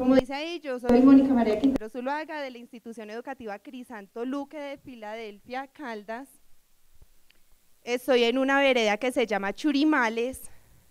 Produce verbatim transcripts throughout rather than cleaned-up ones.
Como dice ahí, yo soy Mónica María Quintero Zuluaga, de la institución educativa Crisanto Luque de Filadelfia, Caldas. Estoy en una vereda que se llama Churimales.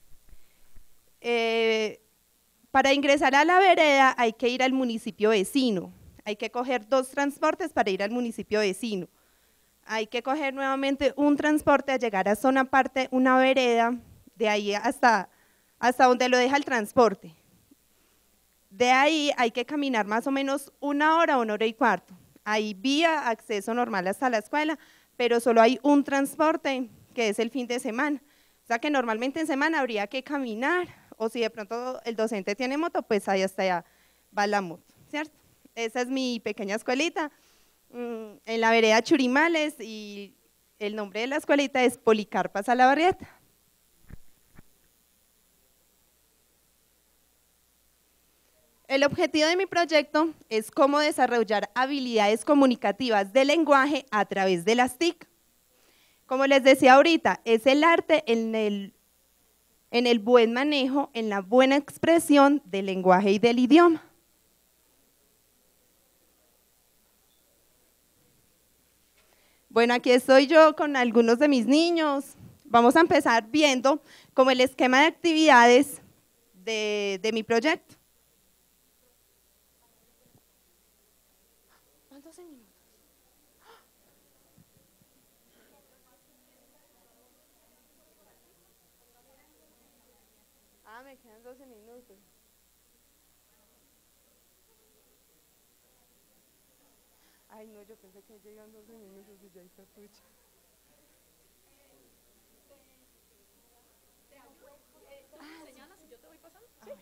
Eh, para ingresar a la vereda hay que ir al municipio vecino, hay que coger dos transportes para ir al municipio vecino. Hay que coger nuevamente un transporte a llegar a zona aparte, una vereda, de ahí hasta, hasta donde lo deja el transporte. De ahí hay que caminar más o menos una hora, una hora y cuarto. Hay vía, acceso normal hasta la escuela, pero solo hay un transporte que es el fin de semana. O sea que normalmente en semana habría que caminar, o si de pronto el docente tiene moto, pues ahí hasta allá va la moto, ¿cierto? Esa es mi pequeña escuelita, mmm, en la vereda Churimales, y el nombre de la escuelita es Policarpa Salabarrieta. El objetivo de mi proyecto es cómo desarrollar habilidades comunicativas de lenguaje a través de las T I C. Como les decía ahorita, es el arte en el, en el buen manejo, en la buena expresión del lenguaje y del idioma. Bueno, aquí estoy yo con algunos de mis niños. Vamos a empezar viendo como el esquema de actividades de, de mi proyecto. doce minutos. Ah, me quedan doce minutos. Ay, no, yo pensé que llegan doce minutos y ya está pucha. ¿Tú me señalas y yo te voy pasando? Sí.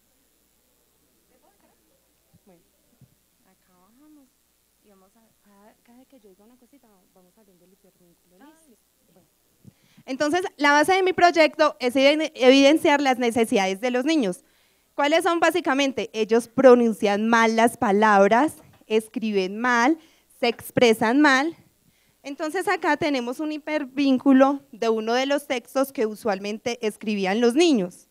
Bueno, acá bajamos y vamos a, cada, cada que yo diga una cosita, vamos saliendo el hipervínculo. Ah, ¿Listo? Bueno. Entonces, la base de mi proyecto es evidenciar las necesidades de los niños. ¿Cuáles son básicamente? Ellos pronuncian mal las palabras, escriben mal, se expresan mal. Entonces, acá tenemos un hipervínculo de uno de los textos que usualmente escribían los niños.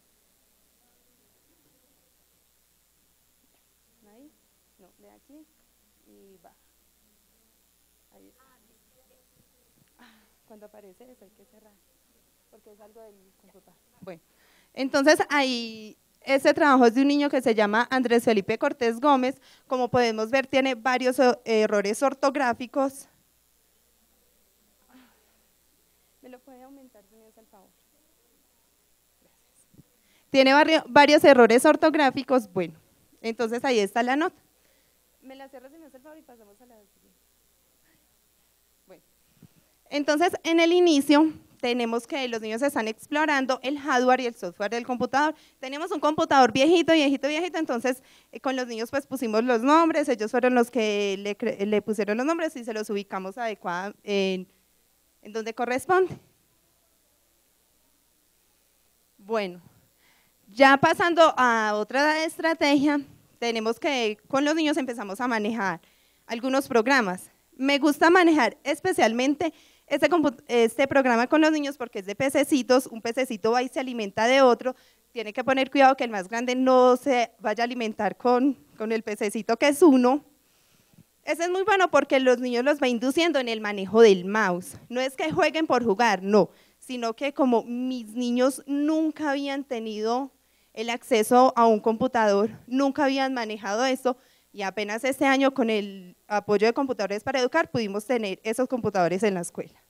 Ahí, no, de aquí y va. Ahí está. Ah, cuando aparece eso hay que cerrar, porque es algo del computador. Bueno, entonces ahí, ese trabajo es de un niño que se llama Andrés Felipe Cortés Gómez. Como podemos ver, tiene varios eh, errores ortográficos. ¿Me lo puede aumentar, si me hace el favor? Gracias. Tiene varios, varios errores ortográficos. Bueno, entonces ahí está la nota. ¿Me la cierras, si me hace el favor, y pasamos a la siguiente? Bueno, entonces en el inicio tenemos que los niños están explorando el hardware y el software del computador. Tenemos un computador viejito, viejito, viejito, entonces eh, con los niños pues pusimos los nombres, ellos fueron los que le, le pusieron los nombres y se los ubicamos adecuadamente en, en donde corresponde. Bueno, ya pasando a otra estrategia, tenemos que con los niños empezamos a manejar algunos programas. Me gusta manejar especialmente este, este programa con los niños porque es de pececitos, un pececito va y se alimenta de otro, tiene que poner cuidado que el más grande no se vaya a alimentar con, con el pececito que es uno. Ese es muy bueno porque los niños los va induciendo en el manejo del mouse. No es que jueguen por jugar, no, sino que como mis niños nunca habían tenido el acceso a un computador, nunca habían manejado esto, y apenas este año con el apoyo de Computadores para Educar pudimos tener esos computadores en la escuela.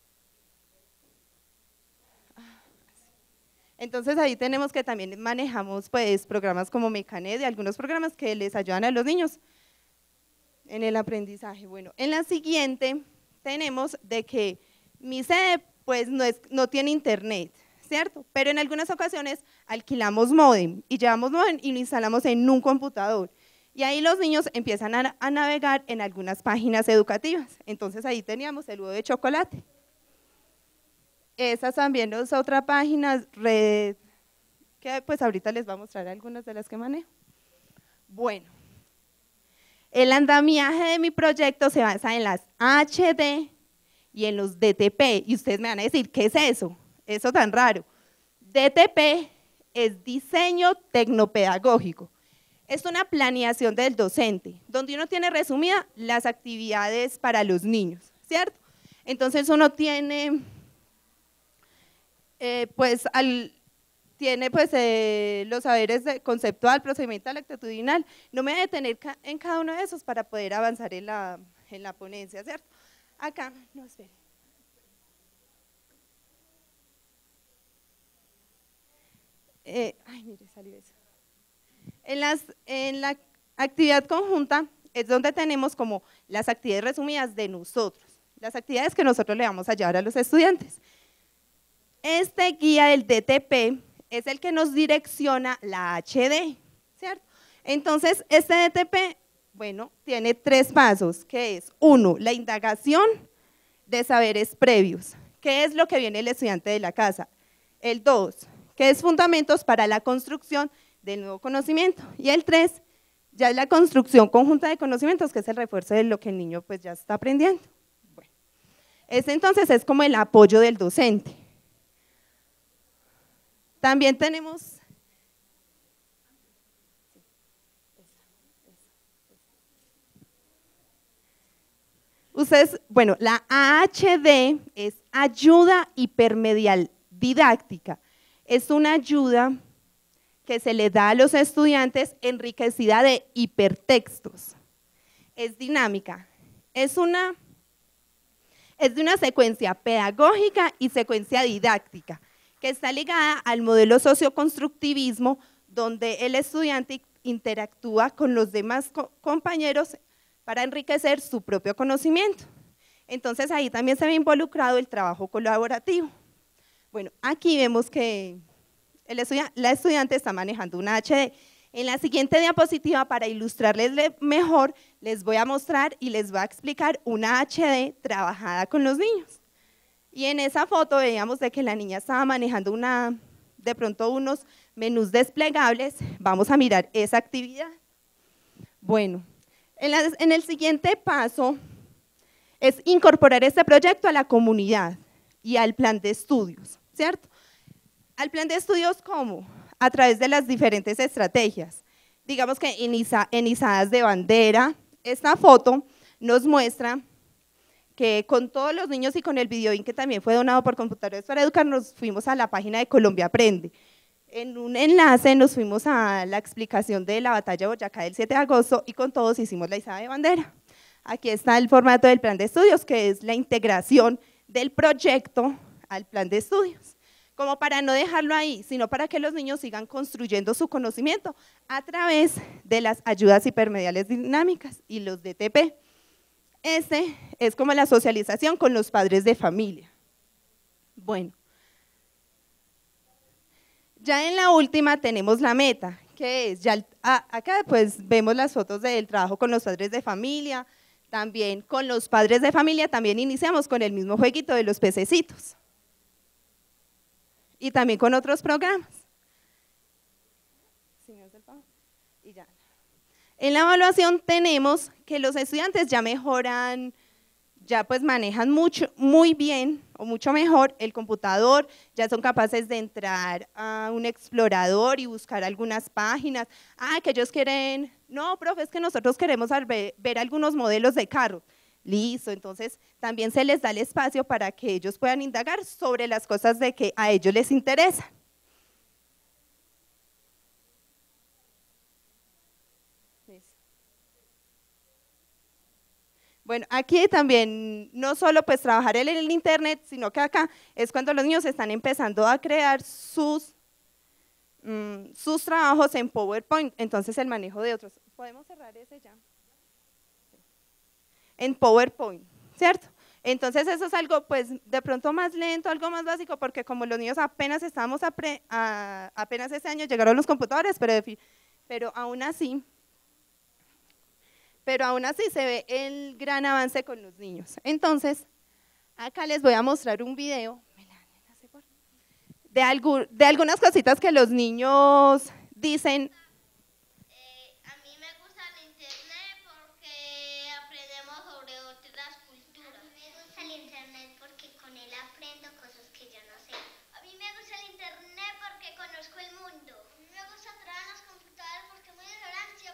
Entonces ahí tenemos que también manejamos pues programas como Mecanet y algunos programas que les ayudan a los niños en el aprendizaje. Bueno, en la siguiente tenemos de que mi sede pues no, es, no tiene internet, ¿cierto? Pero en algunas ocasiones alquilamos módem y llevamos módem y lo instalamos en un computador. Y ahí los niños empiezan a, a navegar en algunas páginas educativas. Entonces ahí teníamos el huevo de chocolate. Esas también es otra página, red, que pues ahorita les voy a mostrar algunas de las que manejo. Bueno, el andamiaje de mi proyecto se basa en las H D y en los D T P. Y ustedes me van a decir, ¿qué es eso? Eso tan raro. D T P es diseño tecnopedagógico. Es una planeación del docente, donde uno tiene resumida las actividades para los niños, ¿cierto? Entonces uno tiene, eh, pues, al, tiene pues eh, los saberes de conceptual, procedimental, actitudinal. No me voy a detener ca en cada uno de esos para poder avanzar en la, en la ponencia, ¿cierto? Acá, no, espere. Eh, ay, mire, salió eso. En, las, en la actividad conjunta es donde tenemos como las actividades resumidas de nosotros, las actividades que nosotros le vamos a llevar a los estudiantes. Este guía del D T P es el que nos direcciona la H D, ¿cierto? Entonces, este D T P, bueno, tiene tres pasos, que es, uno, la indagación de saberes previos, ¿qué es lo que viene el estudiante de la casa? El dos, ¿qué es fundamentos para la construcción del nuevo conocimiento? Y el tres, ya es la construcción conjunta de conocimientos, que es el refuerzo de lo que el niño pues ya está aprendiendo. Bueno, este entonces es como el apoyo del docente. También tenemos, ustedes, bueno, la A H D es ayuda hipermedial didáctica, es una ayuda que se le da a los estudiantes enriquecida de hipertextos, es dinámica, es una, es de una secuencia pedagógica y secuencia didáctica, que está ligada al modelo socioconstructivismo, donde el estudiante interactúa con los demás co compañeros para enriquecer su propio conocimiento. Entonces ahí también se ve involucrado el trabajo colaborativo. Bueno, aquí vemos que el estudiante, la estudiante está manejando una H D. En la siguiente diapositiva, para ilustrarles mejor, les voy a mostrar y les voy a explicar una H D trabajada con los niños. Y en esa foto veíamos de que la niña estaba manejando una, de pronto unos menús desplegables. Vamos a mirar esa actividad. Bueno, en, la, en el siguiente paso es incorporar este proyecto a la comunidad y al plan de estudios, ¿cierto? Al plan de estudios, ¿cómo? A través de las diferentes estrategias. Digamos que en, isa, en izadas de bandera, esta foto nos muestra que con todos los niños y con el videoin que también fue donado por Computadores para Educar, nos fuimos a la página de Colombia Aprende. En un enlace nos fuimos a la explicación de la batalla de Boyacá del siete de agosto y con todos hicimos la izada de bandera. Aquí está el formato del plan de estudios, que es la integración del proyecto al plan de estudios, como para no dejarlo ahí, sino para que los niños sigan construyendo su conocimiento a través de las ayudas hipermediales dinámicas y los D T P. Este es como la socialización con los padres de familia. Bueno, ya en la última tenemos la meta, que es, ya a, acá pues vemos las fotos del trabajo con los padres de familia, también con los padres de familia, también iniciamos con el mismo jueguito de los pececitos. Y también con otros programas. Y ya. En la evaluación tenemos que los estudiantes ya mejoran, ya pues manejan mucho, muy bien o mucho mejor el computador, ya son capaces de entrar a un explorador y buscar algunas páginas. Ah, que ellos quieren, no, profe, es que nosotros queremos ver, ver algunos modelos de carro. Listo, entonces también se les da el espacio para que ellos puedan indagar sobre las cosas de que a ellos les interesan. Bueno, aquí también no solo pues trabajar en el internet, sino que acá es cuando los niños están empezando a crear sus, mmm, sus trabajos en PowerPoint, entonces el manejo de otros. ¿Podemos cerrar ese ya? En PowerPoint, ¿cierto? Entonces eso es algo pues de pronto más lento, algo más básico, porque como los niños apenas estamos, a pre, a, apenas este año llegaron los computadores, pero, pero aún así… pero aún así se ve el gran avance con los niños. Entonces, acá les voy a mostrar un video de, algu de algunas cositas que los niños dicen. Eh, a mí me gusta el internet porque aprendemos sobre otras culturas. A mí me gusta el internet porque con él aprendo cosas que yo no sé. A mí me gusta el internet porque conozco el mundo. A mí me gusta traer los computadores porque es muy ignorancia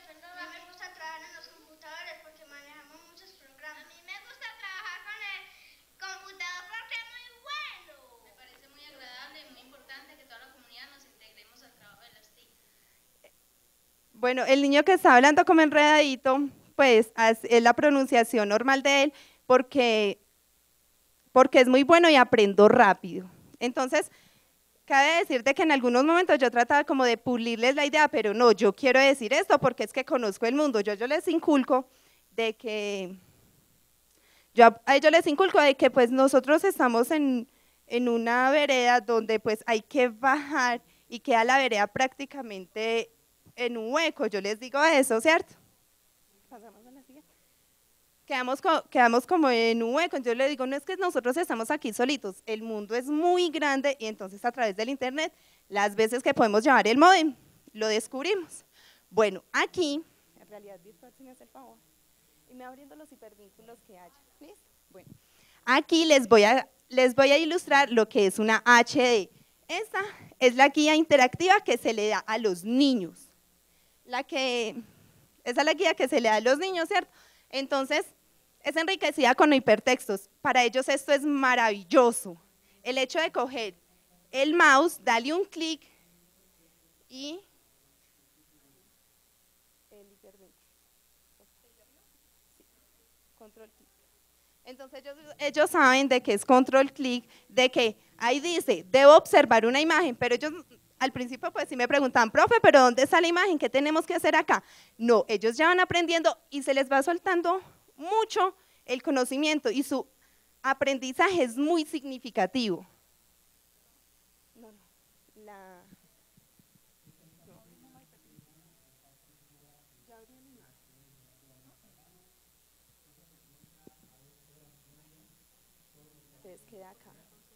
Bueno, el niño que está hablando como enredadito, pues es la pronunciación normal de él porque, porque es muy bueno y aprendo rápido. Entonces, cabe decirte que en algunos momentos yo trataba como de pulirles la idea, pero no, yo quiero decir esto porque es que conozco el mundo. Yo, yo les inculco de que, yo a ellos les inculco de que pues nosotros estamos en, en una vereda donde pues hay que bajar y queda la vereda prácticamente en un hueco, yo les digo eso, ¿cierto? Pasamos a la siguiente. Quedamos, co quedamos como en un hueco, yo le digo, no es que nosotros estamos aquí solitos, el mundo es muy grande y entonces a través del internet, las veces que podemos llevar el módem, lo descubrimos. Bueno, aquí, en realidad virtual, si me hace el favor, y me va abriendo los hipervínculos que haya, ¿listo? Bueno, aquí les voy, a, les voy a ilustrar lo que es una H D. Esta es la guía interactiva que se le da a los niños, la que, esa es la guía que se le da a los niños, ¿cierto? Entonces, es enriquecida con hipertextos. Para ellos esto es maravilloso. El hecho de coger el mouse, darle un clic y el hipervínculo. Sí, control clic. Entonces ellos, ellos saben de que es control clic, de que ahí dice, debo observar una imagen, pero ellos al principio pues sí me preguntaban, profe, pero ¿dónde está la imagen? ¿Qué tenemos que hacer acá? No, ellos ya van aprendiendo y se les va soltando mucho el conocimiento y su aprendizaje es muy significativo. No, no, la… No. Entonces queda acá.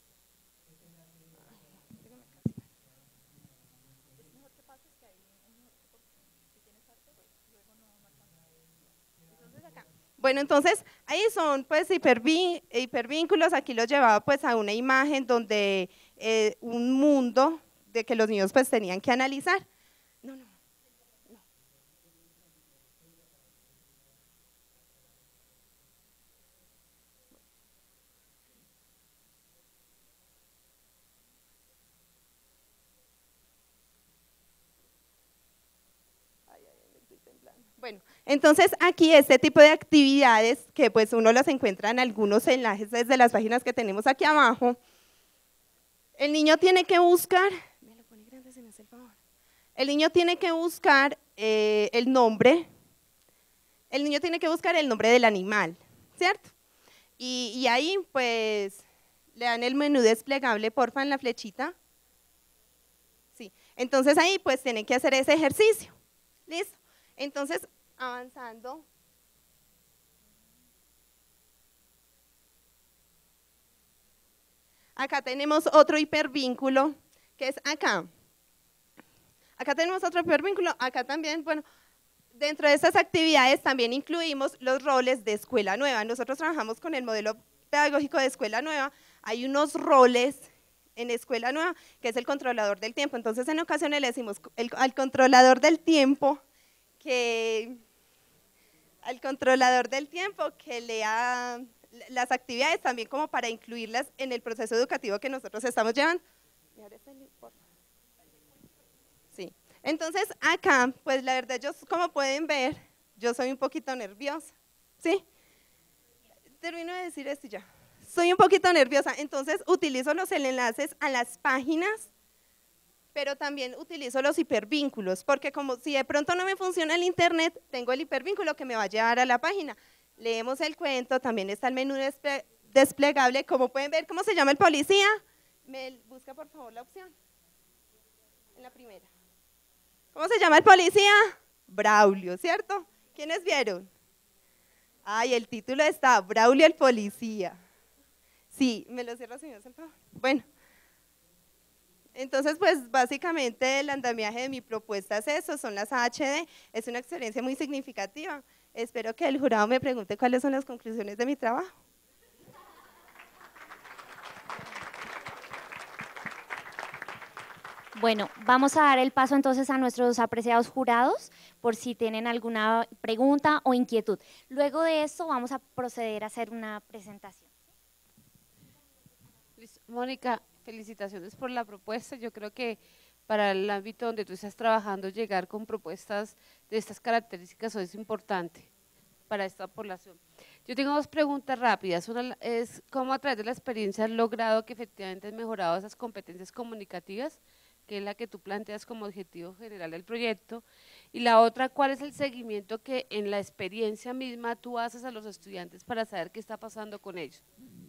Bueno, entonces ahí son pues hiperví, hipervínculos, aquí los llevaba pues a una imagen donde eh, un mundo de que los niños pues tenían que analizar. No, no, no. Ay, ay, me estoy temblando. Bueno, entonces aquí este tipo de actividades que pues uno las encuentra en algunos enlaces desde las páginas que tenemos aquí abajo, el niño tiene que buscar, me lo pone grande, se me hace el favor. El niño tiene que buscar eh, el nombre, el niño tiene que buscar el nombre del animal, ¿cierto? Y, y ahí pues le dan el menú desplegable, porfa, en la flechita. Sí, entonces ahí pues tienen que hacer ese ejercicio, ¿listo? Entonces, avanzando. Acá tenemos otro hipervínculo, que es acá. Acá tenemos otro hipervínculo, acá también, bueno, dentro de estas actividades también incluimos los roles de Escuela Nueva. Nosotros trabajamos con el modelo pedagógico de Escuela Nueva, hay unos roles en Escuela Nueva, que es el controlador del tiempo. Entonces, en ocasiones le decimos el, al controlador del tiempo que… al controlador del tiempo que lea las actividades también como para incluirlas en el proceso educativo que nosotros estamos llevando. Sí, entonces acá, pues la verdad, yo como pueden ver, yo soy un poquito nerviosa, ¿sí? Termino de decir esto y ya. Soy un poquito nerviosa, entonces utilizo los enlaces a las páginas, pero también utilizo los hipervínculos, porque como si de pronto no me funciona el internet, tengo el hipervínculo que me va a llevar a la página. Leemos el cuento, también está el menú desple desplegable, como pueden ver, ¿cómo se llama el policía? Me busca por favor la opción, en la primera. ¿Cómo se llama el policía? Braulio, ¿cierto? ¿Quiénes vieron? Ay, el título está, Braulio el policía. Sí, me lo cierro, señor, por favor. Bueno. Entonces, pues básicamente el andamiaje de mi propuesta es eso, son las H D, es una experiencia muy significativa. Espero que el jurado me pregunte cuáles son las conclusiones de mi trabajo. Bueno, vamos a dar el paso entonces a nuestros apreciados jurados por si tienen alguna pregunta o inquietud. Luego de esto vamos a proceder a hacer una presentación. Mónica, felicitaciones por la propuesta. Yo creo que para el ámbito donde tú estás trabajando, llegar con propuestas de estas características o es importante para esta población? Yo tengo dos preguntas rápidas. Una es, ¿cómo a través de la experiencia has logrado que efectivamente has mejorado esas competencias comunicativas, que es la que tú planteas como objetivo general del proyecto? Y la otra, ¿cuál es el seguimiento que en la experiencia misma tú haces a los estudiantes para saber qué está pasando con ellos?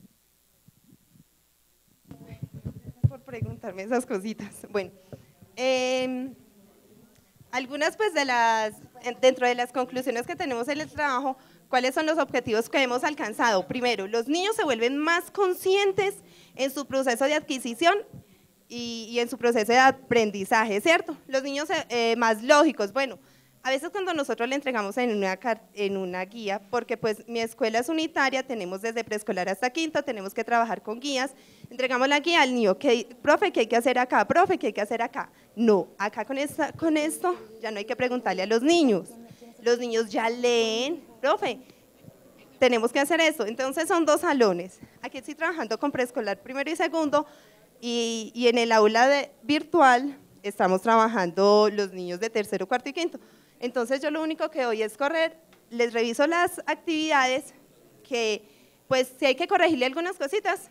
Gracias por preguntarme esas cositas. Bueno, eh, algunas pues de las, dentro de las conclusiones que tenemos en el trabajo, ¿cuáles son los objetivos que hemos alcanzado? Primero, los niños se vuelven más conscientes en su proceso de adquisición y, y en su proceso de aprendizaje, ¿cierto? Los niños eh, más lógicos, bueno, a veces cuando nosotros le entregamos en una, en una guía, porque pues mi escuela es unitaria, tenemos desde preescolar hasta quinto, tenemos que trabajar con guías, entregamos la guía al niño, ¿qué, profe, ¿qué hay que hacer acá? Profe, ¿qué hay que hacer acá? No, acá con, esta, con esto ya no hay que preguntarle a los niños, los niños ya leen, profe, tenemos que hacer eso. Entonces son dos salones, aquí estoy trabajando con preescolar primero y segundo, y, y en el aula de, virtual estamos trabajando los niños de tercero, cuarto y quinto. Entonces yo lo único que doy es correr, les reviso las actividades, que pues si hay que corregirle algunas cositas,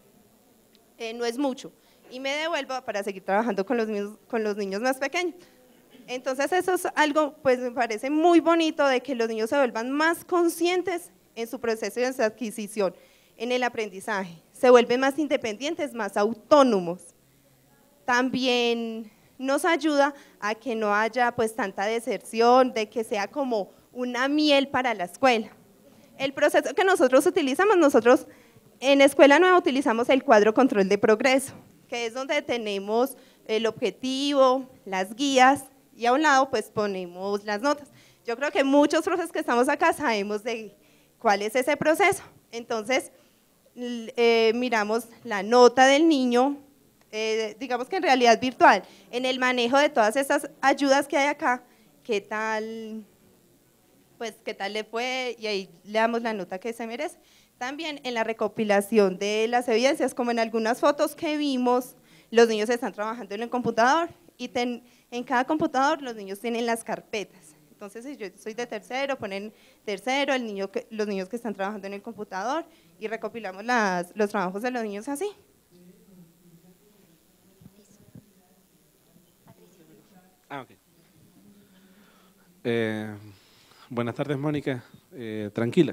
eh, no es mucho, y me devuelvo para seguir trabajando con los, niños, con los niños más pequeños. Entonces eso es algo, pues me parece muy bonito, de que los niños se vuelvan más conscientes en su proceso de adquisición, en el aprendizaje, se vuelven más independientes, más autónomos. También nos ayuda a que no haya pues tanta deserción, de que sea como una miel para la escuela. El proceso que nosotros utilizamos, nosotros en Escuela Nueva utilizamos el cuadro control de progreso, que es donde tenemos el objetivo, las guías, y a un lado pues ponemos las notas. Yo creo que muchos profes que estamos acá sabemos de cuál es ese proceso. Entonces, eh, miramos la nota del niño, eh, digamos que en realidad virtual, en el manejo de todas estas ayudas que hay acá, qué tal, pues qué tal le fue, y ahí le damos la nota que se merece. También en la recopilación de las evidencias, como en algunas fotos que vimos, los niños están trabajando en el computador, y ten, en cada computador los niños tienen las carpetas. Entonces, si yo soy de tercero, ponen tercero, el niño que, los niños que están trabajando en el computador, y recopilamos las, los trabajos de los niños así. Ah, ok. Eh, buenas tardes, Mónica. Eh, tranquila.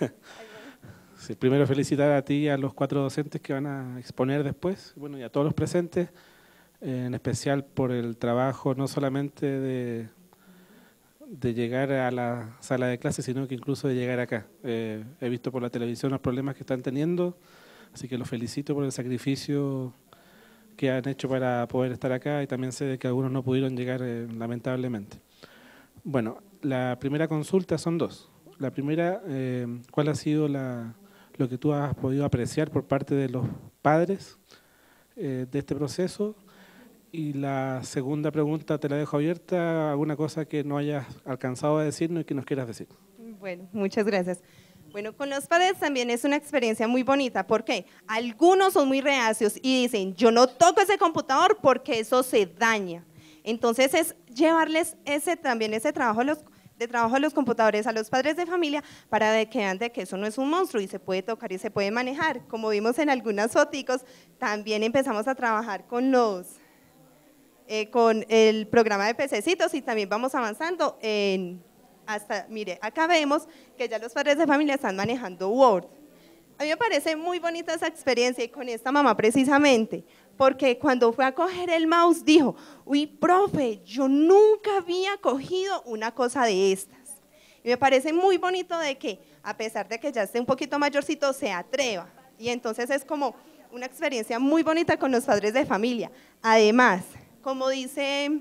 Sí, primero felicitar a ti y a los cuatro docentes que van a exponer después, bueno, y a todos los presentes, eh, en especial por el trabajo no solamente de, de llegar a la sala de clases, sino que incluso de llegar acá. Eh, he visto por la televisión los problemas que están teniendo, así que los felicito por el sacrificio que han hecho para poder estar acá, y también sé de que algunos no pudieron llegar, eh, lamentablemente. Bueno, la primera consulta son dos. La primera, eh, ¿cuál ha sido la, lo que tú has podido apreciar por parte de los padres eh, de este proceso? Y la segunda pregunta te la dejo abierta, alguna cosa que no hayas alcanzado a decirnos y que nos quieras decir. Bueno, muchas gracias. Bueno, con los padres también es una experiencia muy bonita, porque algunos son muy reacios y dicen, yo no toco ese computador porque eso se daña. Entonces es llevarles ese también ese trabajo a los, de trabajo a los computadores, a los padres de familia, para que vean de que eso no es un monstruo y se puede tocar y se puede manejar. Como vimos en algunas foticos, también empezamos a trabajar con los, eh, con el programa de pececitos, y también vamos avanzando en hasta, mire, acá vemos que ya los padres de familia están manejando Word. A mí me parece muy bonita esa experiencia, y con esta mamá precisamente, porque cuando fue a coger el mouse dijo, uy, profe, yo nunca había cogido una cosa de estas. Y me parece muy bonito de que, a pesar de que ya esté un poquito mayorcito, se atreva. Y entonces es como una experiencia muy bonita con los padres de familia. Además, como dice,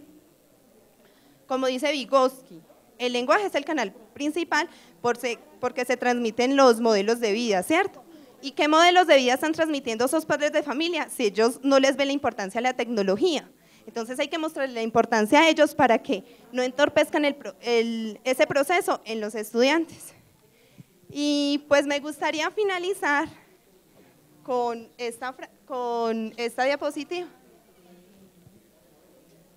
como dice Vygotsky, el lenguaje es el canal principal por se, porque se transmiten los modelos de vida, ¿cierto? ¿Y qué modelos de vida están transmitiendo esos padres de familia si ellos no les ven la importancia a la tecnología? Entonces hay que mostrarle la importancia a ellos para que no entorpezcan el, el, ese proceso en los estudiantes. Y pues me gustaría finalizar con esta, con esta diapositiva.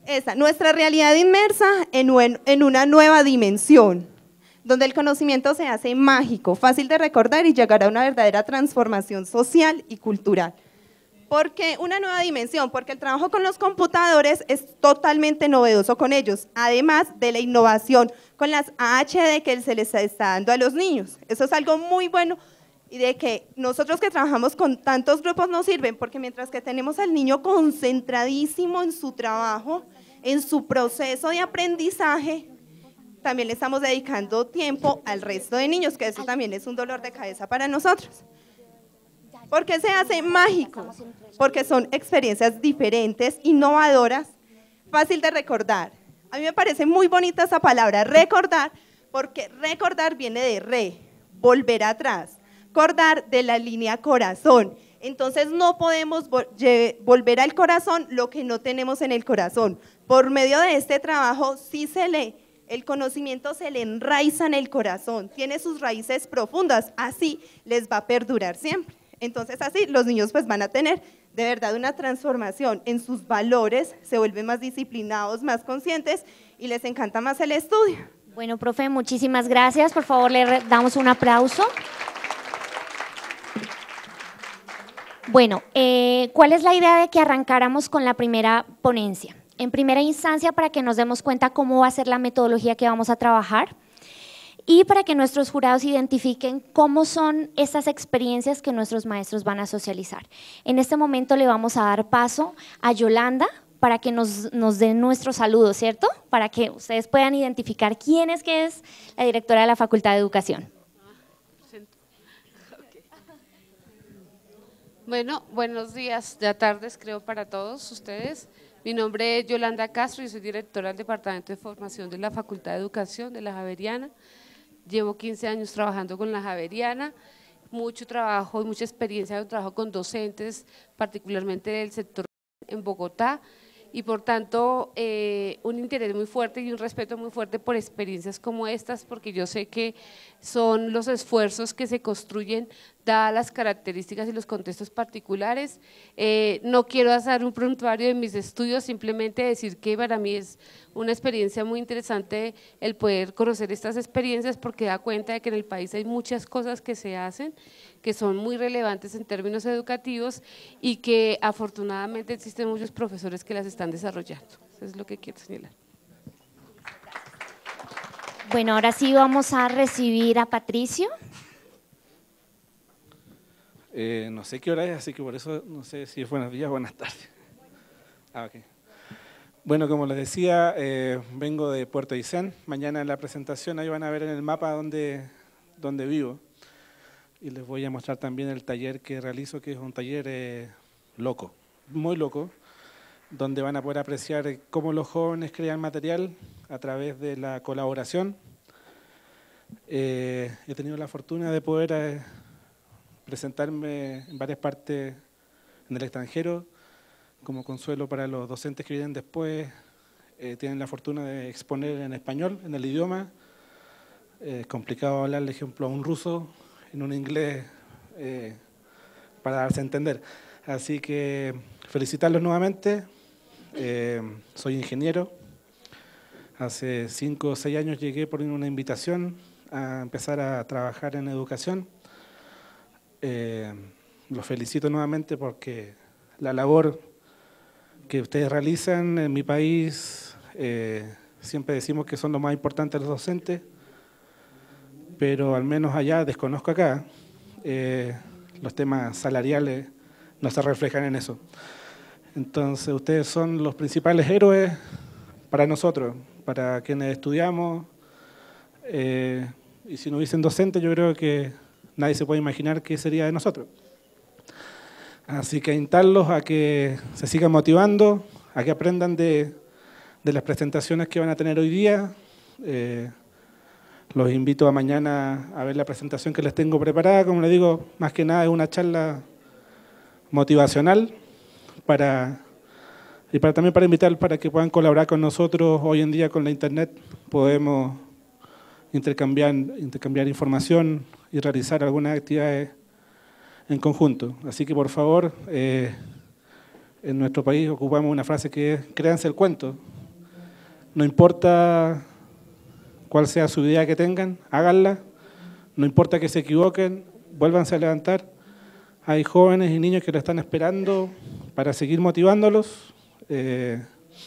Esa, nuestra realidad inmersa en, en una nueva dimensión, donde el conocimiento se hace mágico, fácil de recordar y llegar a una verdadera transformación social y cultural. ¿Por qué una nueva dimensión? Porque el trabajo con los computadores es totalmente novedoso con ellos, además de la innovación con las A H D que se les está dando a los niños. Eso es algo muy bueno y de que nosotros que trabajamos con tantos grupos nos sirven, porque mientras que tenemos al niño concentradísimo en su trabajo, en su proceso de aprendizaje, también le estamos dedicando tiempo al resto de niños, que eso también es un dolor de cabeza para nosotros. ¿Por qué se hace mágico? Porque son experiencias diferentes, innovadoras, fácil de recordar. A mí me parece muy bonita esa palabra, recordar, porque recordar viene de re, volver atrás, acordar de la línea corazón. Entonces no podemos volver al corazón lo que no tenemos en el corazón. Por medio de este trabajo sí se lee, el conocimiento se le enraiza en el corazón, tiene sus raíces profundas, así les va a perdurar siempre. Entonces así los niños pues van a tener de verdad una transformación en sus valores, se vuelven más disciplinados, más conscientes y les encanta más el estudio. Bueno, profe, muchísimas gracias. Por favor, le damos un aplauso. Bueno, eh, ¿cuál es la idea de que arrancáramos con la primera ponencia? En primera instancia, para que nos demos cuenta cómo va a ser la metodología que vamos a trabajar y para que nuestros jurados identifiquen cómo son estas experiencias que nuestros maestros van a socializar. En este momento le vamos a dar paso a Yolanda para que nos, nos den nuestro saludo, ¿cierto? Para que ustedes puedan identificar quién es que es la directora de la Facultad de Educación. Bueno, buenos días, ya tardes creo para todos ustedes. Mi nombre es Yolanda Castro y soy directora del Departamento de Formación de la Facultad de Educación de la Javeriana. Llevo quince años trabajando con la Javeriana, mucho trabajo y mucha experiencia de trabajo con docentes, particularmente del sector en Bogotá, y por tanto eh, un interés muy fuerte y un respeto muy fuerte por experiencias como estas, porque yo sé que son los esfuerzos que se construyen dadas las características y los contextos particulares. Eh, no quiero hacer un prontuario de mis estudios, simplemente decir que para mí es una experiencia muy interesante el poder conocer estas experiencias, porque da cuenta de que en el país hay muchas cosas que se hacen que son muy relevantes en términos educativos y que afortunadamente existen muchos profesores que las están desarrollando. Eso es lo que quiero señalar. Bueno, ahora sí vamos a recibir a Patricio. Eh, no sé qué hora es, así que por eso no sé si es buenos días o buenas tardes. Ah, okay. Bueno, como les decía, eh, vengo de Puerto Aysén. Mañana en la presentación ahí van a ver en el mapa donde, donde vivo. Y les voy a mostrar también el taller que realizo, que es un taller eh, loco, muy loco, donde van a poder apreciar cómo los jóvenes crean material a través de la colaboración. Eh, he tenido la fortuna de poder eh, presentarme en varias partes en el extranjero, como consuelo para los docentes que vienen después, eh, tienen la fortuna de exponer en español, en el idioma. Eh, es complicado hablarle, ejemplo, a un ruso en un inglés eh, para darse a entender. Así que felicitarlos nuevamente. Eh, soy ingeniero. Hace cinco o seis años llegué por una invitación a empezar a trabajar en educación. Eh, los felicito nuevamente porque la labor que ustedes realizan en mi país, eh, siempre decimos que son lo más importante los docentes, pero al menos allá, desconozco acá, eh, los temas salariales no se reflejan en eso. Entonces ustedes son los principales héroes para nosotros, para quienes estudiamos, eh, y si no hubiesen docentes yo creo que nadie se puede imaginar qué sería de nosotros. Así que instarlos a que se sigan motivando, a que aprendan de, de las presentaciones que van a tener hoy día. Eh, los invito a mañana a ver la presentación que les tengo preparada. Como les digo, más que nada es una charla motivacional para, y para, también para invitar para que puedan colaborar con nosotros. Hoy en día con la internet podemos intercambiar, intercambiar información y realizar algunas actividades en conjunto. Así que por favor, eh, en nuestro país ocupamos una frase que es créanse el cuento. No importa cuál sea su idea que tengan, háganla. No importa que se equivoquen, vuélvanse a levantar. Hay jóvenes y niños que lo están esperando para seguir motivándolos. Eh,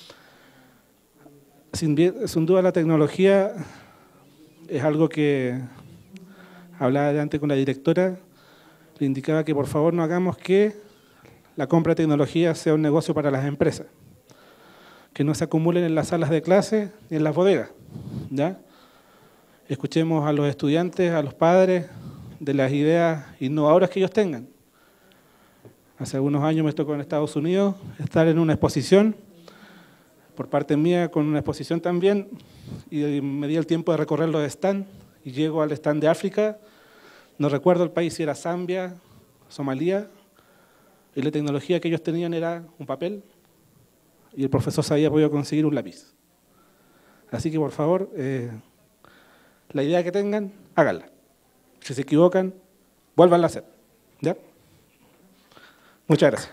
sin, sin duda la tecnología es algo que hablaba de antes con la directora, le indicaba que por favor no hagamos que la compra de tecnología sea un negocio para las empresas, que no se acumulen en las salas de clase ni en las bodegas, ¿ya? Escuchemos a los estudiantes, a los padres, de las ideas innovadoras que ellos tengan. Hace algunos años me tocó en Estados Unidos estar en una exposición, por parte mía con una exposición también, y me di el tiempo de recorrer los stands, y llego al stand de África, no recuerdo el país si era Zambia, Somalia, y la tecnología que ellos tenían era un papel, y el profesor se había podido conseguir un lápiz. Así que por favor, eh, la idea que tengan, háganla. Si se equivocan, vuélvanla a hacer. ¿Ya? Muchas gracias.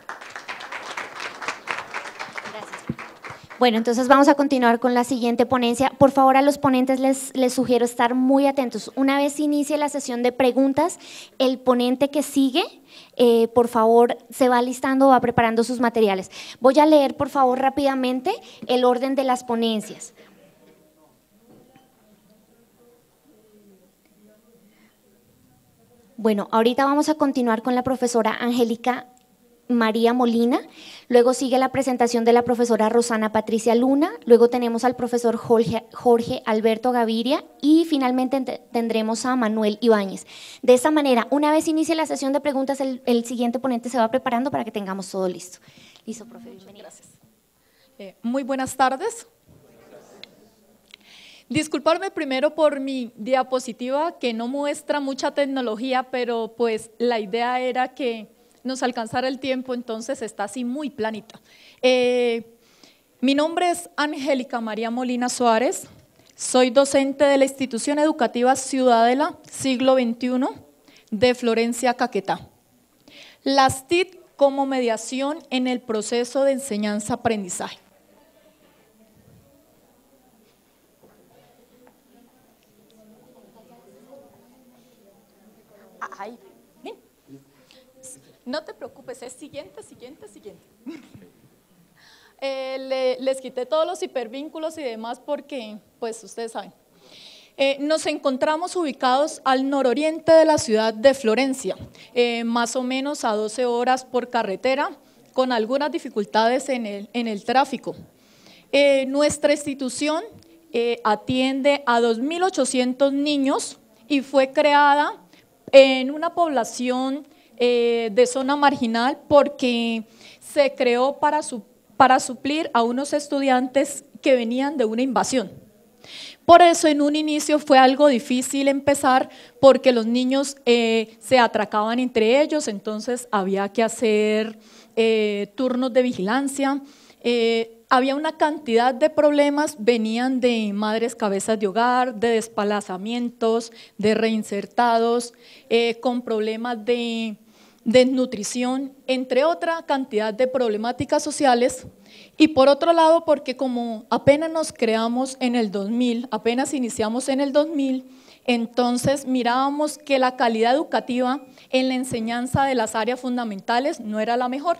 Bueno, entonces vamos a continuar con la siguiente ponencia. Por favor, a los ponentes les, les sugiero estar muy atentos. Una vez inicie la sesión de preguntas, el ponente que sigue, eh, por favor, se va listando, va preparando sus materiales. Voy a leer, por favor, rápidamente el orden de las ponencias. Bueno, ahorita vamos a continuar con la profesora Angélica María Molina, luego sigue la presentación de la profesora Rosana Patricia Luna, luego tenemos al profesor Jorge, Jorge Alberto Gaviria y finalmente tendremos a Manuel Ibáñez. De esta manera, una vez inicie la sesión de preguntas, el, el siguiente ponente se va preparando para que tengamos todo listo. Listo, profe, bienvenida. Gracias. Eh, muy buenas tardes. Disculparme primero por mi diapositiva que no muestra mucha tecnología, pero pues la idea era que nos alcanzara el tiempo, entonces está así muy planita. Eh, mi nombre es Angélica María Molina Suárez, soy docente de la institución educativa Ciudadela Siglo veintiuno de Florencia, Caquetá. Las T I C como mediación en el proceso de enseñanza-aprendizaje. Ay. No te preocupes, es siguiente, siguiente, siguiente. eh, le, les quité todos los hipervínculos y demás porque, pues, ustedes saben. Eh, nos encontramos ubicados al nororiente de la ciudad de Florencia, eh, más o menos a doce horas por carretera, con algunas dificultades en el, en el tráfico. Eh, nuestra institución eh, atiende a dos mil ochocientos niños y fue creada en una población Eh, de zona marginal porque se creó para, su, para suplir a unos estudiantes que venían de una invasión. Por eso en un inicio fue algo difícil empezar porque los niños eh, se atracaban entre ellos, entonces había que hacer eh, turnos de vigilancia. Eh, había una cantidad de problemas, venían de madres cabezas de hogar, de desplazamientos, de reinsertados, eh, con problemas de desnutrición, entre otra cantidad de problemáticas sociales. Y por otro lado, porque como apenas nos creamos en el dos mil, apenas iniciamos en el dos mil, entonces mirábamos que la calidad educativa en la enseñanza de las áreas fundamentales no era la mejor.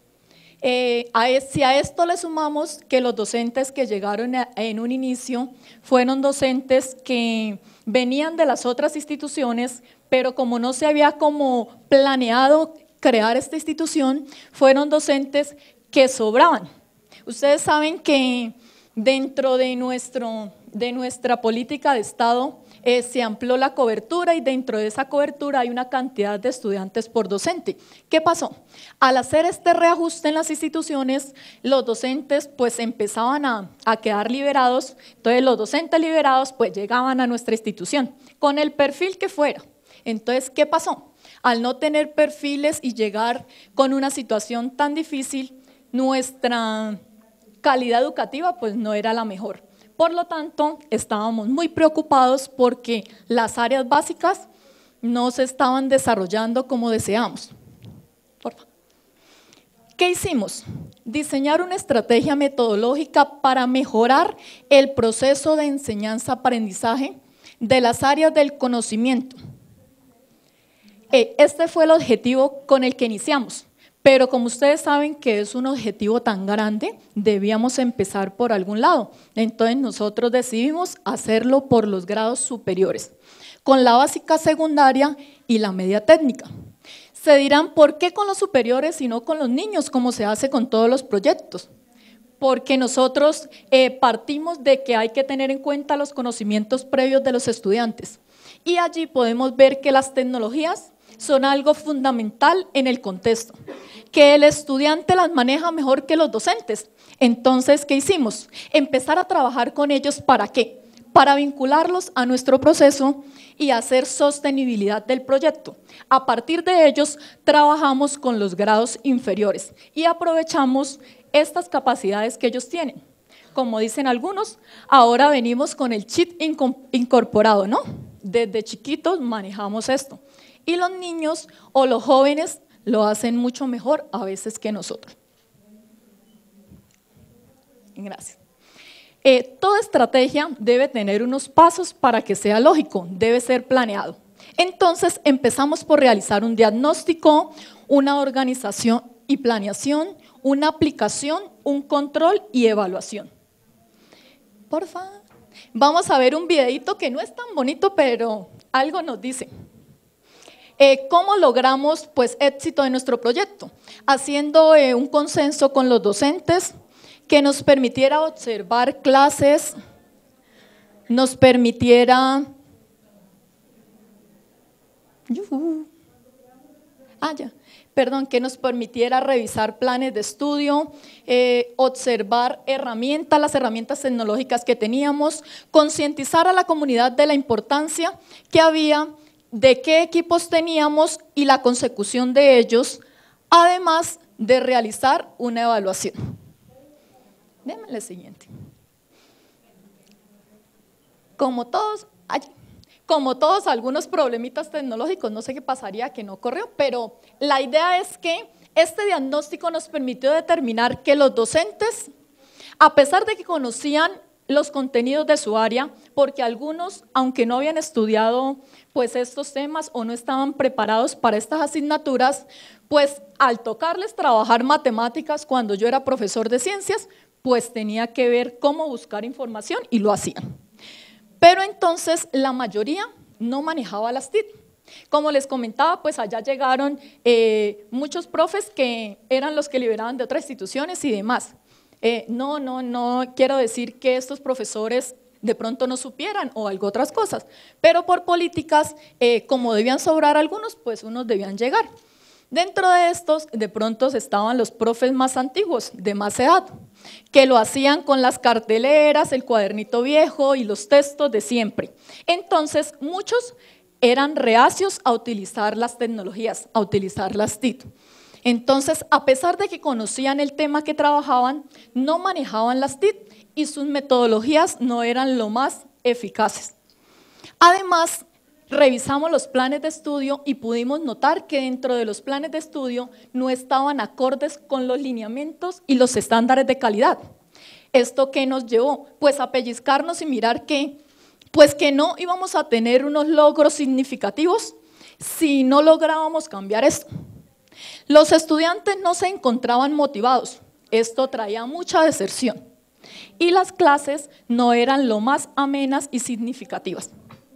Eh, a, si a esto le sumamos que los docentes que llegaron a, en un inicio fueron docentes que venían de las otras instituciones, pero como no se había como planeado crear esta institución, fueron docentes que sobraban. Ustedes saben que dentro de, nuestro, de nuestra política de Estado eh, se amplió la cobertura y dentro de esa cobertura hay una cantidad de estudiantes por docente. ¿Qué pasó? Al hacer este reajuste en las instituciones, los docentes pues empezaban a, a quedar liberados, entonces los docentes liberados pues llegaban a nuestra institución con el perfil que fuera. Entonces, ¿qué pasó? Al no tener perfiles y llegar con una situación tan difícil, nuestra calidad educativa pues no era la mejor. Por lo tanto, estábamos muy preocupados porque las áreas básicas no se estaban desarrollando como deseamos. Por favor. ¿Qué hicimos? Diseñar una estrategia metodológica para mejorar el proceso de enseñanza-aprendizaje de las áreas del conocimiento. Este fue el objetivo con el que iniciamos, pero como ustedes saben que es un objetivo tan grande, debíamos empezar por algún lado. Entonces nosotros decidimos hacerlo por los grados superiores, con la básica secundaria y la media técnica. Se dirán, ¿por qué con los superiores y no con los niños, como se hace con todos los proyectos? Porque nosotros eh, partimos de que hay que tener en cuenta los conocimientos previos de los estudiantes. Y allí podemos ver que las tecnologías son algo fundamental en el contexto, que el estudiante las maneja mejor que los docentes. Entonces, ¿qué hicimos? Empezar a trabajar con ellos, ¿para qué? Para vincularlos a nuestro proceso y hacer sostenibilidad del proyecto. A partir de ellos, trabajamos con los grados inferiores y aprovechamos estas capacidades que ellos tienen. Como dicen algunos, ahora venimos con el chip incorporado, ¿no? Desde chiquitos manejamos esto. Y los niños o los jóvenes lo hacen mucho mejor a veces que nosotros. Gracias. Eh, toda estrategia debe tener unos pasos para que sea lógico, debe ser planeado. Entonces empezamos por realizar un diagnóstico, una organización y planeación, una aplicación, un control y evaluación. Por favor, vamos a ver un videito que no es tan bonito, pero algo nos dice. Eh, ¿Cómo logramos pues, éxito en nuestro proyecto? Haciendo eh, un consenso con los docentes que nos permitiera observar clases, nos permitiera… Ah, ya. Perdón, que nos permitiera revisar planes de estudio, eh, observar herramientas, las herramientas tecnológicas que teníamos, concientizar a la comunidad de la importancia que había, de qué equipos teníamos y la consecución de ellos, además de realizar una evaluación. Déjenme la siguiente. Como todos, ay, como todos algunos problemitas tecnológicos, no sé qué pasaría que no corrió, pero la idea es que este diagnóstico nos permitió determinar que los docentes, a pesar de que conocían los contenidos de su área, porque algunos, aunque no habían estudiado pues, estos temas o no estaban preparados para estas asignaturas, pues al tocarles trabajar matemáticas cuando yo era profesor de ciencias, pues tenía que ver cómo buscar información y lo hacían. Pero entonces la mayoría no manejaba las T I C. Como les comentaba, pues allá llegaron eh, muchos profes que eran los que liberaban de otras instituciones y demás. Eh, no, no, no quiero decir que estos profesores de pronto no supieran o algo otras cosas, pero por políticas, eh, como debían sobrar algunos, pues unos debían llegar. Dentro de estos, de pronto estaban los profes más antiguos, de más edad, que lo hacían con las carteleras, el cuadernito viejo y los textos de siempre. Entonces, muchos eran reacios a utilizar las tecnologías, a utilizar las T I C. Entonces, a pesar de que conocían el tema que trabajaban, no manejaban las T I C y sus metodologías no eran lo más eficaces. Además, revisamos los planes de estudio y pudimos notar que dentro de los planes de estudio no estaban acordes con los lineamientos y los estándares de calidad. ¿Esto qué nos llevó? Pues a pellizcarnos y mirar que, pues que no íbamos a tener unos logros significativos si no lográbamos cambiar esto. Los estudiantes no se encontraban motivados, esto traía mucha deserción y las clases no eran lo más amenas y significativas.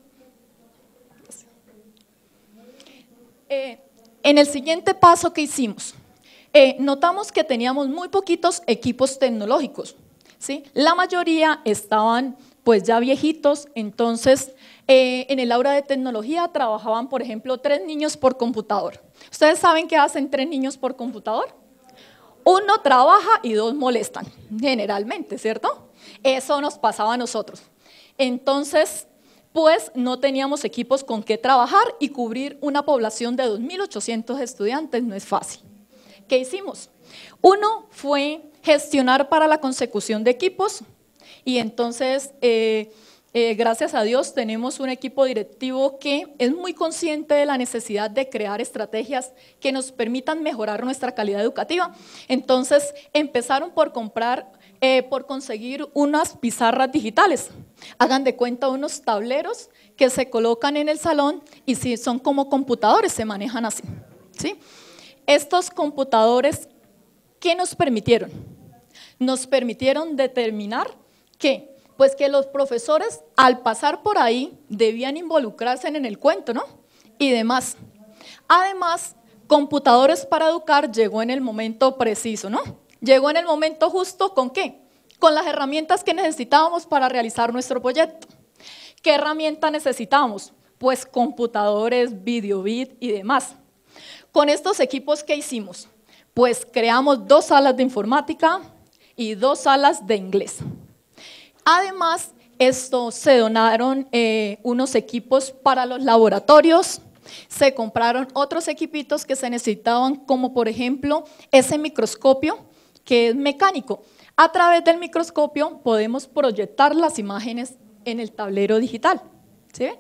Eh, en el siguiente paso que hicimos, eh, notamos que teníamos muy poquitos equipos tecnológicos, ¿sí? La mayoría estaban pues ya viejitos, entonces eh, en el aula de tecnología trabajaban, por ejemplo, tres niños por computador. ¿Ustedes saben qué hacen tres niños por computador? Uno trabaja y dos molestan, generalmente, ¿cierto? Eso nos pasaba a nosotros. Entonces, pues no teníamos equipos con qué trabajar y cubrir una población de dos mil ochocientos estudiantes no es fácil. ¿Qué hicimos? Uno fue gestionar para la consecución de equipos y entonces eh, Eh, gracias a Dios tenemos un equipo directivo que es muy consciente de la necesidad de crear estrategias que nos permitan mejorar nuestra calidad educativa. Entonces empezaron por comprar, eh, por conseguir unas pizarras digitales. Hagan de cuenta unos tableros que se colocan en el salón y si son como computadores, se manejan así, ¿sí? Estos computadores, ¿qué nos permitieron? Nos permitieron determinar que pues que los profesores al pasar por ahí debían involucrarse en el cuento, ¿no? Y demás. Además, computadores para educar llegó en el momento preciso, ¿no? Llegó en el momento justo, ¿con qué? Con las herramientas que necesitábamos para realizar nuestro proyecto. ¿Qué herramienta necesitábamos? Pues computadores, videobit y demás. Con estos equipos, ¿qué hicimos? Pues creamos dos salas de informática y dos salas de inglés. Además, esto, se donaron eh, unos equipos para los laboratorios, se compraron otros equipitos que se necesitaban, como por ejemplo ese microscopio que es mecánico. A través del microscopio podemos proyectar las imágenes en el tablero digital. ¿Sí?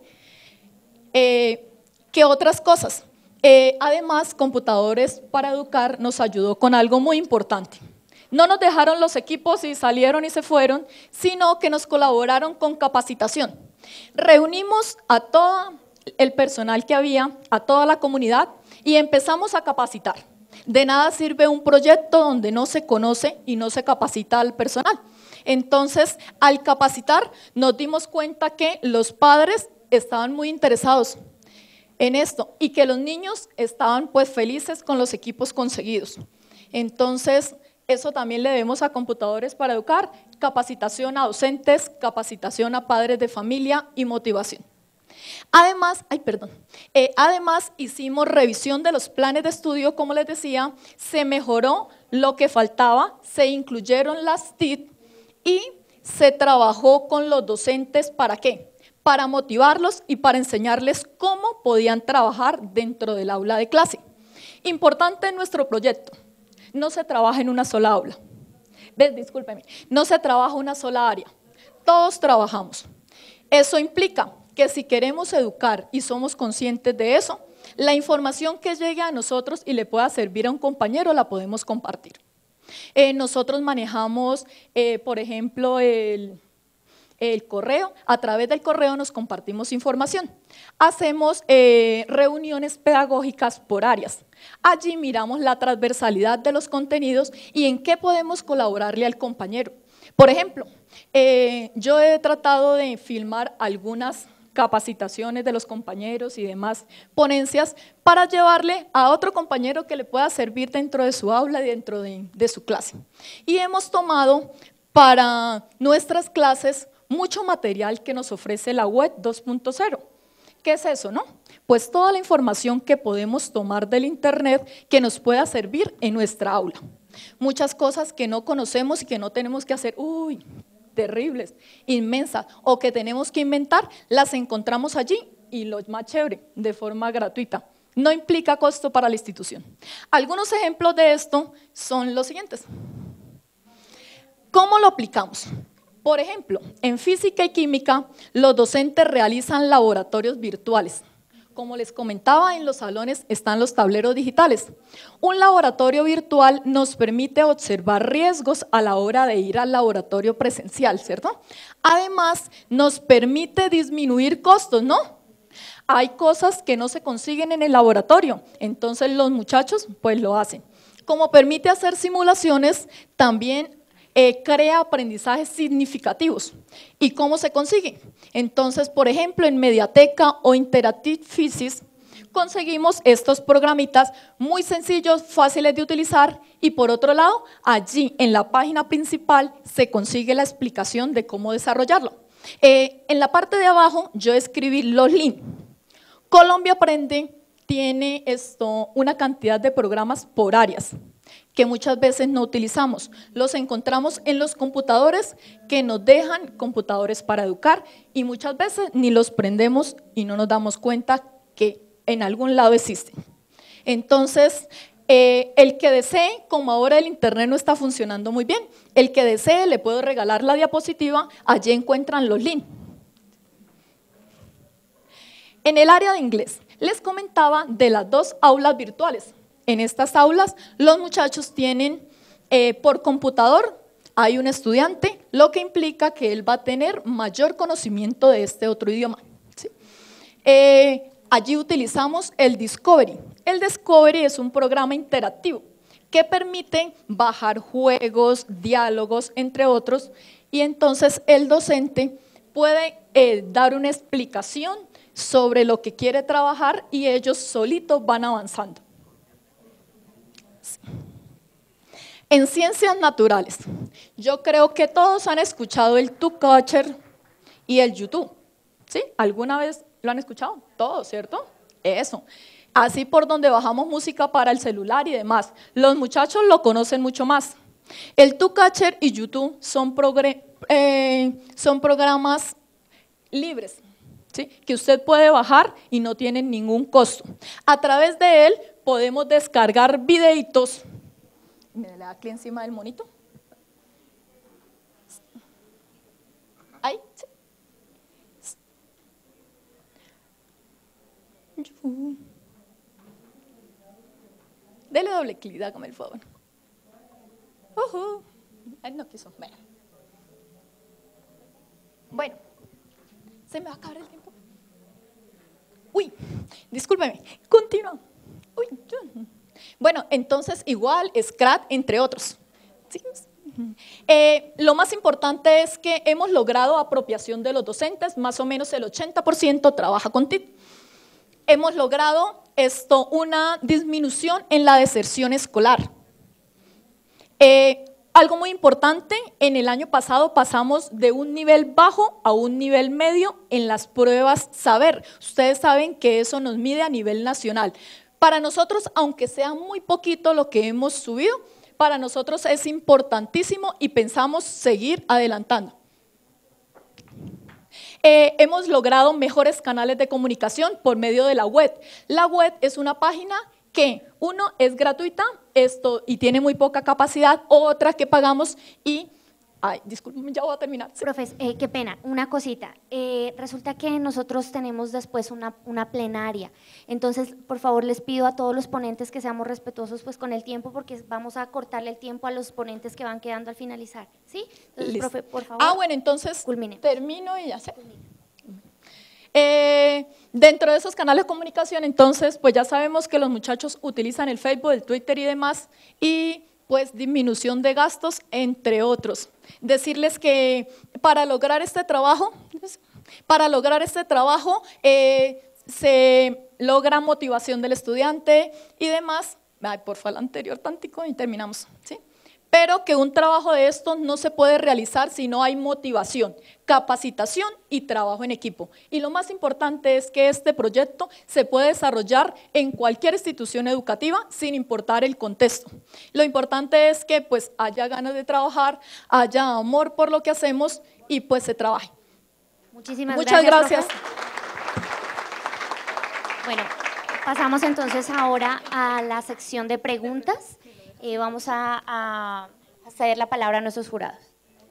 Eh, ¿Qué otras cosas? Eh, además, Computadores para Educar nos ayudó con algo muy importante. No nos dejaron los equipos y salieron y se fueron, sino que nos colaboraron con capacitación. Reunimos a todo el personal que había, a toda la comunidad y empezamos a capacitar. De nada sirve un proyecto donde no se conoce y no se capacita al personal. Entonces, al capacitar, nos dimos cuenta que los padres estaban muy interesados en esto y que los niños estaban pues felices con los equipos conseguidos. Entonces, eso también le debemos a Computadores para Educar, capacitación a docentes, capacitación a padres de familia y motivación. Además, ay, perdón, eh, además hicimos revisión de los planes de estudio, como les decía, se mejoró lo que faltaba, se incluyeron las T I C y se trabajó con los docentes, ¿para qué? Para motivarlos y para enseñarles cómo podían trabajar dentro del aula de clase. Importante en nuestro proyecto. No se trabaja en una sola aula, ¿ves? Discúlpeme, no se trabaja una sola área, todos trabajamos. Eso implica que si queremos educar y somos conscientes de eso, la información que llegue a nosotros y le pueda servir a un compañero la podemos compartir. Eh, nosotros manejamos, eh, por ejemplo, el... el correo, a través del correo nos compartimos información. Hacemos eh, reuniones pedagógicas por áreas. Allí miramos la transversalidad de los contenidos y en qué podemos colaborarle al compañero. Por ejemplo, eh, yo he tratado de filmar algunas capacitaciones de los compañeros y demás ponencias para llevarle a otro compañero que le pueda servir dentro de su aula y dentro de, de su clase. Y hemos tomado para nuestras clases mucho material que nos ofrece la web dos punto cero. ¿Qué es eso, no? Pues toda la información que podemos tomar del internet que nos pueda servir en nuestra aula. Muchas cosas que no conocemos y que no tenemos que hacer, uy, terribles, inmensas, o que tenemos que inventar, las encontramos allí y lo más chévere, de forma gratuita. No implica costo para la institución. Algunos ejemplos de esto son los siguientes. ¿Cómo lo aplicamos? Por ejemplo, en física y química, los docentes realizan laboratorios virtuales. Como les comentaba, en los salones están los tableros digitales. Un laboratorio virtual nos permite observar riesgos a la hora de ir al laboratorio presencial, ¿cierto? Además, nos permite disminuir costos, ¿no? Hay cosas que no se consiguen en el laboratorio, entonces los muchachos pues lo hacen. Como permite hacer simulaciones, también Eh, crea aprendizajes significativos. ¿Y cómo se consigue? Entonces, por ejemplo, en Mediateca o Interactive Physics conseguimos estos programitas muy sencillos, fáciles de utilizar y por otro lado, allí en la página principal se consigue la explicación de cómo desarrollarlo. Eh, en la parte de abajo yo escribí los links. Colombia Aprende tiene esto, una cantidad de programas por áreas que muchas veces no utilizamos. Los encontramos en los computadores que nos dejan Computadores para Educar y muchas veces ni los prendemos y no nos damos cuenta que en algún lado existen. Entonces, eh, el que desee, como ahora el internet no está funcionando muy bien, el que desee le puedo regalar la diapositiva, allí encuentran los links. En el área de inglés, les comentaba de las dos aulas virtuales. En estas aulas, los muchachos tienen eh, por computador, hay un estudiante, lo que implica que él va a tener mayor conocimiento de este otro idioma. ¿Sí? Eh, allí utilizamos el Discovery. El Discovery es un programa interactivo que permite bajar juegos, diálogos, entre otros, y entonces el docente puede eh, dar una explicación sobre lo que quiere trabajar y ellos solitos van avanzando. En ciencias naturales, yo creo que todos han escuchado el TwoCatcher y el YouTube. ¿Sí? ¿Alguna vez lo han escuchado? Todos, ¿cierto? Eso. Así por donde bajamos música para el celular y demás. Los muchachos lo conocen mucho más. El TwoCatcher y YouTube son, eh, son programas libres, ¿sí? Que usted puede bajar y no tienen ningún costo. A través de él podemos descargar videitos. ¿Me le da aquí encima del monito? Ahí, sí. Dele doble clic, hágame el favor. Uh -huh. Ay, no quiso. Bueno. bueno, se me va a acabar el tiempo. Uy, discúlpeme, continúa. Uy, bueno, entonces igual, Scratch, entre otros. ¿Sí? Eh, lo más importante es que hemos logrado apropiación de los docentes, más o menos el ochenta por ciento trabaja con T I C. Hemos logrado esto, una disminución en la deserción escolar. Eh, algo muy importante, en el año pasado pasamos de un nivel bajo a un nivel medio en las pruebas saber. Ustedes saben que eso nos mide a nivel nacional. Para nosotros, aunque sea muy poquito lo que hemos subido, para nosotros es importantísimo y pensamos seguir adelantando. Eh, hemos logrado mejores canales de comunicación por medio de la web. La web es una página que, uno, es gratuita esto, y tiene muy poca capacidad, otra que pagamos y… Ay, disculpen, ya voy a terminar. Sí. Profes, eh, qué pena, una cosita. Eh, resulta que nosotros tenemos después una, una plenaria. Entonces, por favor, les pido a todos los ponentes que seamos respetuosos pues, con el tiempo, porque vamos a cortarle el tiempo a los ponentes que van quedando al finalizar. ¿Sí? Entonces, Listo. profe, por favor. Ah, bueno, entonces culmine. Termino y ya sé. Eh, dentro de esos canales de comunicación, entonces, pues ya sabemos que los muchachos utilizan el Facebook, el Twitter y demás, y pues disminución de gastos, entre otros. Decirles que para lograr este trabajo, para lograr este trabajo eh, se logra motivación del estudiante y demás. Ay, por favor, anterior tantico y terminamos, ¿sí? Pero que un trabajo de estos no se puede realizar si no hay motivación, capacitación y trabajo en equipo. Y lo más importante es que este proyecto se puede desarrollar en cualquier institución educativa sin importar el contexto. Lo importante es que pues, haya ganas de trabajar, haya amor por lo que hacemos y pues se trabaje. Muchísimas Muchas gracias. gracias. Bueno, pasamos entonces ahora a la sección de preguntas. Eh, vamos a, a, a ceder la palabra a nuestros jurados.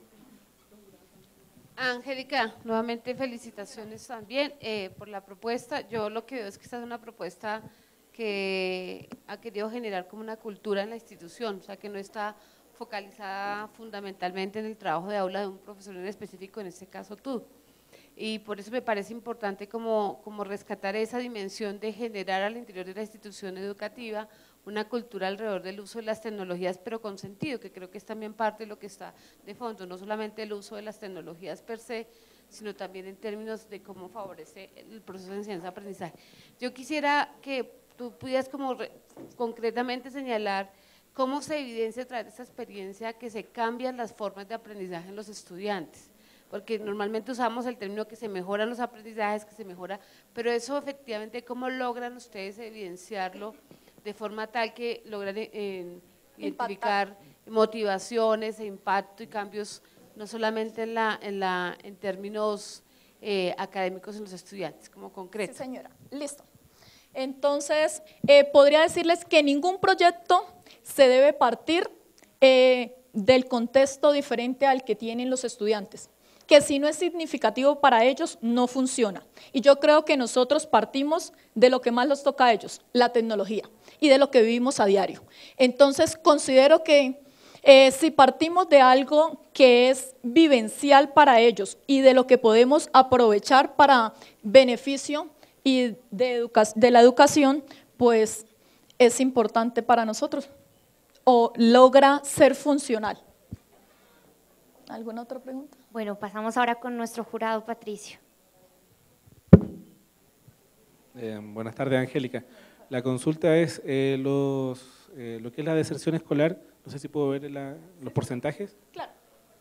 Angélica, nuevamente felicitaciones también eh, por la propuesta. Yo lo que veo es que esta es una propuesta que ha querido generar como una cultura en la institución, o sea que no está focalizada fundamentalmente en el trabajo de aula de un profesor en específico, en este caso tú. Y por eso me parece importante como, como rescatar esa dimensión de generar al interior de la institución educativa una cultura alrededor del uso de las tecnologías, pero con sentido, que creo que es también parte de lo que está de fondo, no solamente el uso de las tecnologías per se, sino también en términos de cómo favorece el proceso de enseñanza-aprendizaje. Yo quisiera que tú pudieras como re, concretamente señalar cómo se evidencia a través de esta experiencia que se cambian las formas de aprendizaje en los estudiantes, porque normalmente usamos el término que se mejoran los aprendizajes, que se mejora, pero eso efectivamente, ¿cómo logran ustedes evidenciarlo de forma tal que logran eh, identificar motivaciones e impacto y cambios no solamente en, la, en, la, en términos eh, académicos en los estudiantes, como concreto? Sí, señora, listo. Entonces, eh, podría decirles que ningún proyecto se debe partir eh, del contexto diferente al que tienen los estudiantes. que si no es significativo para ellos, no funciona. Y yo creo que nosotros partimos de lo que más les toca a ellos, la tecnología, y de lo que vivimos a diario. Entonces, considero que eh, si partimos de algo que es vivencial para ellos y de lo que podemos aprovechar para beneficio y de, educa- de la educación, pues es importante para nosotros o logra ser funcional. ¿Alguna otra pregunta? Bueno, pasamos ahora con nuestro jurado, Patricio. Eh, buenas tardes, Angélica. La consulta es eh, los, eh, lo que es la deserción escolar. No sé si puedo ver la, los porcentajes. Claro.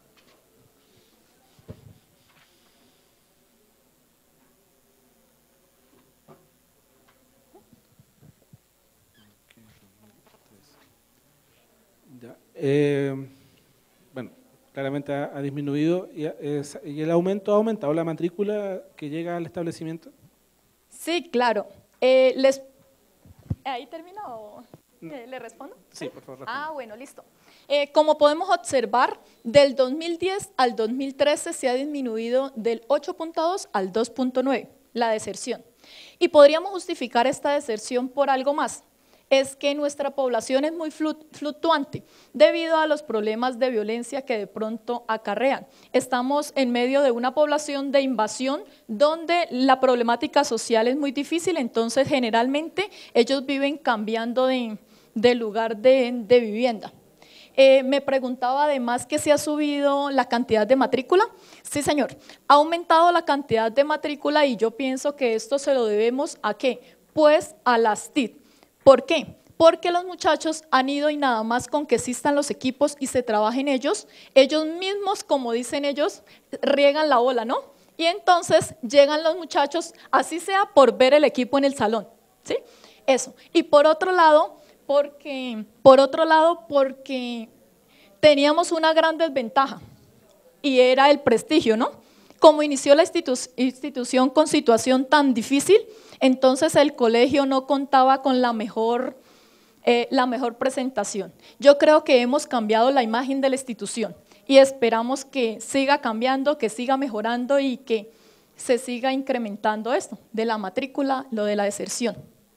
Ya. Eh, bueno, claramente ha, ha disminuido y, es, y el aumento ha aumentado la matrícula que llega al establecimiento. Sí, claro. Eh, les, ¿Ahí termina o eh, le respondo? Sí, por favor. Ah, bueno, listo. Eh, como podemos observar, del dos mil diez al dos mil trece se ha disminuido del ocho punto dos al dos punto nueve, la deserción. Y podríamos justificar esta deserción por algo más. Es que nuestra población es muy fluctuante debido a los problemas de violencia que de pronto acarrean. Estamos en medio de una población de invasión donde la problemática social es muy difícil, entonces generalmente ellos viven cambiando de, de lugar de, de vivienda. Eh, me preguntaba además que si ha subido la cantidad de matrícula. Sí, señor, ha aumentado la cantidad de matrícula y yo pienso que esto se lo debemos ¿a qué? Pues a las T I C. ¿Por qué? Porque los muchachos han ido y nada más con que existan los equipos y se trabajen ellos, ellos mismos, como dicen ellos, riegan la bola, ¿no? Y entonces llegan los muchachos, así sea por ver el equipo en el salón, ¿sí? Eso. Y por otro lado, porque, por otro lado, porque teníamos una gran desventaja y era el prestigio, ¿no? Como inició la institu institución con situación tan difícil, entonces el colegio no contaba con la mejor, eh, la mejor presentación. Yo creo que hemos cambiado la imagen de la institución y esperamos que siga cambiando, que siga mejorando y que se siga incrementando esto, de la matrícula, lo de la deserción.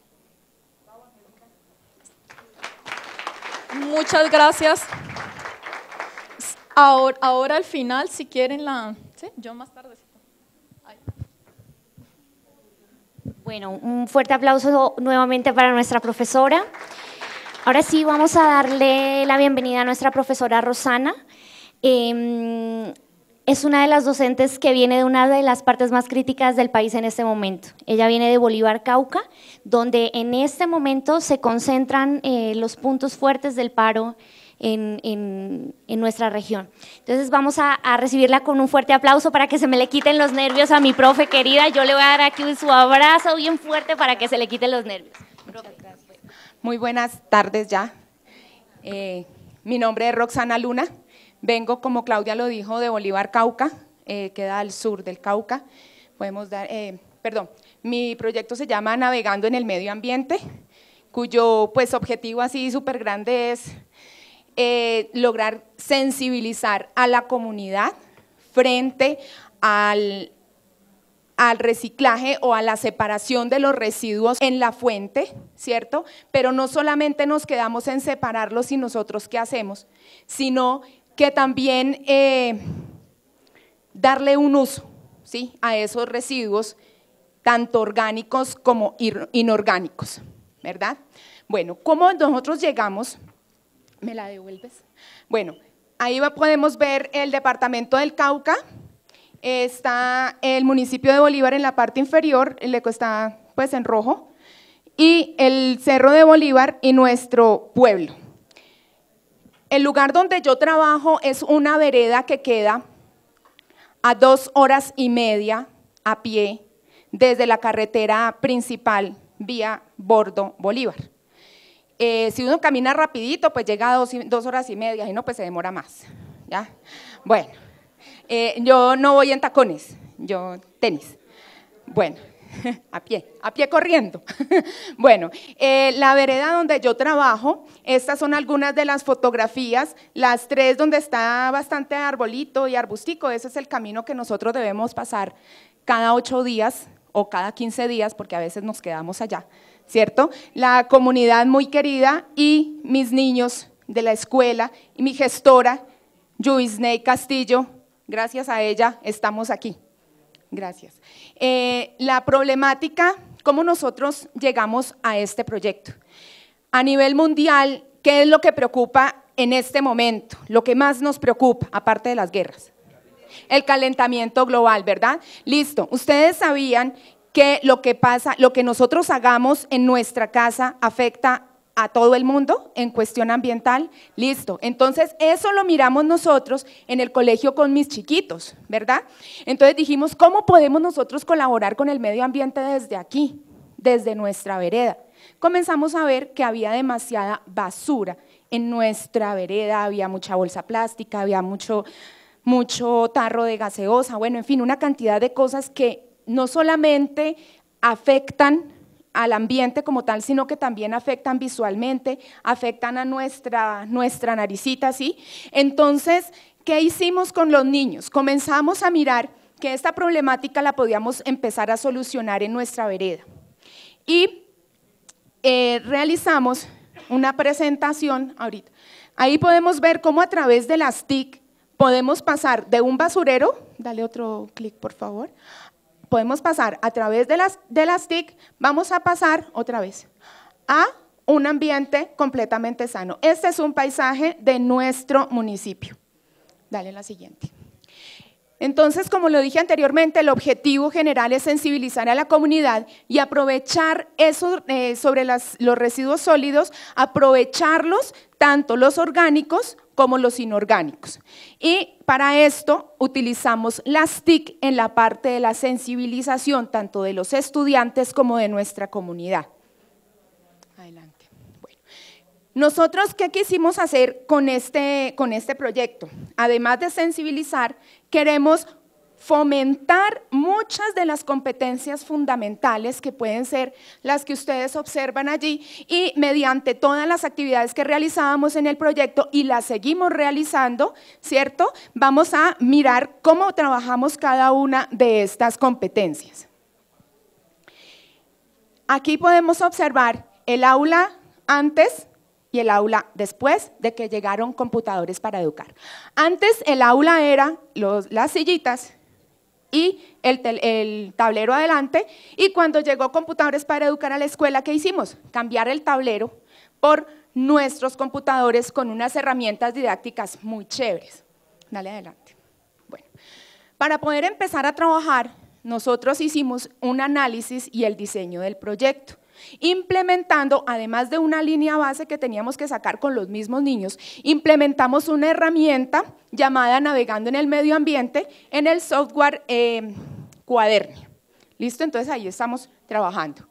Muchas gracias. Ahora, ahora al final, si quieren la… ¿sí? Yo más tarde. Bueno, un fuerte aplauso nuevamente para nuestra profesora. Ahora sí vamos a darle la bienvenida a nuestra profesora Rosana. Eh, es una de las docentes que viene de una de las partes más críticas del país en este momento. Ella viene de Bolívar, Cauca, donde en este momento se concentran eh, los puntos fuertes del paro En, en, en nuestra región. Entonces vamos a, a recibirla con un fuerte aplauso para que se me le quiten los nervios a mi profe querida. Yo le voy a dar aquí su abrazo bien fuerte para que se le quiten los nervios. Muchas gracias. Muy buenas tardes ya. Eh, mi nombre es Roxana Luna. Vengo, como Claudia lo dijo, de Bolívar, Cauca, eh, queda al sur del Cauca. Podemos dar, eh, perdón, mi proyecto se llama Navegando en el Medio Ambiente, cuyo pues objetivo así súper grande es Eh, lograr sensibilizar a la comunidad frente al, al reciclaje o a la separación de los residuos en la fuente, ¿cierto? Pero no solamente nos quedamos en separarlos y nosotros qué hacemos, sino que también eh, darle un uso, ¿sí? A esos residuos, tanto orgánicos como inorgánicos, ¿verdad? Bueno, ¿cómo nosotros llegamos? ¿Me la devuelves? Bueno, ahí va, podemos ver el departamento del Cauca, está el municipio de Bolívar en la parte inferior, el eco está pues en rojo, y el Cerro de Bolívar y nuestro pueblo. El lugar donde yo trabajo es una vereda que queda a dos horas y media a pie desde la carretera principal vía Bordo-Bolívar. Eh, si uno camina rapidito, pues llega a dos, dos horas y media, y no, pues se demora más, ¿ya? Bueno, eh, yo no voy en tacones, yo tenis. Bueno, a pie, a pie corriendo. Bueno, eh, la vereda donde yo trabajo, estas son algunas de las fotografías, las tres donde está bastante arbolito y arbustico, ese es el camino que nosotros debemos pasar cada ocho días o cada quince días, porque a veces nos quedamos allá, ¿cierto? La comunidad muy querida y mis niños de la escuela y mi gestora, Yuisney Castillo, gracias a ella estamos aquí. Gracias. Eh, la problemática, ¿cómo nosotros llegamos a este proyecto? A nivel mundial, ¿qué es lo que preocupa en este momento? Lo que más nos preocupa, aparte de las guerras. El calentamiento global, ¿verdad? Listo. Ustedes sabían que lo que pasa, lo que nosotros hagamos en nuestra casa afecta a todo el mundo en cuestión ambiental. Listo. Entonces, eso lo miramos nosotros en el colegio con mis chiquitos, ¿verdad? Entonces dijimos, ¿cómo podemos nosotros colaborar con el medio ambiente desde aquí, desde nuestra vereda? Comenzamos a ver que había demasiada basura en nuestra vereda, había mucha bolsa plástica, había mucho, mucho tarro de gaseosa, bueno, en fin, una cantidad de cosas que no solamente afectan al ambiente como tal, sino que también afectan visualmente, afectan a nuestra, nuestra naricita, ¿sí? Entonces, ¿qué hicimos con los niños? Comenzamos a mirar que esta problemática la podíamos empezar a solucionar en nuestra vereda. Y eh, realizamos una presentación ahorita. Ahí podemos ver cómo a través de las T I C podemos pasar de un basurero, dale otro clic por favor, podemos pasar a través de las, de las T I C, vamos a pasar otra vez a un ambiente completamente sano. Este es un paisaje de nuestro municipio. Dale la siguiente. Entonces, como lo dije anteriormente, el objetivo general es sensibilizar a la comunidad y aprovechar eso eh, sobre las, los residuos sólidos, aprovecharlos, tanto los orgánicos como los inorgánicos. Y para esto utilizamos las T I C en la parte de la sensibilización, tanto de los estudiantes como de nuestra comunidad. Adelante. Bueno. Nosotros, ¿qué quisimos hacer con este, con este proyecto? Además de sensibilizar, queremos fomentar muchas de las competencias fundamentales que pueden ser las que ustedes observan allí y mediante todas las actividades que realizábamos en el proyecto y las seguimos realizando, ¿cierto? Vamos a mirar cómo trabajamos cada una de estas competencias. Aquí podemos observar el aula antes y el aula después de que llegaron computadores para educar. Antes el aula era los, las sillitas y el, el tablero adelante, y cuando llegó computadores para educar a la escuela, ¿qué hicimos? Cambiar el tablero por nuestros computadores con unas herramientas didácticas muy chéveres. Dale adelante. Bueno, para poder empezar a trabajar, nosotros hicimos un análisis y el diseño del proyecto, implementando, además de una línea base que teníamos que sacar con los mismos niños, implementamos una herramienta llamada Navegando en el Medio Ambiente en el software eh, Cuadernio. ¿Listo? Entonces ahí estamos trabajando.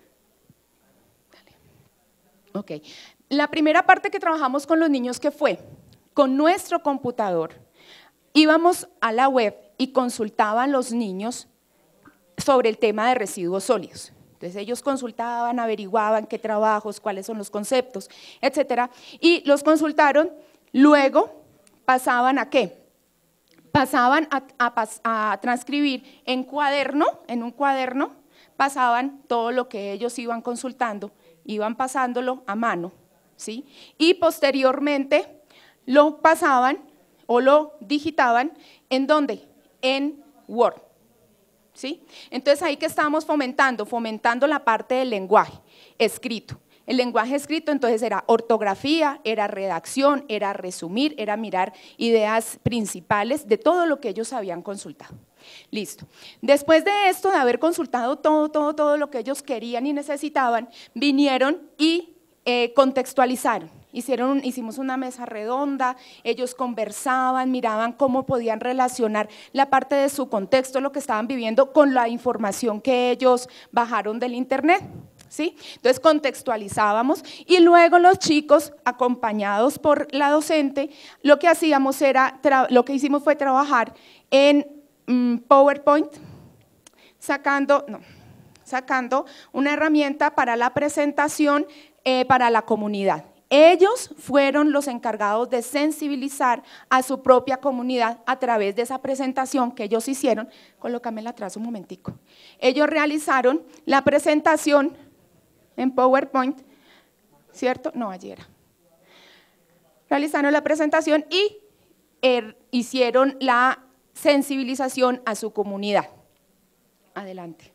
Dale. Ok. La primera parte que trabajamos con los niños, ¿qué fue? Con nuestro computador íbamos a la web y consultaban los niños sobre el tema de residuos sólidos. Entonces ellos consultaban, averiguaban qué trabajos, cuáles son los conceptos, etcétera, y los consultaron, luego pasaban a ¿qué? Pasaban a, a, a transcribir en cuaderno, en un cuaderno, pasaban todo lo que ellos iban consultando, iban pasándolo a mano, ¿sí? Y posteriormente lo pasaban o lo digitaban, ¿en dónde? En Word. ¿Sí? Entonces ahí que estábamos fomentando, fomentando la parte del lenguaje escrito. El lenguaje escrito entonces era ortografía, era redacción, era resumir, era mirar ideas principales de todo lo que ellos habían consultado. Listo. Después de esto, de haber consultado todo, todo, todo lo que ellos querían y necesitaban, vinieron y eh, contextualizaron. Hicieron, hicimos una mesa redonda, ellos conversaban, miraban cómo podían relacionar la parte de su contexto, lo que estaban viviendo, con la información que ellos bajaron del internet, ¿sí? Entonces contextualizábamos y luego los chicos, acompañados por la docente, lo que hacíamos era, lo que hicimos fue trabajar en mmm, PowerPoint, sacando, no, sacando una herramienta para la presentación eh, para la comunidad. Ellos fueron los encargados de sensibilizar a su propia comunidad a través de esa presentación que ellos hicieron. Colócamela atrás un momentico. Ellos realizaron la presentación en PowerPoint, ¿cierto? No, allí era. Realizaron la presentación y er, hicieron la sensibilización a su comunidad. Adelante.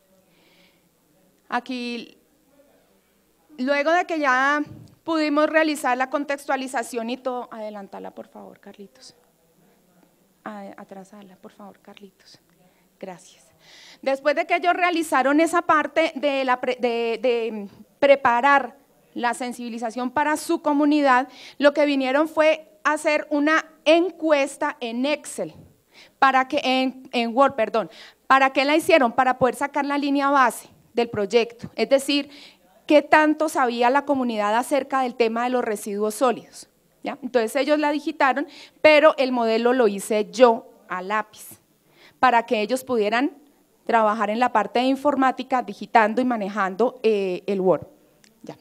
Aquí, luego de que ya pudimos realizar la contextualización y todo, adelántala por favor, Carlitos. Atrasala, por favor, Carlitos. Gracias. Después de que ellos realizaron esa parte de, la pre, de, de preparar la sensibilización para su comunidad, lo que vinieron fue hacer una encuesta en Excel, para que, en, en Word, perdón. ¿Para qué la hicieron? Para poder sacar la línea base del proyecto, es decir, qué tanto sabía la comunidad acerca del tema de los residuos sólidos. ¿Ya? Entonces ellos la digitaron, pero el modelo lo hice yo a lápiz, para que ellos pudieran trabajar en la parte de informática, digitando y manejando eh, el Word. Ya.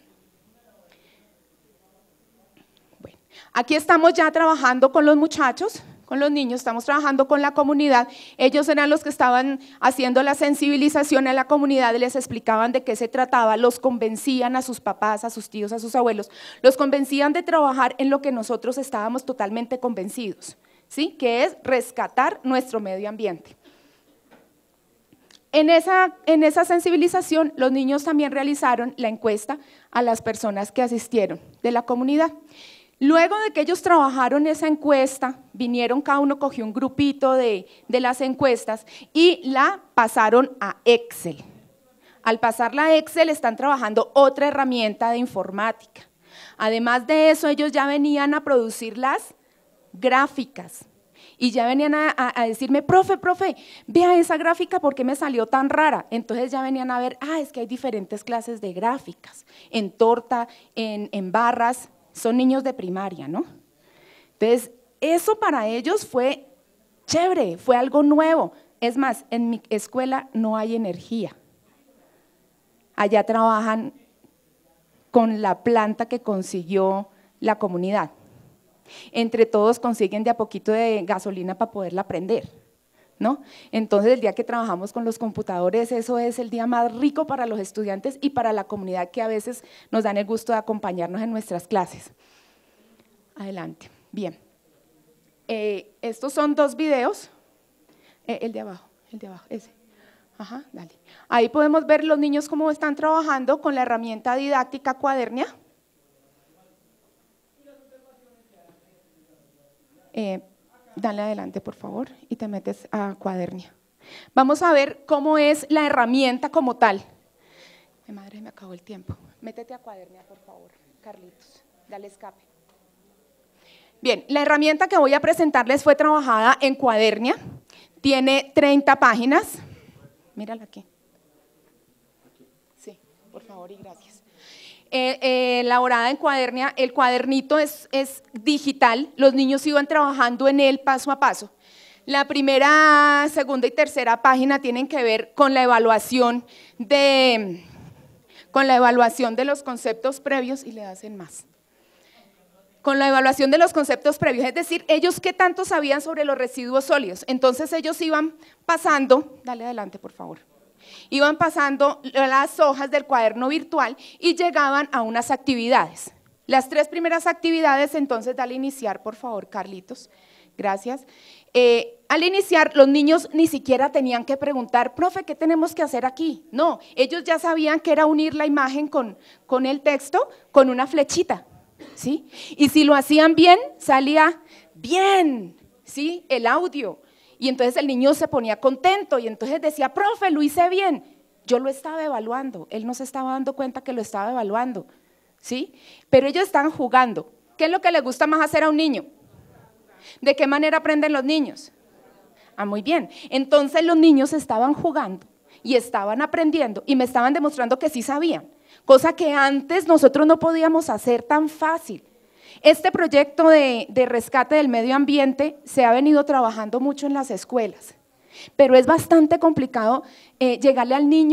Bueno, aquí estamos ya trabajando con los muchachos, con los niños, estamos trabajando con la comunidad. Ellos eran los que estaban haciendo la sensibilización a la comunidad, les explicaban de qué se trataba, los convencían a sus papás, a sus tíos, a sus abuelos, los convencían de trabajar en lo que nosotros estábamos totalmente convencidos, ¿sí? Que es rescatar nuestro medio ambiente. En esa, en esa sensibilización, los niños también realizaron la encuesta a las personas que asistieron de la comunidad. Luego de que ellos trabajaron esa encuesta, vinieron, cada uno cogió un grupito de, de las encuestas y la pasaron a Excel. Al pasarla a Excel están trabajando otra herramienta de informática. Además de eso, ellos ya venían a producir las gráficas y ya venían a, a, a decirme, profe, profe, vea esa gráfica, ¿por qué me salió tan rara? Entonces ya venían a ver, ah, es que hay diferentes clases de gráficas, en torta, en, en barras. Son niños de primaria, ¿no? Entonces, eso para ellos fue chévere, fue algo nuevo. Es más, en mi escuela no hay energía. Allá trabajan con la planta que consiguió la comunidad. Entre todos consiguen de a poquito de gasolina para poderla prender, ¿no? Entonces, el día que trabajamos con los computadores, eso es el día más rico para los estudiantes y para la comunidad que a veces nos dan el gusto de acompañarnos en nuestras clases. Adelante, bien. Eh, estos son dos videos, eh, el de abajo, el de abajo, ese. Ajá, dale. Ahí podemos ver los niños cómo están trabajando con la herramienta didáctica Cuadernia. Eh, Dale adelante, por favor, y te metes a Cuadernia. Vamos a ver cómo es la herramienta como tal. Mi madre, me acabó el tiempo. Métete a Cuadernia, por favor, Carlitos. Dale escape. Bien, la herramienta que voy a presentarles fue trabajada en Cuadernia. Tiene treinta páginas. Mírala aquí. Sí, por favor y gracias. Eh, eh, elaborada en Cuadernia, el cuadernito es, es digital, los niños iban trabajando en él paso a paso. La primera, segunda y tercera página tienen que ver con la evaluación de, con la evaluación de los conceptos previos y le hacen más. Con la evaluación de los conceptos previos, es decir, ellos qué tanto sabían sobre los residuos sólidos. Entonces ellos iban pasando, dale adelante por favor. Iban pasando las hojas del cuaderno virtual y llegaban a unas actividades. Las tres primeras actividades, entonces, dale iniciar, por favor, Carlitos. Gracias. Eh, al iniciar, los niños ni siquiera tenían que preguntar, profe, ¿qué tenemos que hacer aquí? No, ellos ya sabían que era unir la imagen con, con el texto, con una flechita, ¿sí? Y si lo hacían bien, salía bien, ¿sí? El audio. Y entonces el niño se ponía contento y entonces decía, profe, lo hice bien. Yo lo estaba evaluando, él no se estaba dando cuenta que lo estaba evaluando, ¿sí? Pero ellos estaban jugando. ¿Qué es lo que le gusta más hacer a un niño? ¿De qué manera aprenden los niños? Ah, muy bien. Entonces los niños estaban jugando y estaban aprendiendo y me estaban demostrando que sí sabían, cosa que antes nosotros no podíamos hacer tan fácil. Este proyecto de, de rescate del medio ambiente se ha venido trabajando mucho en las escuelas, pero es bastante complicado eh, llegarle al niño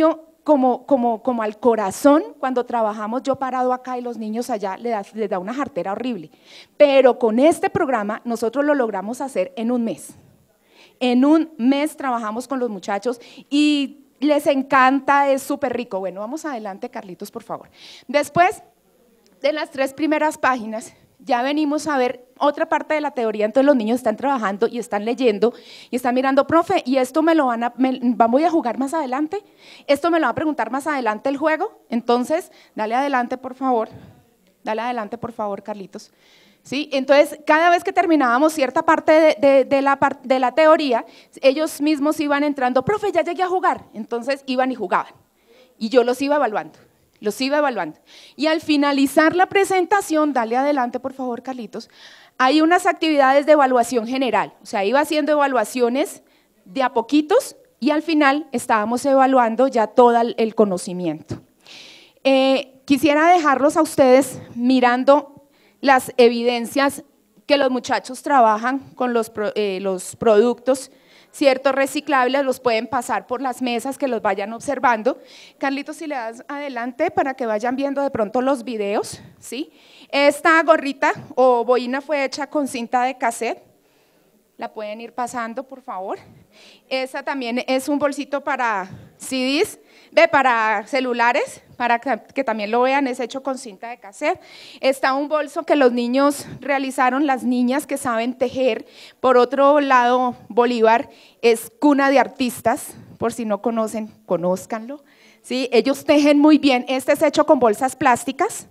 como, como, como al corazón, cuando trabajamos yo parado acá y los niños allá, les da, les da una jartera horrible. Pero con este programa nosotros lo logramos hacer en un mes. En un mes trabajamos con los muchachos y les encanta, es súper rico. Bueno, vamos adelante, Carlitos, por favor. Después de las tres primeras páginas, ya venimos a ver otra parte de la teoría, entonces los niños están trabajando y están leyendo y están mirando, profe, y esto me lo van a, me, voy a jugar más adelante, esto me lo va a preguntar más adelante el juego, entonces dale adelante por favor, dale adelante por favor Carlitos. ¿Sí? Entonces, cada vez que terminábamos cierta parte de, de, de, la, de la teoría, ellos mismos iban entrando, profe, ya llegué a jugar, entonces iban y jugaban y yo los iba evaluando. Los iba evaluando. Y al finalizar la presentación, dale adelante por favor Carlitos, hay unas actividades de evaluación general, o sea, iba haciendo evaluaciones de a poquitos y al final estábamos evaluando ya todo el conocimiento. Eh, quisiera dejarlos a ustedes mirando las evidencias que los muchachos trabajan con los, eh, los productos ciertos reciclables, los pueden pasar por las mesas que los vayan observando. Carlitos, si le das adelante para que vayan viendo de pronto los videos, ¿sí? Esta gorrita o boina fue hecha con cinta de cassette, la pueden ir pasando por favor. Esa también es un bolsito para C Ds, de, para celulares, para que, que también lo vean, es hecho con cinta de cassette. Está un bolso que los niños realizaron, las niñas que saben tejer. Por otro lado, Bolívar es cuna de artistas, por si no conocen, conózcanlo. ¿Sí? Ellos tejen muy bien, este es hecho con bolsas plásticas,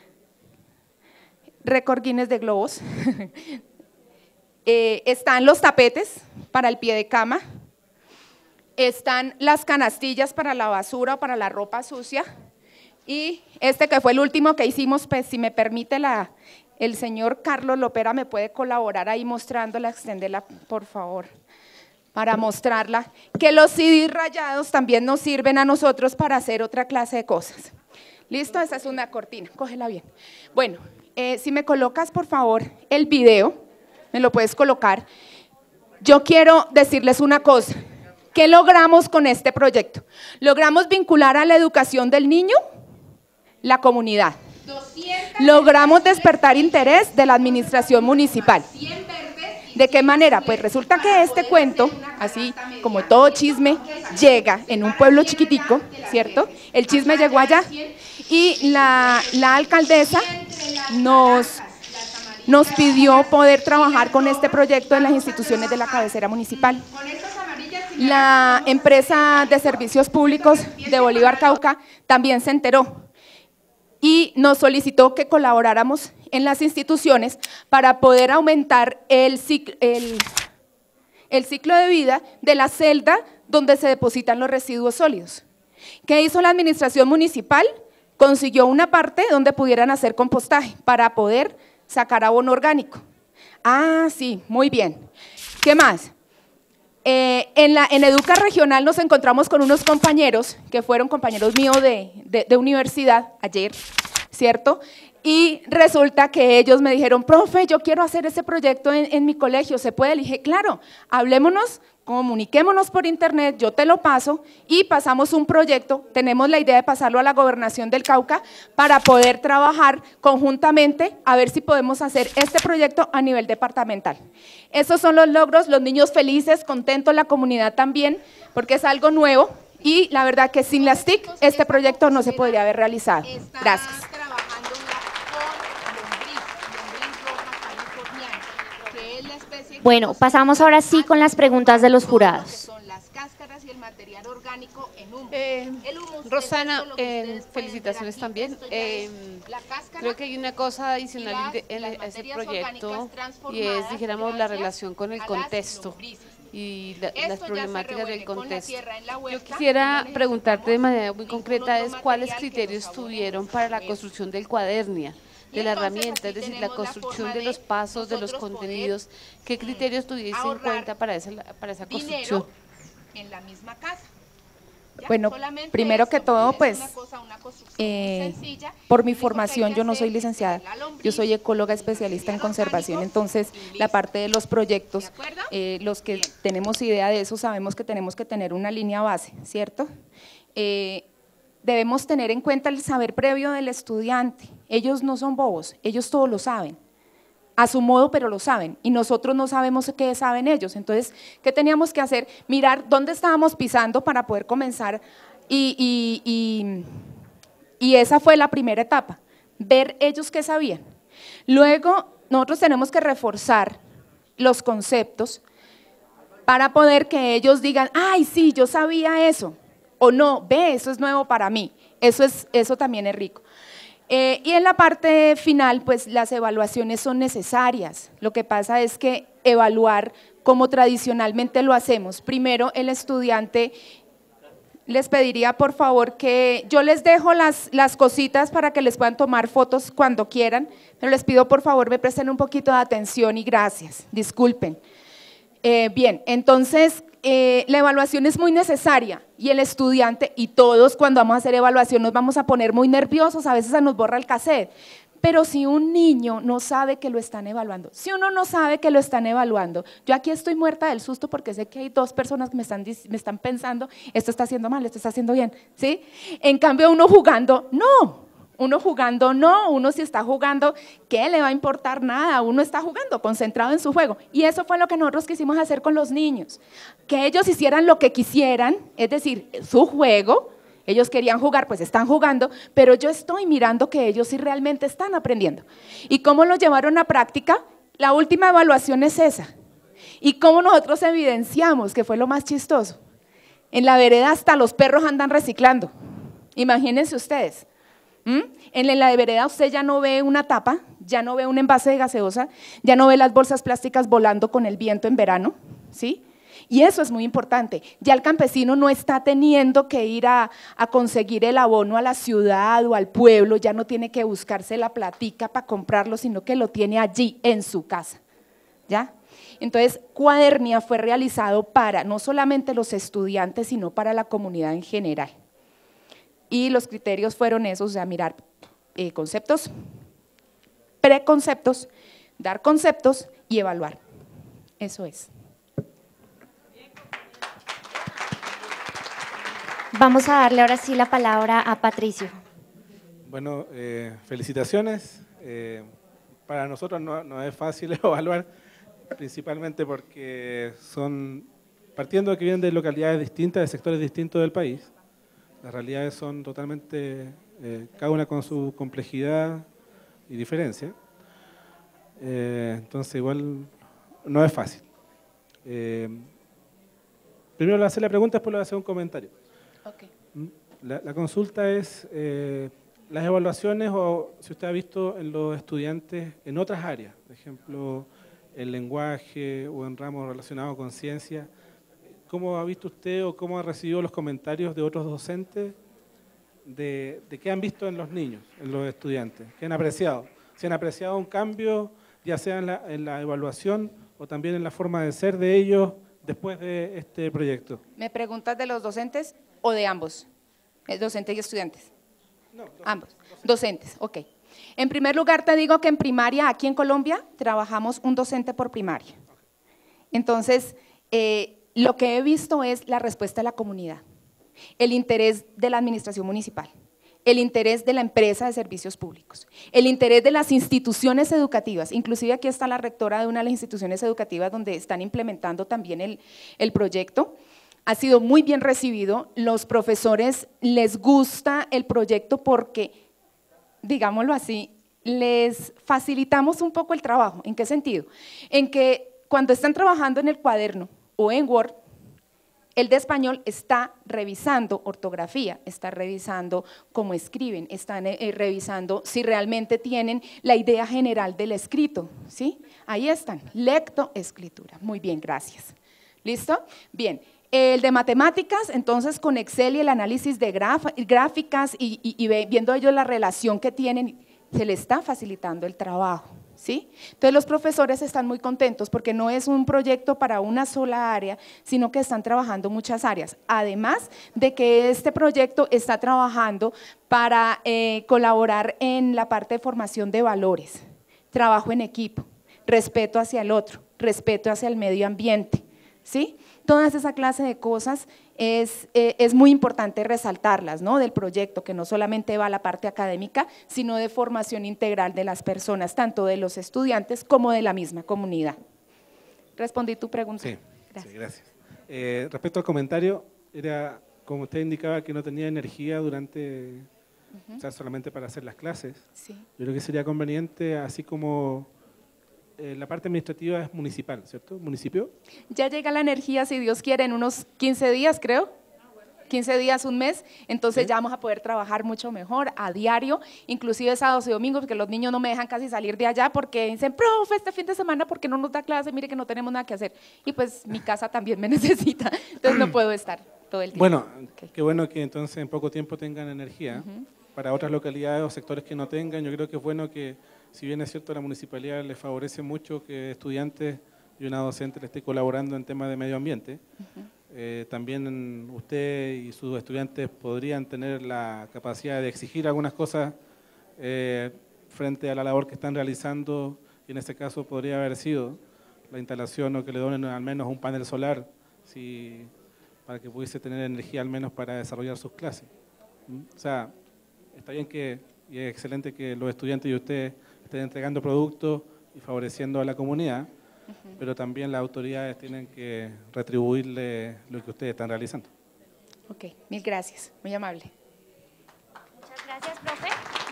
récord Guinness de globos. eh, están los tapetes para el pie de cama. Están las canastillas para la basura o para la ropa sucia y este que fue el último que hicimos, pues si me permite la, el señor Carlos Lopera me puede colaborar ahí mostrándola, extenderla por favor, para mostrarla, que los C Ds rayados también nos sirven a nosotros para hacer otra clase de cosas. ¿Listo? Esa es una cortina, cógela bien. Bueno, eh, si me colocas por favor el video, me lo puedes colocar. Yo quiero decirles una cosa. ¿Qué logramos con este proyecto? Logramos vincular a la educación del niño la comunidad. Logramos despertar interés de la administración municipal. ¿De qué manera? Pues resulta que este cuento, así como todo chisme, llega en un pueblo chiquitico, ¿cierto? El chisme llegó allá y la, la alcaldesa nos, nos pidió poder trabajar con este proyecto en las instituciones de la cabecera municipal. La empresa de servicios públicos de Bolívar Cauca también se enteró y nos solicitó que colaboráramos en las instituciones para poder aumentar el ciclo, el, el ciclo de vida de la celda donde se depositan los residuos sólidos. ¿Qué hizo la administración municipal? Consiguió una parte donde pudieran hacer compostaje para poder sacar abono orgánico. Ah, sí, muy bien. ¿Qué más? Eh, en, la, en Educa Regional nos encontramos con unos compañeros que fueron compañeros míos de, de, de universidad ayer, ¿cierto? Y resulta que ellos me dijeron, profe, yo quiero hacer ese proyecto en, en mi colegio, ¿se puede? Le dije, claro, hablémonos, comuniquémonos por internet, yo te lo paso y pasamos un proyecto, tenemos la idea de pasarlo a la Gobernación del Cauca para poder trabajar conjuntamente a ver si podemos hacer este proyecto a nivel departamental. Esos son los logros, los niños felices, contentos, la comunidad también, porque es algo nuevo y la verdad que sin las T I C este proyecto no se podría haber realizado. Gracias. Bueno, pasamos ahora sí con las preguntas de los jurados. Eh, Rosana, eh, felicitaciones también. Eh, creo que hay una cosa adicional en ese proyecto y es, dijéramos, la relación con el contexto y la, las problemáticas del contexto. Yo quisiera preguntarte de manera muy concreta es cuáles criterios tuvieron para la construcción del cuadernia, de la herramienta, es decir, la construcción de los pasos, de los contenidos, ¿qué criterios tuviste en cuenta para esa, para esa construcción? En la misma casa. Bueno, primero que todo, pues, eh, por mi formación yo no soy licenciada, yo soy ecóloga especialista en conservación, entonces la parte de los proyectos, eh, los que tenemos idea de eso sabemos que tenemos que tener una línea base, ¿cierto? Eh, debemos tener en cuenta el saber previo del estudiante. Ellos no son bobos, ellos todo lo saben, a su modo, pero lo saben, y nosotros no sabemos qué saben ellos. Entonces, ¿qué teníamos que hacer? Mirar dónde estábamos pisando para poder comenzar, y, y, y, y esa fue la primera etapa, ver ellos qué sabían. Luego, nosotros tenemos que reforzar los conceptos para poder que ellos digan, ay, sí, yo sabía eso, o no, ve, eso es nuevo para mí, eso, es, eso también es rico. Eh, y en la parte final, pues las evaluaciones son necesarias. Lo que pasa es que evaluar como tradicionalmente lo hacemos, primero el estudiante, les pediría por favor que yo les dejo las, las cositas para que les puedan tomar fotos cuando quieran, pero les pido por favor me presten un poquito de atención y gracias, disculpen. Eh, bien, entonces eh, la evaluación es muy necesaria y el estudiante y todos cuando vamos a hacer evaluación nos vamos a poner muy nerviosos, a veces se nos borra el cassette, pero si un niño no sabe que lo están evaluando, si uno no sabe que lo están evaluando, yo aquí estoy muerta del susto porque sé que hay dos personas que me están, me están pensando, esto está haciendo mal, esto está haciendo bien, ¿sí? En cambio uno jugando, no. Uno jugando, no, uno si está jugando, ¿qué le va a importar nada? Uno está jugando, concentrado en su juego. Y eso fue lo que nosotros quisimos hacer con los niños, que ellos hicieran lo que quisieran, es decir, su juego, ellos querían jugar, pues están jugando, pero yo estoy mirando que ellos sí realmente están aprendiendo. ¿Y cómo lo llevaron a práctica? La última evaluación es esa. ¿Y cómo nosotros evidenciamos, que fue lo más chistoso? En la vereda hasta los perros andan reciclando, imagínense ustedes. ¿Mm? En la vereda usted ya no ve una tapa, ya no ve un envase de gaseosa, ya no ve las bolsas plásticas volando con el viento en verano, ¿sí? Y eso es muy importante, ya el campesino no está teniendo que ir a, a conseguir el abono a la ciudad o al pueblo, ya no tiene que buscarse la platica para comprarlo, sino que lo tiene allí en su casa, ¿ya? Entonces, Cuadernia fue realizado para no solamente los estudiantes, sino para la comunidad en general. Y los criterios fueron esos, o sea, mirar eh, conceptos, preconceptos, dar conceptos y evaluar. Eso es. Vamos a darle ahora sí la palabra a Patricio. Bueno, eh, felicitaciones. Eh, para nosotros no, no es fácil evaluar, principalmente porque son, partiendo de que vienen de localidades distintas, de sectores distintos del país, las realidades son totalmente, eh, cada una con su complejidad y diferencia. Eh, entonces igual no es fácil. Eh, primero le voy a hacer la pregunta, después le voy a hacer un comentario. Okay. La, la consulta es, eh, las evaluaciones, o si usted ha visto en los estudiantes en otras áreas, por ejemplo, el lenguaje o en ramos relacionados con ciencia, ¿cómo ha visto usted o cómo ha recibido los comentarios de otros docentes de, de qué han visto en los niños, en los estudiantes? ¿Qué han apreciado? ¿Se han apreciado un cambio, ya sea en la, en la evaluación o también en la forma de ser de ellos después de este proyecto? ¿Me preguntas de los docentes o de ambos? ¿Docentes y estudiantes? No, docentes, ambos. Docentes, ok. En primer lugar te digo que en primaria, aquí en Colombia, trabajamos un docente por primaria. Entonces, eh, lo que he visto es la respuesta de la comunidad, el interés de la administración municipal, el interés de la empresa de servicios públicos, el interés de las instituciones educativas, inclusive aquí está la rectora de una de las instituciones educativas donde están implementando también el, el proyecto. Ha sido muy bien recibido, los profesores les gusta el proyecto porque, digámoslo así, les facilitamos un poco el trabajo. ¿En qué sentido? En que cuando están trabajando en el cuaderno o en Word, el de español está revisando ortografía, está revisando cómo escriben, están eh, revisando si realmente tienen la idea general del escrito, ¿sí? Ahí están, lectoescritura. Muy bien, gracias. ¿Listo? Bien. El de matemáticas, entonces con Excel y el análisis de graf, gráficas y, y, y viendo ellos la relación que tienen, se les está facilitando el trabajo, ¿sí? Entonces los profesores están muy contentos porque no es un proyecto para una sola área, sino que están trabajando muchas áreas. Además de que este proyecto está trabajando para eh, colaborar en la parte de formación de valores, trabajo en equipo, respeto hacia el otro, respeto hacia el medio ambiente, ¿sí? Todas esa clase de cosas es, eh, es muy importante resaltarlas, ¿no? Del proyecto, que no solamente va a la parte académica, sino de formación integral de las personas, tanto de los estudiantes como de la misma comunidad. ¿Respondí tu pregunta? Sí, gracias. Sí, gracias. Eh, respecto al comentario, era como usted indicaba que no tenía energía durante, uh-huh. o sea, solamente para hacer las clases. Sí. Yo creo que sería conveniente, así como eh, la parte administrativa es municipal, ¿cierto? ¿Municipio? Ya llega la energía, si Dios quiere, en unos quince días, creo. quince días, un mes, entonces ¿sí? Ya vamos a poder trabajar mucho mejor a diario, inclusive sábados y domingos, porque los niños no me dejan casi salir de allá porque dicen, profe, este fin de semana, ¿por qué no nos da clase? Mire que no tenemos nada que hacer. Y pues mi casa también me necesita, entonces no puedo estar todo el tiempo. Bueno, okay. Qué bueno que entonces en poco tiempo tengan energía. Uh-huh. Para otras localidades o sectores que no tengan, yo creo que es bueno que, si bien es cierto, la municipalidad les favorece mucho que estudiantes y una docente le esté colaborando en temas de medio ambiente, uh-huh. Eh, también usted y sus estudiantes podrían tener la capacidad de exigir algunas cosas eh, frente a la labor que están realizando, y en este caso podría haber sido la instalación o que le donen al menos un panel solar si, para que pudiese tener energía al menos para desarrollar sus clases. ¿Mm? O sea, está bien que, y es excelente que los estudiantes y usted estén entregando productos y favoreciendo a la comunidad, Uh-huh. pero también las autoridades tienen que retribuirle lo que ustedes están realizando. Ok, mil gracias, muy amable. Muchas gracias, profe.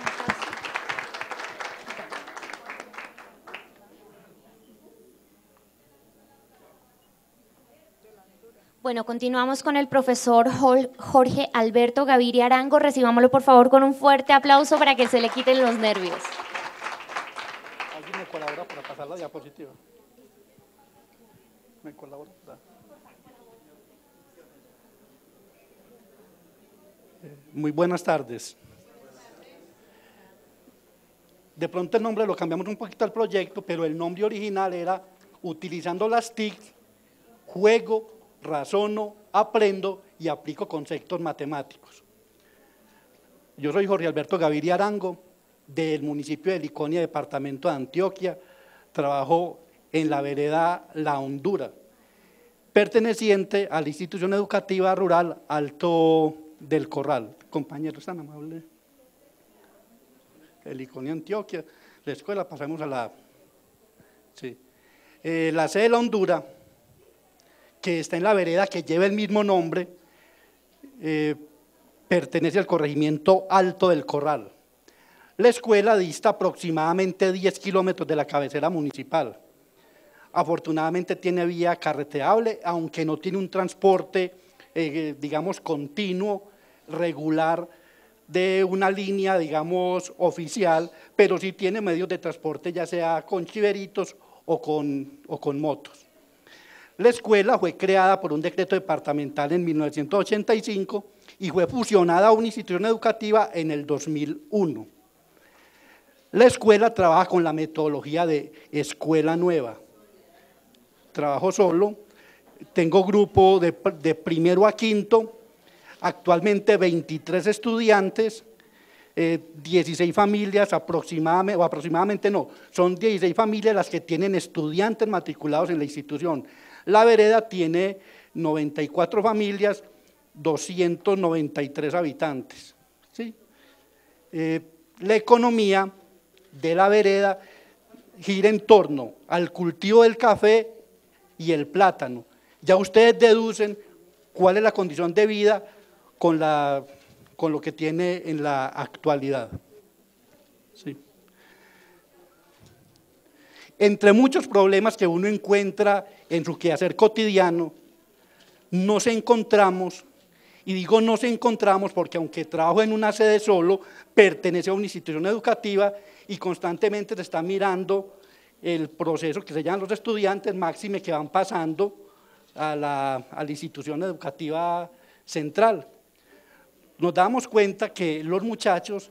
Bueno, continuamos con el profesor Jorge Alberto Gaviria Arango. Recibámoslo por favor con un fuerte aplauso para que se le quiten los nervios. ¿Alguien me colabora para pasar la diapositiva? ¿Me colabora? Muy buenas tardes. De pronto el nombre lo cambiamos un poquito al proyecto, pero el nombre original era utilizando las T I C, juego, razono, aprendo y aplico conceptos matemáticos. Yo soy Jorge Alberto Gaviria Arango, del municipio de Liconia, departamento de Antioquia. Trabajo en la vereda La Hondura, perteneciente a la institución educativa rural Alto del Corral. Compañeros tan amables, el Liconia, Antioquia, la escuela, pasamos a la… Sí. Eh, la sede de La Hondura, que está en la vereda que lleva el mismo nombre, eh, pertenece al corregimiento Alto del Corral. La escuela dista aproximadamente diez kilómetros de la cabecera municipal. Afortunadamente tiene vía carreteable, aunque no tiene un transporte, eh, digamos, continuo, regular, de una línea, digamos, oficial, pero sí tiene medios de transporte, ya sea con chiveritos o con, o con motos. La escuela fue creada por un decreto departamental en mil novecientos ochenta y cinco y fue fusionada a una institución educativa en el dos mil uno. La escuela trabaja con la metodología de escuela nueva. Trabajo solo, tengo grupo de, de primero a quinto, actualmente veintitrés estudiantes, eh, dieciséis familias aproximadamente, o aproximadamente no, son dieciséis familias las que tienen estudiantes matriculados en la institución. La vereda tiene noventa y cuatro familias, doscientos noventa y tres habitantes. ¿Sí? Eh, la economía de la vereda gira en torno al cultivo del café y el plátano. Ya ustedes deducen cuál es la condición de vida con, la, con lo que tiene en la actualidad. Sí. Entre muchos problemas que uno encuentra en su quehacer cotidiano, nos encontramos, y digo nos encontramos porque aunque trabajo en una sede solo, pertenece a una institución educativa y constantemente se está mirando el proceso que se llaman los estudiantes, máxime que van pasando a la, a la institución educativa central. Nos damos cuenta que los muchachos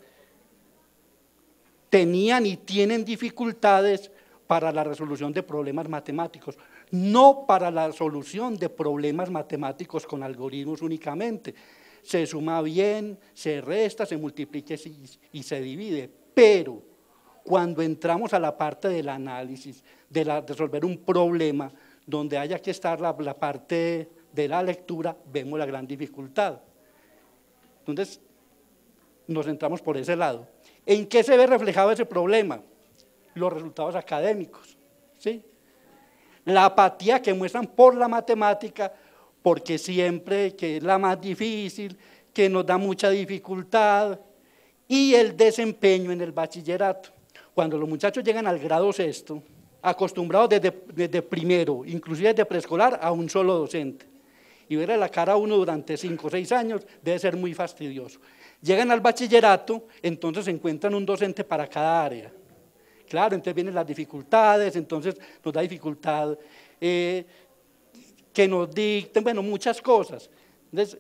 tenían y tienen dificultades para la resolución de problemas matemáticos, no para la solución de problemas matemáticos con algoritmos únicamente. Se suma bien, se resta, se multiplica y, y se divide, pero cuando entramos a la parte del análisis, de la, resolver un problema, donde haya que estar la, la parte de la lectura, vemos la gran dificultad. Entonces, nos centramos por ese lado. ¿En qué se ve reflejado ese problema? Los resultados académicos, ¿sí? La apatía que muestran por la matemática, porque siempre que es la más difícil, que nos da mucha dificultad, y el desempeño en el bachillerato. Cuando los muchachos llegan al grado sexto, acostumbrados desde, desde primero, inclusive desde preescolar, a un solo docente, y verle la cara a uno durante cinco o seis años debe ser muy fastidioso. Llegan al bachillerato, entonces encuentran un docente para cada área. Claro, entonces vienen las dificultades, entonces nos da dificultad eh, que nos dicten, bueno, muchas cosas. Entonces,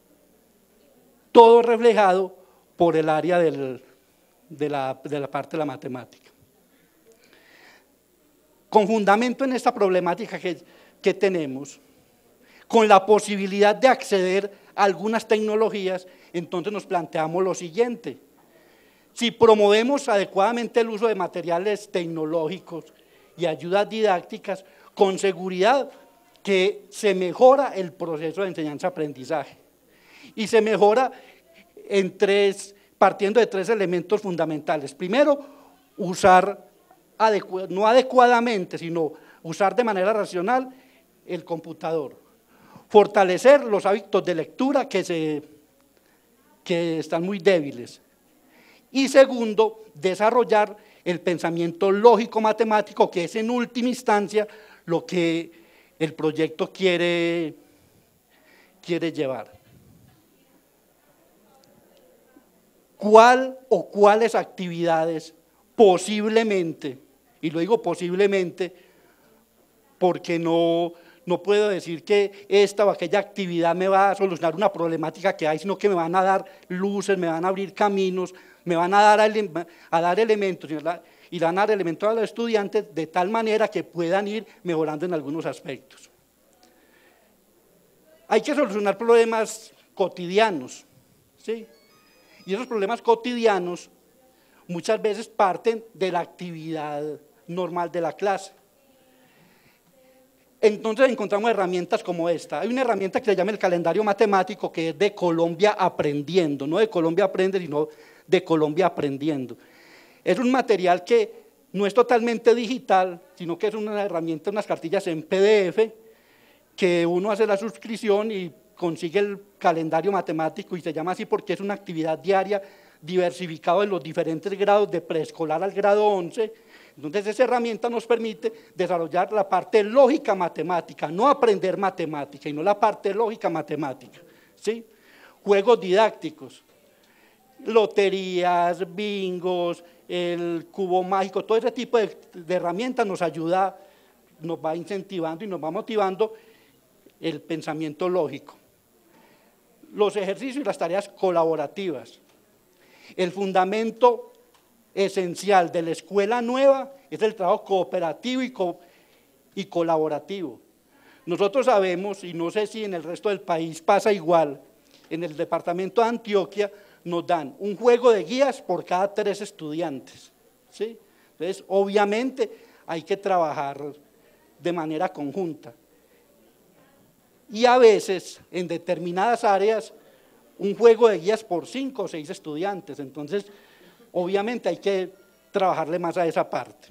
todo reflejado por el área del, de, la, de la parte de la matemática. Con fundamento en esta problemática que, que tenemos, con la posibilidad de acceder a algunas tecnologías, entonces nos planteamos lo siguiente: si promovemos adecuadamente el uso de materiales tecnológicos y ayudas didácticas, con seguridad que se mejora el proceso de enseñanza-aprendizaje. Y se mejora en tres, partiendo de tres elementos fundamentales. Primero, usar, adecu no adecuadamente, sino usar de manera racional el computador. Fortalecer los hábitos de lectura que, se, que están muy débiles. Y segundo, desarrollar el pensamiento lógico-matemático, que es en última instancia lo que el proyecto quiere, quiere llevar. ¿Cuál o cuáles actividades posiblemente, y lo digo posiblemente porque no, no puedo decir que esta o aquella actividad me va a solucionar una problemática que hay, sino que me van a dar luces, me van a abrir caminos, me van a dar, a dar elementos, y van a dar elementos a los estudiantes de tal manera que puedan ir mejorando en algunos aspectos. Hay que solucionar problemas cotidianos, ¿sí? Y esos problemas cotidianos muchas veces parten de la actividad normal de la clase. Entonces encontramos herramientas como esta. Hay una herramienta que se llama el calendario matemático, que es de Colombia Aprendiendo, no de Colombia Aprende, sino de Colombia Aprendiendo. Es un material que no es totalmente digital, sino que es una herramienta, unas cartillas en P D F, que uno hace la suscripción y consigue el calendario matemático, y se llama así porque es una actividad diaria diversificada en los diferentes grados, de preescolar al grado once. Entonces esa herramienta nos permite desarrollar la parte lógica matemática, no aprender matemática, sino la parte lógica matemática, ¿sí? Juegos didácticos, loterías, bingos, el cubo mágico, todo ese tipo de, de herramientas nos ayuda, nos va incentivando y nos va motivando el pensamiento lógico. Los ejercicios y las tareas colaborativas. El fundamento esencial de la escuela nueva es el trabajo cooperativo y, co y colaborativo. Nosotros sabemos, y no sé si en el resto del país pasa igual, en el departamento de Antioquia nos dan un juego de guías por cada tres estudiantes, ¿sí? Entonces, obviamente hay que trabajar de manera conjunta. Y a veces, en determinadas áreas, un juego de guías por cinco o seis estudiantes. Entonces, obviamente hay que trabajarle más a esa parte.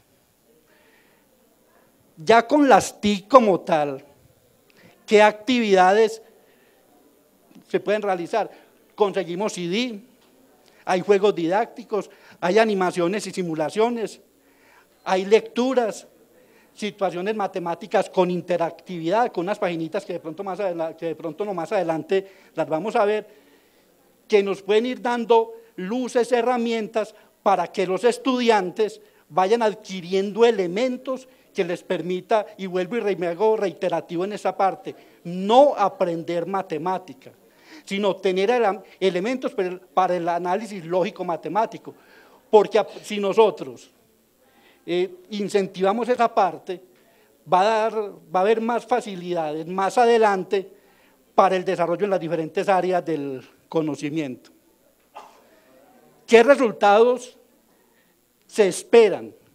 Ya con las T I C como tal, ¿qué actividades se pueden realizar? Conseguimos C D, hay juegos didácticos, hay animaciones y simulaciones, hay lecturas, situaciones matemáticas con interactividad, con unas paginitas que de pronto, más adelante, que de pronto no más adelante las vamos a ver, que nos pueden ir dando luces, herramientas para que los estudiantes vayan adquiriendo elementos que les permita, y vuelvo y me hago reiterativo en esa parte, no aprender matemática, sino tener elementos para el análisis lógico-matemático, porque si nosotros eh, incentivamos esa parte, va a, dar, va a haber más facilidades más adelante para el desarrollo en las diferentes áreas del conocimiento. ¿Qué resultados se esperan?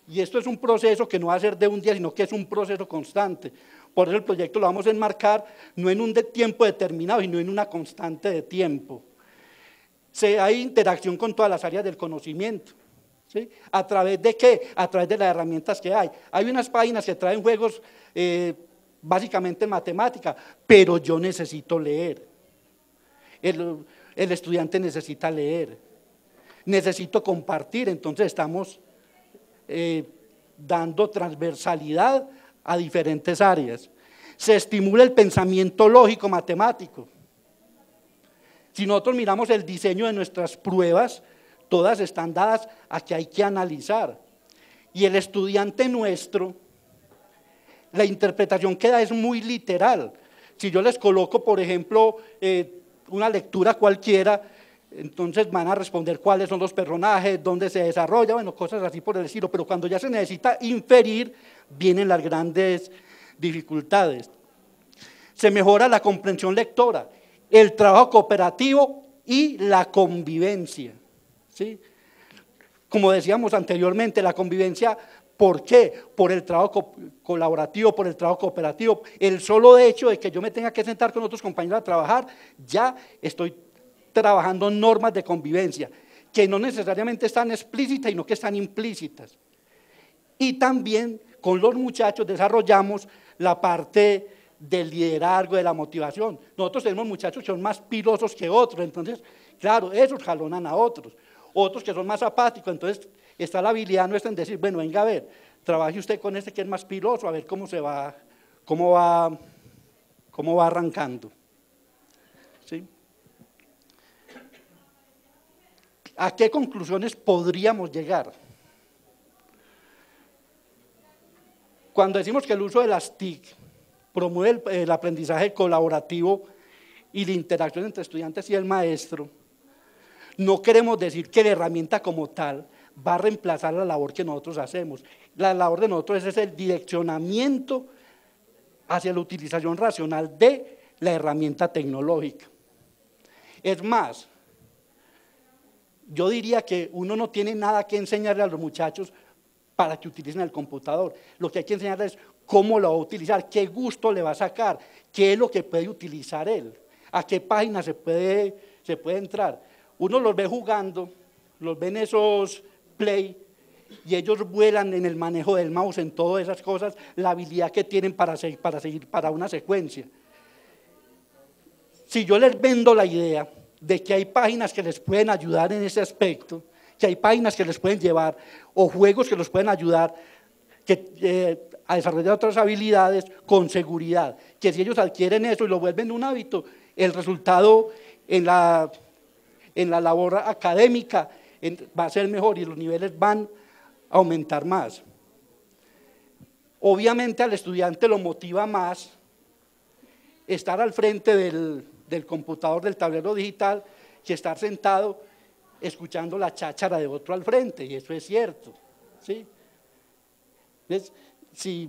Y esto es un proceso que no va a ser de un día, sino que es un proceso constante. Por eso el proyecto lo vamos a enmarcar no en un de tiempo determinado, sino en una constante de tiempo. Se, hay interacción con todas las áreas del conocimiento. ¿Sí? ¿A través de qué? A través de las herramientas que hay. Hay unas páginas que traen juegos eh, básicamente en matemática, pero yo necesito leer. El, el estudiante necesita leer. Necesito compartir, entonces estamos eh, dando transversalidad a diferentes áreas. Se estimula el pensamiento lógico matemático. Si nosotros miramos el diseño de nuestras pruebas, todas están dadas a que hay que analizar. Y el estudiante nuestro, la interpretación que da es muy literal. Si yo les coloco, por ejemplo, eh, una lectura cualquiera, entonces van a responder cuáles son los personajes, dónde se desarrolla, bueno, cosas así por el estilo. Pero cuando ya se necesita inferir, vienen las grandes dificultades. Se mejora la comprensión lectora, el trabajo cooperativo y la convivencia. ¿Sí? Como decíamos anteriormente, la convivencia, ¿por qué? Por el trabajo co colaborativo, por el trabajo cooperativo. El solo hecho de que yo me tenga que sentar con otros compañeros a trabajar, ya estoy trabajando normas de convivencia, que no necesariamente están explícitas, sino que están implícitas. Y también con los muchachos desarrollamos la parte del liderazgo, de la motivación. Nosotros tenemos muchachos que son más pilosos que otros, entonces, claro, esos jalonan a otros. Otros que son más apáticos, entonces está la habilidad nuestra en decir, bueno, venga a ver, trabaje usted con este que es más piloso, a ver cómo se va, cómo va, cómo va arrancando. ¿Sí? ¿A qué conclusiones podríamos llegar? Cuando decimos que el uso de las T I C promueve el, el aprendizaje colaborativo y la interacción entre estudiantes y el maestro, no queremos decir que la herramienta como tal va a reemplazar la labor que nosotros hacemos. La labor de nosotros es el direccionamiento hacia la utilización racional de la herramienta tecnológica. Es más, yo diría que uno no tiene nada que enseñarle a los muchachos para que utilicen el computador. Lo que hay que enseñarles es cómo lo va a utilizar, qué gusto le va a sacar, qué es lo que puede utilizar él, a qué página se puede, se puede entrar. Uno los ve jugando, los ve en esos play y ellos vuelan en el manejo del mouse, en todas esas cosas, la habilidad que tienen para seguir, para seguir para una secuencia. Si yo les vendo la idea de que hay páginas que les pueden ayudar en ese aspecto, que hay páginas que les pueden llevar o juegos que los pueden ayudar que, eh, a desarrollar otras habilidades con seguridad, que si ellos adquieren eso y lo vuelven un hábito, el resultado en la... en la labor académica va a ser mejor y los niveles van a aumentar más. Obviamente al estudiante lo motiva más estar al frente del, del computador, del tablero digital, que estar sentado escuchando la cháchara de otro al frente, y eso es cierto. ¿Sí? ¿Ves? Sí,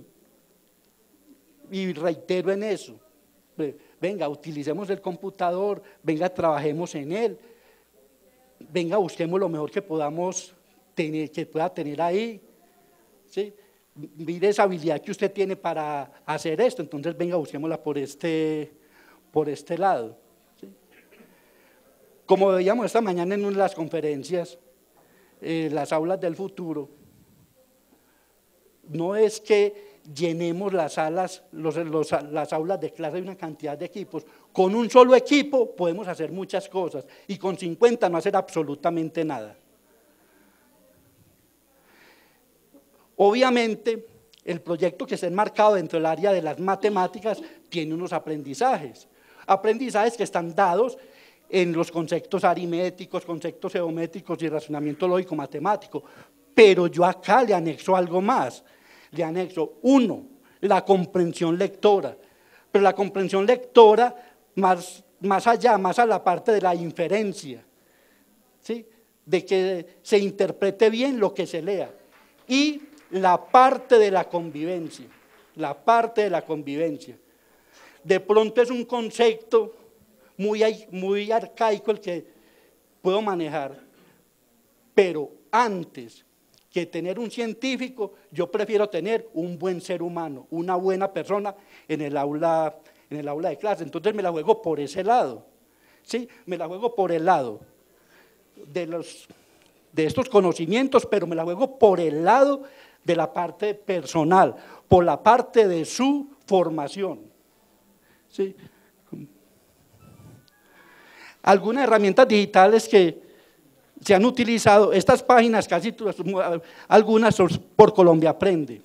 y reitero en eso, venga, utilicemos el computador, venga, trabajemos en él, venga, busquemos lo mejor que podamos tener, que pueda tener ahí, ¿sí? Mire esa habilidad que usted tiene para hacer esto, entonces venga, busquémosla por este, por este lado, ¿sí? Como veíamos esta mañana en una de las conferencias, eh, las aulas del futuro, no es que llenemos las salas, los, los, las aulas de clase de una cantidad de equipos. Con un solo equipo podemos hacer muchas cosas y con cincuenta no hacer absolutamente nada. Obviamente, el proyecto que está enmarcado dentro del área de las matemáticas tiene unos aprendizajes, aprendizajes que están dados en los conceptos aritméticos, conceptos geométricos y razonamiento lógico matemático, pero yo acá le anexo algo más. Le anexo, uno, la comprensión lectora, pero la comprensión lectora más, más allá, más a la parte de la inferencia, ¿sí? De que se interprete bien lo que se lea, y la parte de la convivencia, la parte de la convivencia. De pronto es un concepto muy, muy arcaico el que puedo manejar, pero antes que tener un científico, yo prefiero tener un buen ser humano, una buena persona en el aula, en el aula de clase. Entonces me la juego por ese lado, ¿sí? Me la juego por el lado de, los, de estos conocimientos, pero me la juego por el lado de la parte personal, por la parte de su formación, ¿sí? Algunas herramientas digitales que se han utilizado, estas páginas, casi todas, algunas son por Colombia Aprende.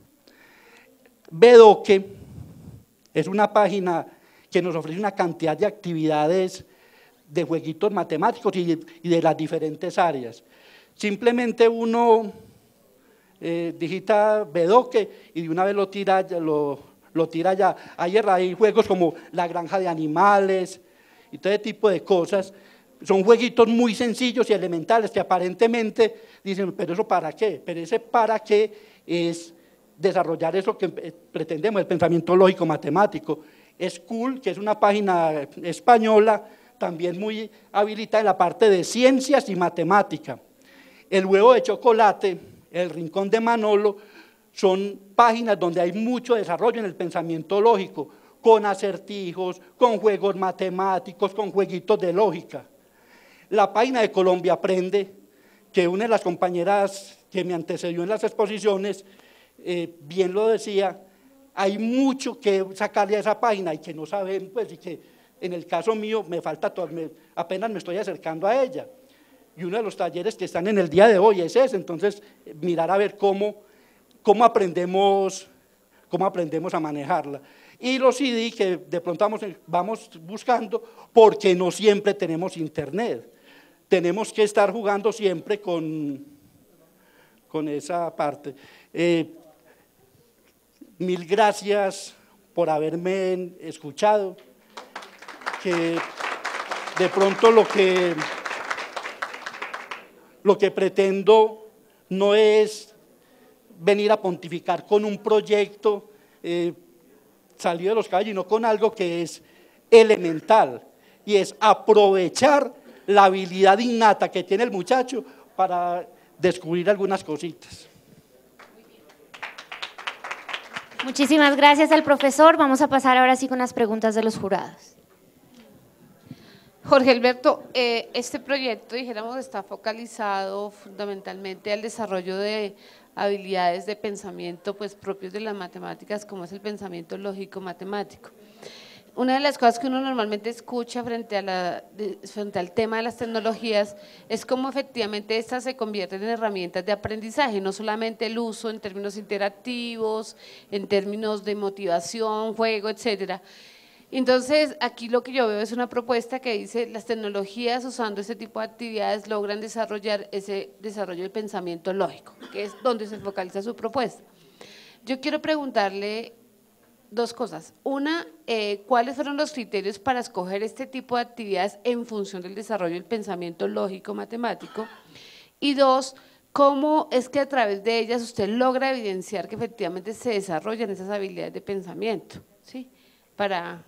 Bedoque es una página que nos ofrece una cantidad de actividades de jueguitos matemáticos y, y de las diferentes áreas. Simplemente uno eh, digita Bedoque y de una vez lo tira, lo, lo tira ya. Hay, hay juegos como la granja de animales y todo ese tipo de cosas. Son jueguitos muy sencillos y elementales que aparentemente dicen, pero ¿eso para qué? Pero ese para qué es desarrollar eso que pretendemos, el pensamiento lógico matemático. School, que es una página española, también muy habilitada en la parte de ciencias y matemática. El huevo de chocolate, el rincón de Manolo, son páginas donde hay mucho desarrollo en el pensamiento lógico, con acertijos, con juegos matemáticos, con jueguitos de lógica. La página de Colombia Aprende, que una de las compañeras que me antecedió en las exposiciones, eh, bien lo decía, hay mucho que sacarle a esa página y que no saben, pues, y que en el caso mío me falta, todo, me, apenas me estoy acercando a ella. Y uno de los talleres que están en el día de hoy es ese, entonces mirar a ver cómo, cómo, aprendemos, cómo aprendemos a manejarla. Y los C D que de pronto vamos, vamos buscando, porque no siempre tenemos internet. Tenemos que estar jugando siempre con, con esa parte. Eh, mil gracias por haberme escuchado, que de pronto lo que, lo que pretendo no es venir a pontificar con un proyecto eh, salido de los caballos, sino con algo que es elemental, y es aprovechar la habilidad innata que tiene el muchacho para descubrir algunas cositas. Muchísimas gracias al profesor. Vamos a pasar ahora sí con las preguntas de los jurados. Jorge Alberto, eh, este proyecto, dijéramos, está focalizado fundamentalmente al desarrollo de habilidades de pensamiento pues propios de las matemáticas, como es el pensamiento lógico matemático. Una de las cosas que uno normalmente escucha frente, a la, de, frente al tema de las tecnologías es cómo efectivamente estas se convierten en herramientas de aprendizaje, no solamente el uso en términos interactivos, en términos de motivación, juego, etcétera. Entonces, aquí lo que yo veo es una propuesta que dice las tecnologías usando este tipo de actividades logran desarrollar ese desarrollo del pensamiento lógico, que es donde se focaliza su propuesta. Yo quiero preguntarle dos cosas. Una, eh, ¿cuáles fueron los criterios para escoger este tipo de actividades en función del desarrollo del pensamiento lógico matemático? Y dos, ¿cómo es que a través de ellas usted logra evidenciar que efectivamente se desarrollan esas habilidades de pensamiento? ¿Sí? Para…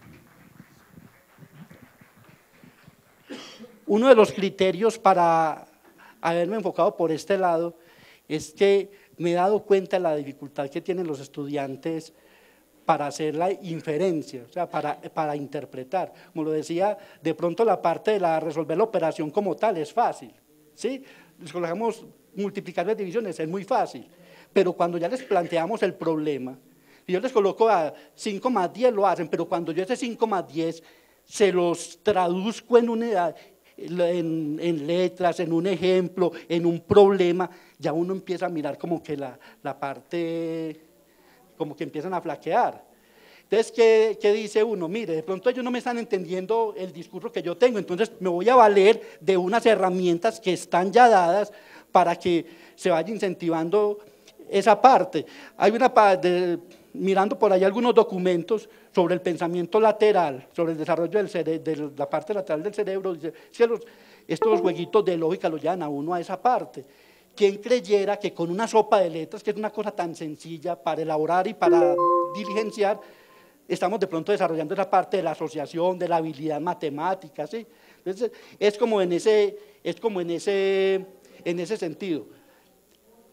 Uno de los criterios para haberme enfocado por este lado es que me he dado cuenta de la dificultad que tienen los estudiantes para hacer la inferencia, o sea, para, para interpretar. Como lo decía, de pronto la parte de la resolver la operación como tal es fácil, ¿sí? Les colocamos multiplicar las divisiones, es muy fácil, pero cuando ya les planteamos el problema, y yo les coloco a cinco más diez lo hacen, pero cuando yo ese cinco más diez se los traduzco en una… En, en letras, en un ejemplo, en un problema, ya uno empieza a mirar como que la, la parte, como que empiezan a flaquear. Entonces, ¿qué, ¿qué dice uno? Mire, de pronto ellos no me están entendiendo el discurso que yo tengo, entonces me voy a valer de unas herramientas que están ya dadas para que se vaya incentivando esa parte. Hay una parte… mirando por ahí algunos documentos sobre el pensamiento lateral, sobre el desarrollo del cere de la parte lateral del cerebro, dice, si los, estos jueguitos de lógica lo llevan a uno a esa parte. ¿Quién creyera que con una sopa de letras, que es una cosa tan sencilla para elaborar y para diligenciar, estamos de pronto desarrollando esa parte de la asociación, de la habilidad matemática, ¿sí? Entonces, es como en ese, es como en ese, en ese sentido.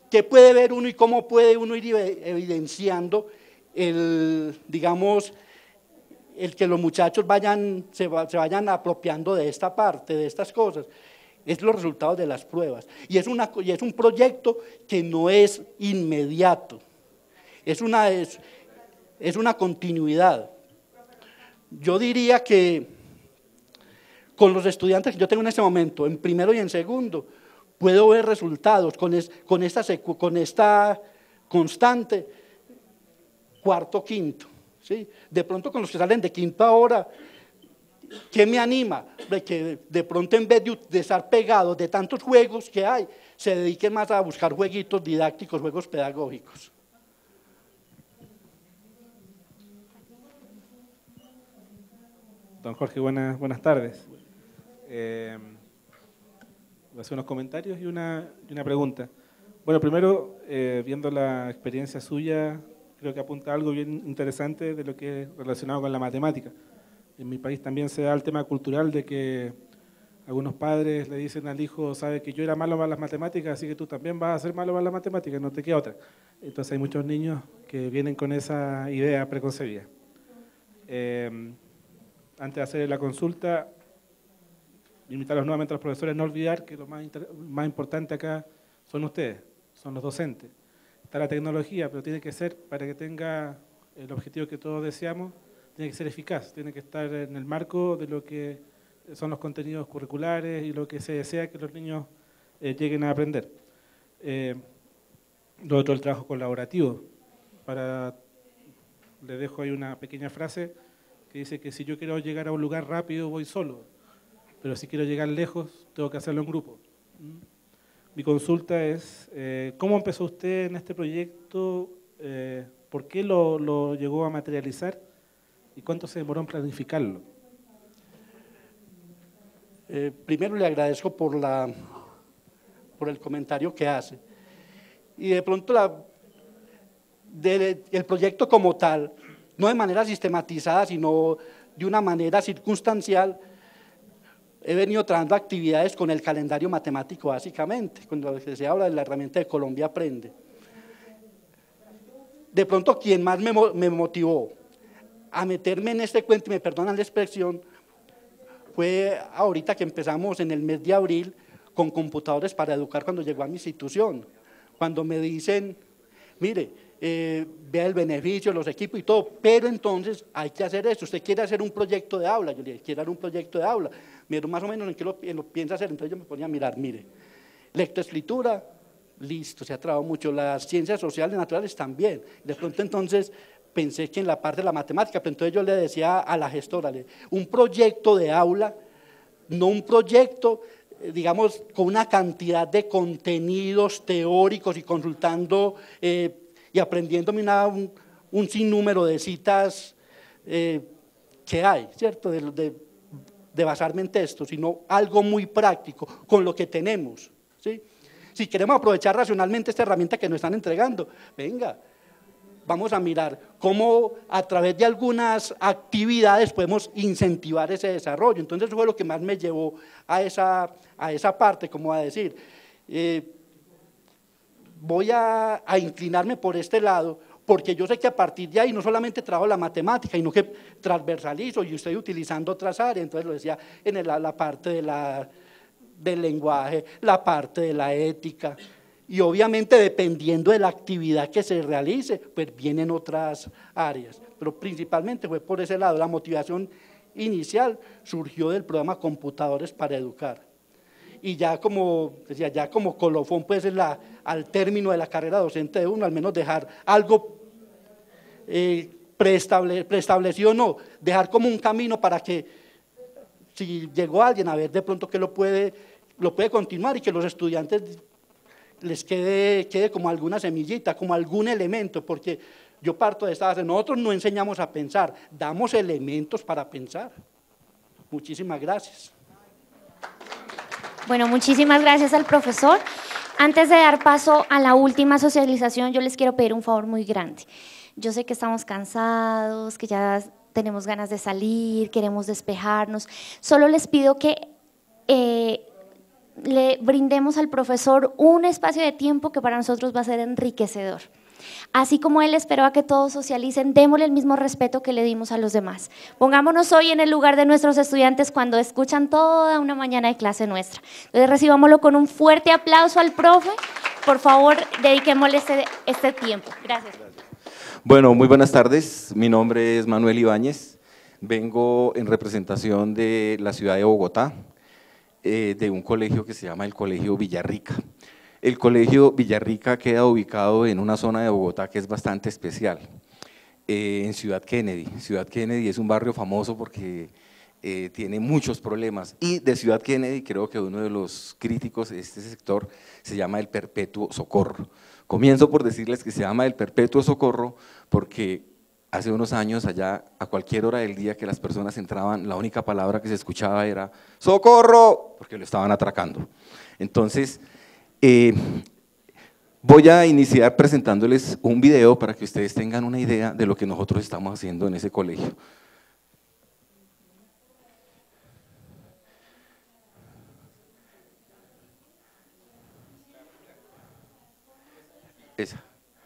¿qué puede ver uno y cómo puede uno ir evidenciando el, digamos, el que los muchachos vayan, se, va, se vayan apropiando de esta parte, de estas cosas? Es los resultados de las pruebas. Y es, una, y es un proyecto que no es inmediato, es una, es, es una continuidad. Yo diría que con los estudiantes que yo tengo en este momento, en primero y en segundo, puedo ver resultados con, es, con, esta, con esta constante cuarto, quinto. ¿Sí? De pronto con los que salen de quinto ahora, ¿qué me anima? De que de pronto en vez de, de estar pegados de tantos juegos que hay, se dediquen más a buscar jueguitos didácticos, juegos pedagógicos. Don Jorge, buenas, buenas tardes. Eh, voy a hacer unos comentarios y una, y una pregunta. Bueno, primero, eh, viendo la experiencia suya, creo que apunta a algo bien interesante de lo que es relacionado con la matemática. En mi país también se da el tema cultural de que algunos padres le dicen al hijo, sabe que yo era malo para las matemáticas, así que tú también vas a ser malo para las matemáticas, no te queda otra. Entonces hay muchos niños que vienen con esa idea preconcebida. Eh, antes de hacer la consulta, invitarlos nuevamente a los profesores a no olvidar que lo más, más importante acá son ustedes, son los docentes. Está la tecnología, pero tiene que ser, para que tenga el objetivo que todos deseamos, tiene que ser eficaz, tiene que estar en el marco de lo que son los contenidos curriculares y lo que se desea que los niños eh, lleguen a aprender. Eh, lo otro, el trabajo colaborativo. Para, les dejo ahí una pequeña frase que dice que si yo quiero llegar a un lugar rápido voy solo, pero si quiero llegar lejos tengo que hacerlo en grupo. Mi consulta es, eh, ¿cómo empezó usted en este proyecto? Eh, ¿Por qué lo, lo llegó a materializar? ¿Y cuánto se demoró en planificarlo? Eh, primero le agradezco por, la, por el comentario que hace. Y de pronto la, de, el proyecto como tal, no de manera sistematizada, sino de una manera circunstancial, he venido trabajando actividades con el calendario matemático básicamente, cuando se habla de la herramienta de Colombia Aprende. De pronto quien más me, me motivó a meterme en este cuento, y me perdonan la expresión, fue ahorita que empezamos en el mes de abril con computadores para educar cuando llegó a mi institución. Cuando me dicen, mire, eh, vea el beneficio, los equipos y todo, pero entonces hay que hacer esto. Usted quiere hacer un proyecto de aula, yo le dije, quiero hacer un proyecto de aula. Miro más o menos en qué lo, en lo piensa hacer, entonces yo me ponía a mirar, mire, lectoescritura, listo, se ha trabajado mucho, las ciencias sociales y naturales también. De pronto entonces pensé que en la parte de la matemática, pero entonces yo le decía a la gestora, un proyecto de aula, no un proyecto, digamos, con una cantidad de contenidos teóricos y consultando eh, y aprendiéndome una, un, un sinnúmero de citas eh, que hay, ¿cierto?, de, de, de basarme en textos, sino algo muy práctico, con lo que tenemos, ¿sí? Si queremos aprovechar racionalmente esta herramienta que nos están entregando, venga, vamos a mirar cómo a través de algunas actividades podemos incentivar ese desarrollo. Entonces eso fue lo que más me llevó a esa, a esa parte, como a decir, eh, voy a, a inclinarme por este lado, porque yo sé que a partir de ahí no solamente trabajo la matemática, sino que transversalizo y estoy utilizando otras áreas. Entonces lo decía en el, la parte de la, del lenguaje, la parte de la ética, y obviamente dependiendo de la actividad que se realice, pues vienen otras áreas, pero principalmente fue por ese lado. La motivación inicial surgió del programa Computadores para Educar, y ya como decía, ya como colofón, pues en la, al término de la carrera docente de uno, al menos dejar algo eh, preestable, preestablecido, no, dejar como un camino para que si llegó alguien a ver de pronto que lo puede, lo puede continuar y que los estudiantes les quede, quede como alguna semillita, como algún elemento, porque yo parto de esta base, nosotros no enseñamos a pensar, damos elementos para pensar. Muchísimas gracias. Bueno, muchísimas gracias al profesor. Antes de dar paso a la última socialización, yo les quiero pedir un favor muy grande. Yo sé que estamos cansados, que ya tenemos ganas de salir, queremos despejarnos. Solo les pido que… Eh, le brindemos al profesor un espacio de tiempo que para nosotros va a ser enriquecedor. Así como él esperaba que todos socialicen, démosle el mismo respeto que le dimos a los demás. Pongámonos hoy en el lugar de nuestros estudiantes cuando escuchan toda una mañana de clase nuestra. Entonces recibámoslo con un fuerte aplauso al profe. Por favor, dediquémosle este, este tiempo. Gracias. Bueno, muy buenas tardes. Mi nombre es Manuel Ibáñez. Vengo en representación de la ciudad de Bogotá, eh, de un colegio que se llama el Colegio Villarrica. El Colegio Villarrica queda ubicado en una zona de Bogotá que es bastante especial, eh, en Ciudad Kennedy. Ciudad Kennedy es un barrio famoso porque eh, tiene muchos problemas, y de Ciudad Kennedy creo que uno de los críticos de este sector se llama el Perpetuo Socorro. Comienzo por decirles que se llama el Perpetuo Socorro porque hace unos años allá, a cualquier hora del día que las personas entraban, la única palabra que se escuchaba era ¡socorro!, porque lo estaban atracando. Entonces, Eh, voy a iniciar presentándoles un video para que ustedes tengan una idea de lo que nosotros estamos haciendo en ese colegio. Esa.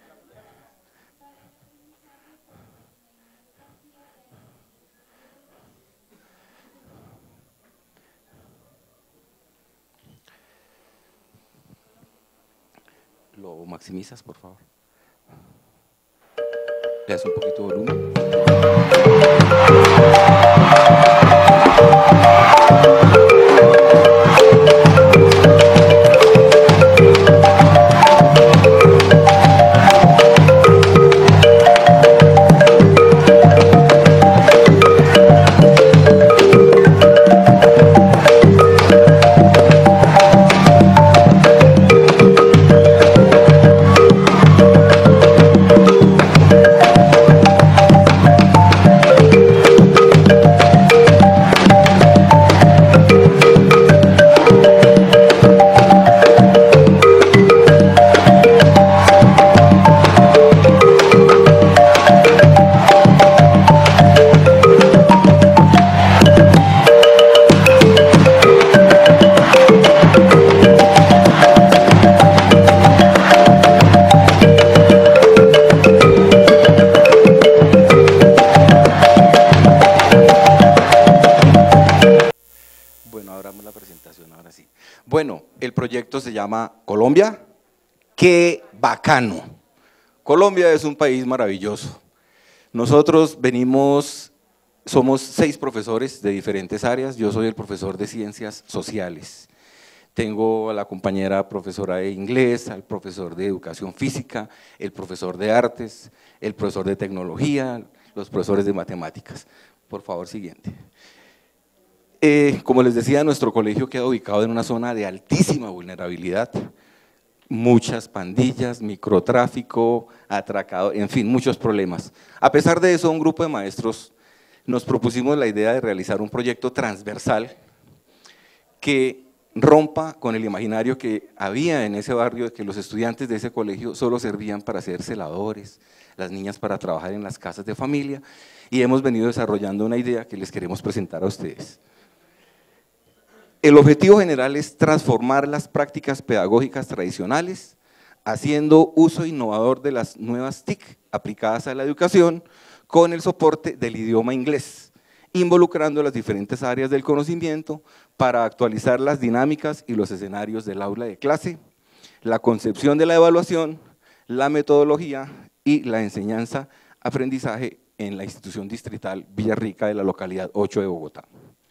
¿Lo maximizas, por favor? ¿Le das un poquito de volumen? Bueno, el proyecto se llama Colombia, ¡qué bacano! Colombia es un país maravilloso. Nosotros venimos, somos seis profesores de diferentes áreas. Yo soy el profesor de Ciencias Sociales. Tengo a la compañera profesora de inglés, al profesor de Educación Física, el profesor de Artes, el profesor de Tecnología, los profesores de Matemáticas. Por favor, siguiente. Eh, como les decía, nuestro colegio queda ubicado en una zona de altísima vulnerabilidad, muchas pandillas, microtráfico, atracado, en fin, muchos problemas. A pesar de eso, un grupo de maestros nos propusimos la idea de realizar un proyecto transversal que rompa con el imaginario que había en ese barrio de que los estudiantes de ese colegio solo servían para ser celadores, las niñas para trabajar en las casas de familia, y hemos venido desarrollando una idea que les queremos presentar a ustedes. El objetivo general es transformar las prácticas pedagógicas tradicionales, haciendo uso innovador de las nuevas T I C aplicadas a la educación con el soporte del idioma inglés, involucrando las diferentes áreas del conocimiento para actualizar las dinámicas y los escenarios del aula de clase, la concepción de la evaluación, la metodología y la enseñanza-aprendizaje en la institución distrital Villarrica de la localidad ocho de Bogotá.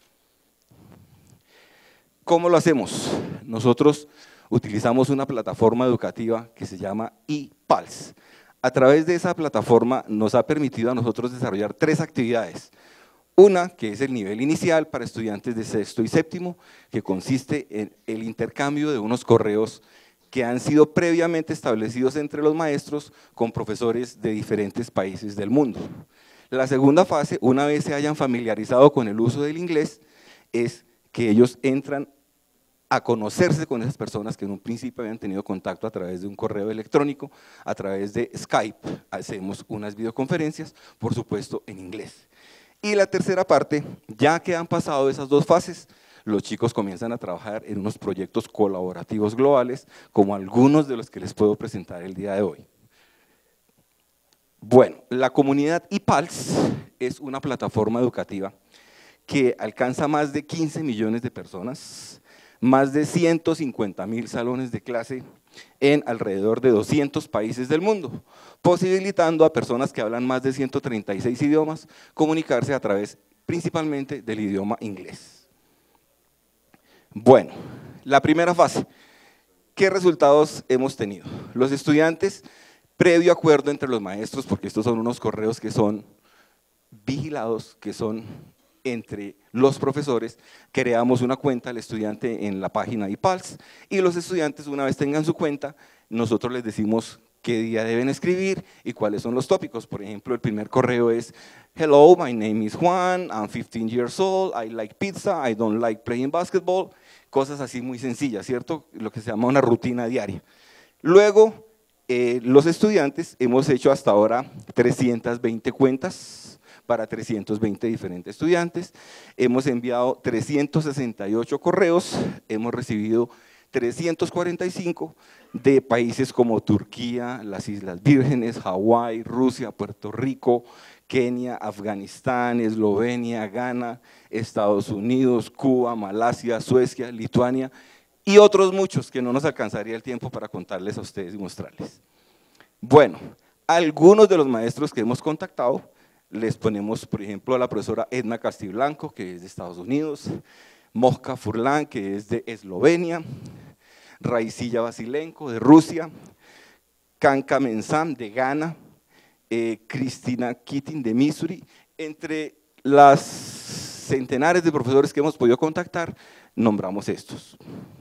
¿Cómo lo hacemos? Nosotros utilizamos una plataforma educativa que se llama ePulse. A través de esa plataforma nos ha permitido a nosotros desarrollar tres actividades. Una, que es el nivel inicial para estudiantes de sexto y séptimo, que consiste en el intercambio de unos correos que han sido previamente establecidos entre los maestros con profesores de diferentes países del mundo. La segunda fase, una vez se hayan familiarizado con el uso del inglés, es que ellos entran a conocerse con esas personas que en un principio habían tenido contacto a través de un correo electrónico, a través de Skype, hacemos unas videoconferencias, por supuesto en inglés. Y la tercera parte, ya que han pasado esas dos fases, los chicos comienzan a trabajar en unos proyectos colaborativos globales, como algunos de los que les puedo presentar el día de hoy. Bueno, la comunidad IPALS es una plataforma educativa que alcanza más de quince millones de personas, más de ciento cincuenta mil salones de clase en alrededor de doscientos países del mundo, posibilitando a personas que hablan más de ciento treinta y seis idiomas comunicarse a través principalmente del idioma inglés. Bueno, la primera fase, ¿qué resultados hemos tenido? Los estudiantes, previo acuerdo entre los maestros, porque estos son unos correos que son vigilados, que son entre los profesores, creamos una cuenta al estudiante en la página IPALS y los estudiantes, una vez tengan su cuenta, nosotros les decimos qué día deben escribir y cuáles son los tópicos. Por ejemplo, el primer correo es: hello, my name is Juan, I'm fifteen years old, I like pizza, I don't like playing basketball, cosas así muy sencillas, ¿cierto? Lo que se llama una rutina diaria. Luego, eh, los estudiantes hemos hecho hasta ahora trescientas veinte cuentas para trescientos veinte diferentes estudiantes, hemos enviado trescientos sesenta y ocho correos, hemos recibido trescientos cuarenta y cinco de países como Turquía, las Islas Vírgenes, Hawái, Rusia, Puerto Rico, Kenia, Afganistán, Eslovenia, Ghana, Estados Unidos, Cuba, Malasia, Suecia, Lituania y otros muchos que no nos alcanzaría el tiempo para contarles a ustedes y mostrarles. Bueno, algunos de los maestros que hemos contactado, les ponemos, por ejemplo, a la profesora Edna Castiblanco, que es de Estados Unidos, Mosca Furlan, que es de Eslovenia, Raicilla Basilenko, de Rusia, Kanka Mensam, de Ghana, eh, Cristina Keating, de Missouri. Entre las centenares de profesores que hemos podido contactar, nombramos estos.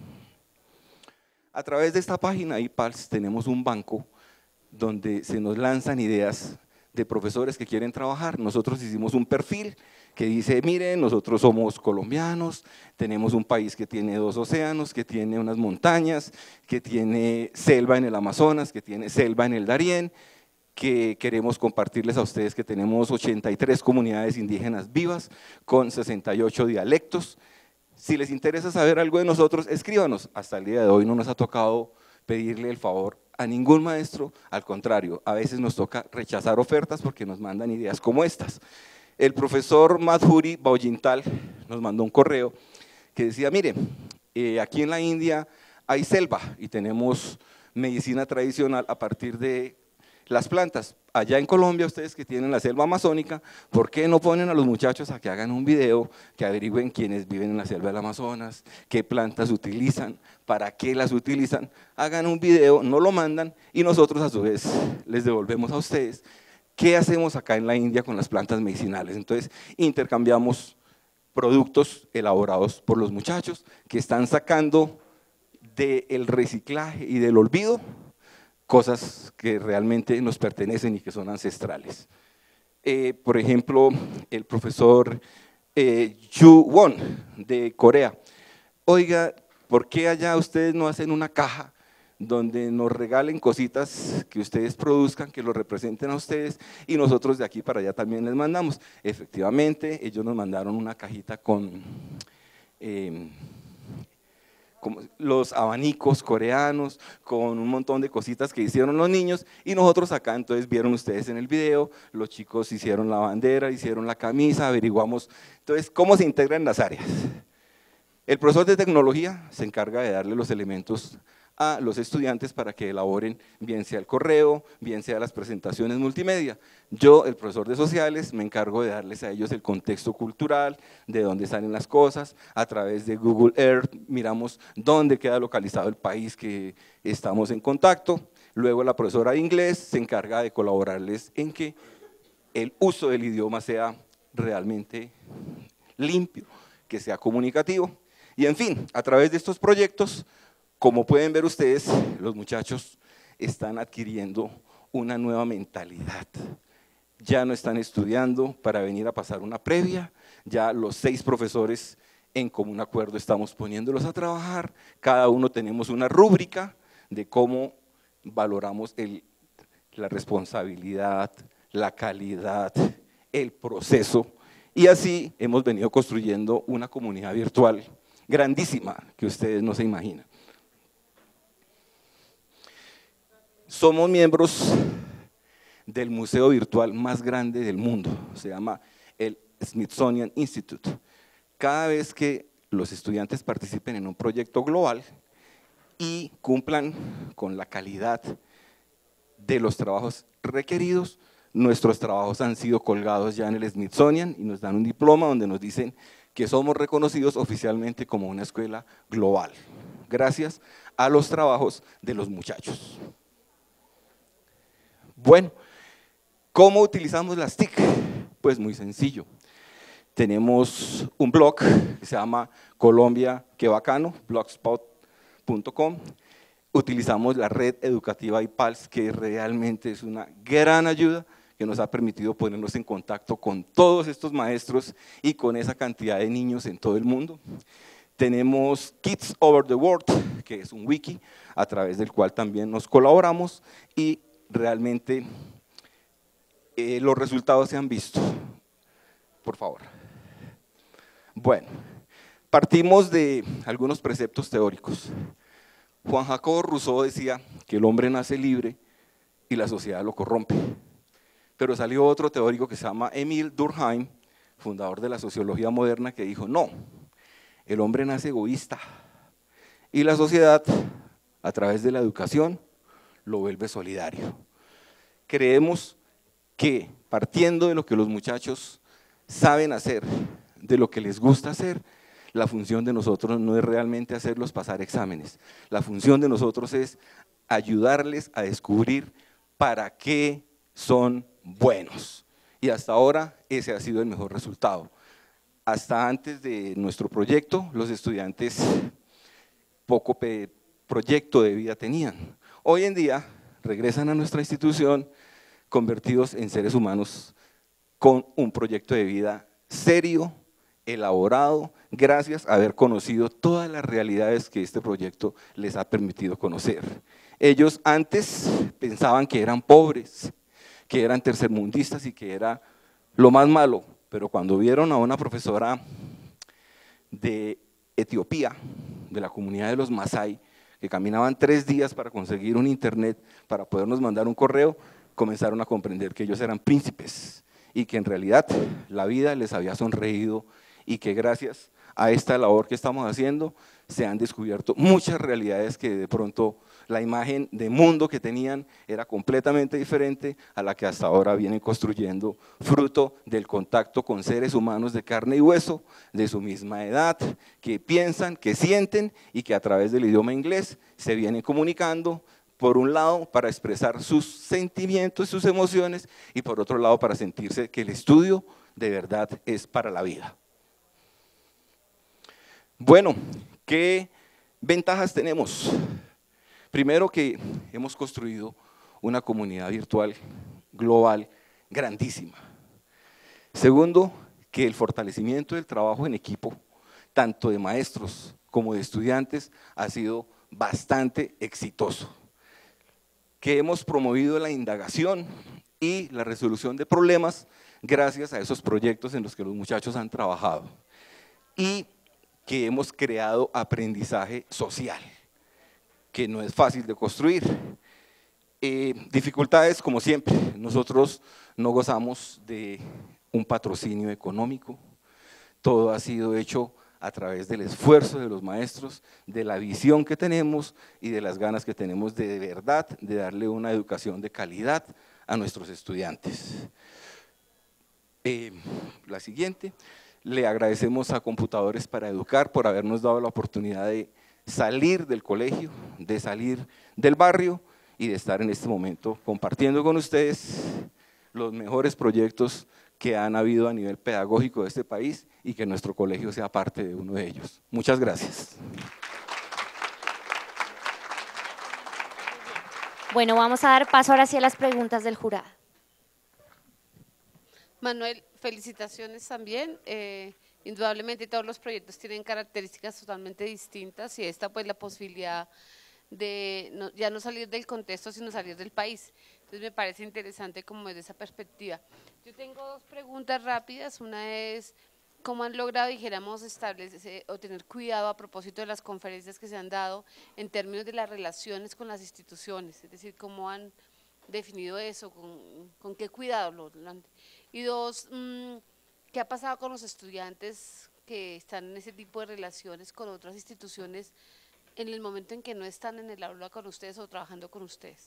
A través de esta página IPALS tenemos un banco donde se nos lanzan ideas de profesores que quieren trabajar. Nosotros hicimos un perfil que dice, miren, nosotros somos colombianos, tenemos un país que tiene dos océanos, que tiene unas montañas, que tiene selva en el Amazonas, que tiene selva en el Darién, que queremos compartirles a ustedes que tenemos ochenta y tres comunidades indígenas vivas con sesenta y ocho dialectos. Si les interesa saber algo de nosotros, escríbanos. Hasta el día de hoy no nos ha tocado pedirle el favor a ningún maestro, al contrario, a veces nos toca rechazar ofertas porque nos mandan ideas como estas. El profesor Madhuri Bauyintal nos mandó un correo que decía, mire, eh, aquí en la India hay selva y tenemos medicina tradicional a partir de las plantas. Allá en Colombia, ustedes que tienen la selva amazónica, ¿por qué no ponen a los muchachos a que hagan un video, que averigüen quiénes viven en la selva del Amazonas, qué plantas utilizan, para qué las utilizan? Hagan un video, no lo mandan y nosotros a su vez les devolvemos a ustedes qué hacemos acá en la India con las plantas medicinales. Entonces intercambiamos productos elaborados por los muchachos que están sacando del reciclaje y del olvido cosas que realmente nos pertenecen y que son ancestrales. Eh, por ejemplo, el profesor eh, Yu Won de Corea, oiga, ¿por qué allá ustedes no hacen una caja donde nos regalen cositas que ustedes produzcan, que lo representen a ustedes y nosotros de aquí para allá también les mandamos? Efectivamente, ellos nos mandaron una cajita con eh, como los abanicos coreanos, con un montón de cositas que hicieron los niños y nosotros acá, entonces vieron ustedes en el video, los chicos hicieron la bandera, hicieron la camisa, averiguamos, entonces cómo se integran las áreas. El profesor de tecnología se encarga de darle los elementos a los estudiantes para que elaboren bien sea el correo, bien sea las presentaciones multimedia. Yo, el profesor de sociales, me encargo de darles a ellos el contexto cultural, de dónde salen las cosas, a través de Google Earth miramos dónde queda localizado el país que estamos en contacto. Luego la profesora de inglés se encarga de colaborarles en que el uso del idioma sea realmente limpio, que sea comunicativo. Y en fin, a través de estos proyectos, como pueden ver ustedes, los muchachos están adquiriendo una nueva mentalidad. Ya no están estudiando para venir a pasar una previa, ya los seis profesores en común acuerdo estamos poniéndolos a trabajar, cada uno tenemos una rúbrica de cómo valoramos el, la responsabilidad, la calidad, el proceso, y así hemos venido construyendo una comunidad virtual grandísima que ustedes no se imaginan. Somos miembros del museo virtual más grande del mundo, se llama el Smithsonian Institute. Cada vez que los estudiantes participen en un proyecto global y cumplan con la calidad de los trabajos requeridos, nuestros trabajos han sido colgados ya en el Smithsonian y nos dan un diploma donde nos dicen que somos reconocidos oficialmente como una escuela global, gracias a los trabajos de los muchachos. Bueno, ¿cómo utilizamos las T I C? Pues muy sencillo. Tenemos un blog que se llama Colombia, qué bacano, blogspot punto com. Utilizamos la red educativa I P A L S, que realmente es una gran ayuda, que nos ha permitido ponernos en contacto con todos estos maestros y con esa cantidad de niños en todo el mundo. Tenemos Kids Over the World, que es un wiki a través del cual también nos colaboramos y realmente eh, los resultados se han visto. Por favor. Bueno, partimos de algunos preceptos teóricos. Juan Jacobo Rousseau decía que el hombre nace libre y la sociedad lo corrompe. Pero salió otro teórico que se llama Émile Durkheim, fundador de la sociología moderna, que dijo, no, el hombre nace egoísta y la sociedad, a través de la educación, lo vuelve solidario. Creemos que partiendo de lo que los muchachos saben hacer, de lo que les gusta hacer, la función de nosotros no es realmente hacerlos pasar exámenes, la función de nosotros es ayudarles a descubrir para qué son buenos. Y hasta ahora ese ha sido el mejor resultado. Hasta antes de nuestro proyecto, los estudiantes poco proyecto de vida tenían. Hoy en día regresan a nuestra institución convertidos en seres humanos con un proyecto de vida serio, elaborado, gracias a haber conocido todas las realidades que este proyecto les ha permitido conocer. Ellos antes pensaban que eran pobres, que eran tercermundistas y que era lo más malo, pero cuando vieron a una profesora de Etiopía, de la comunidad de los Masái, que caminaban tres días para conseguir un internet, para podernos mandar un correo, comenzaron a comprender que ellos eran príncipes y que en realidad la vida les había sonreído y que gracias a esta labor que estamos haciendo se han descubierto muchas realidades que de pronto la imagen de mundo que tenían era completamente diferente a la que hasta ahora vienen construyendo, fruto del contacto con seres humanos de carne y hueso, de su misma edad, que piensan, que sienten y que a través del idioma inglés se vienen comunicando, por un lado para expresar sus sentimientos, sus emociones, y por otro lado para sentirse que el estudio de verdad es para la vida. Bueno, ¿qué ventajas tenemos? Primero, que hemos construido una comunidad virtual global grandísima. Segundo, que el fortalecimiento del trabajo en equipo, tanto de maestros como de estudiantes, ha sido bastante exitoso. Que hemos promovido la indagación y la resolución de problemas gracias a esos proyectos en los que los muchachos han trabajado. Y que hemos creado aprendizaje social, que no es fácil de construir. Eh, dificultades, como siempre, nosotros no gozamos de un patrocinio económico, todo ha sido hecho a través del esfuerzo de los maestros, de la visión que tenemos y de las ganas que tenemos de, de verdad de darle una educación de calidad a nuestros estudiantes. Eh, la siguiente. Le agradecemos a Computadores para Educar por habernos dado la oportunidad de salir del colegio, de salir del barrio y de estar en este momento compartiendo con ustedes los mejores proyectos que han habido a nivel pedagógico de este país y que nuestro colegio sea parte de uno de ellos. Muchas gracias. Bueno, vamos a dar paso ahora sí a las preguntas del jurado. Manuel, felicitaciones también. Eh, indudablemente todos los proyectos tienen características totalmente distintas y esta pues la posibilidad de no, ya no salir del contexto sino salir del país. Entonces me parece interesante como desde esa perspectiva. Yo tengo dos preguntas rápidas, una es ¿Cómo han logrado, dijéramos, establecer o tener cuidado a propósito de las conferencias que se han dado en términos de las relaciones con las instituciones? Es decir, ¿cómo han definido eso? ¿Con, con qué cuidado? Lo, lo han, y dos, mmm, ¿qué ha pasado con los estudiantes que están en ese tipo de relaciones con otras instituciones en el momento en que no están en el aula con ustedes o trabajando con ustedes?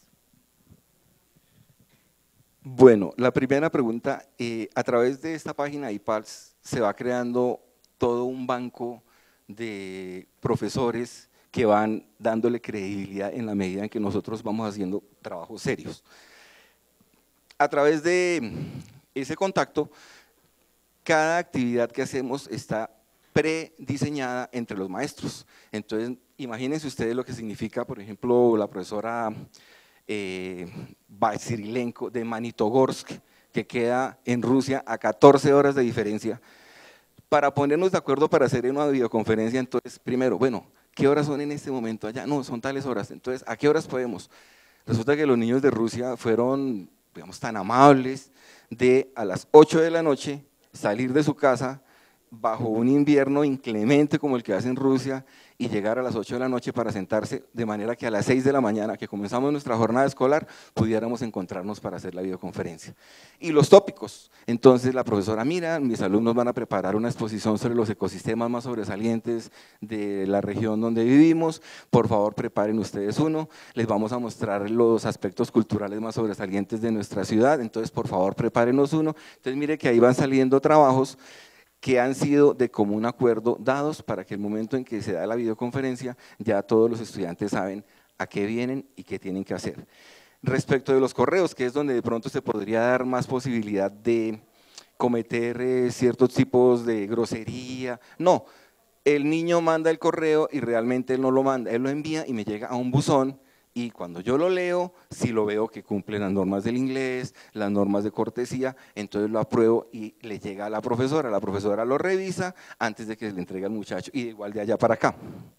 Bueno, la primera pregunta, eh, a través de esta página I P A L S se va creando todo un banco de profesores que van dándole credibilidad en la medida en que nosotros vamos haciendo trabajos serios. A través de ese contacto, cada actividad que hacemos está prediseñada entre los maestros. Entonces, imagínense ustedes lo que significa, por ejemplo, la profesora eh, Vasilienko de Magnitogorsk, que queda en Rusia a catorce horas de diferencia, para ponernos de acuerdo para hacer una videoconferencia. Entonces, primero, bueno, ¿qué horas son en este momento allá? No, son tales horas. Entonces, ¿a qué horas podemos? Resulta que los niños de Rusia fueron, digamos, tan amables de a las ocho de la noche salir de su casa bajo un invierno inclemente como el que hace en Rusia y llegar a las ocho de la noche para sentarse, de manera que a las seis de la mañana que comenzamos nuestra jornada escolar pudiéramos encontrarnos para hacer la videoconferencia. Y los tópicos, entonces la profesora, mira, mis alumnos van a preparar una exposición sobre los ecosistemas más sobresalientes de la región donde vivimos, por favor preparen ustedes uno, les vamos a mostrar los aspectos culturales más sobresalientes de nuestra ciudad, entonces por favor prepárenos uno. Entonces mire que ahí van saliendo trabajos que han sido de común acuerdo dados para que el momento en que se da la videoconferencia ya todos los estudiantes saben a qué vienen y qué tienen que hacer. Respecto de los correos, que es donde de pronto se podría dar más posibilidad de cometer eh, ciertos tipos de grosería, no, el niño manda el correo y realmente él no lo manda, él lo envía y me llega a un buzón. Y cuando yo lo leo, si lo veo que cumple las normas del inglés, las normas de cortesía, entonces lo apruebo y le llega a la profesora, la profesora lo revisa antes de que se le entregue al muchacho y igual de allá para acá.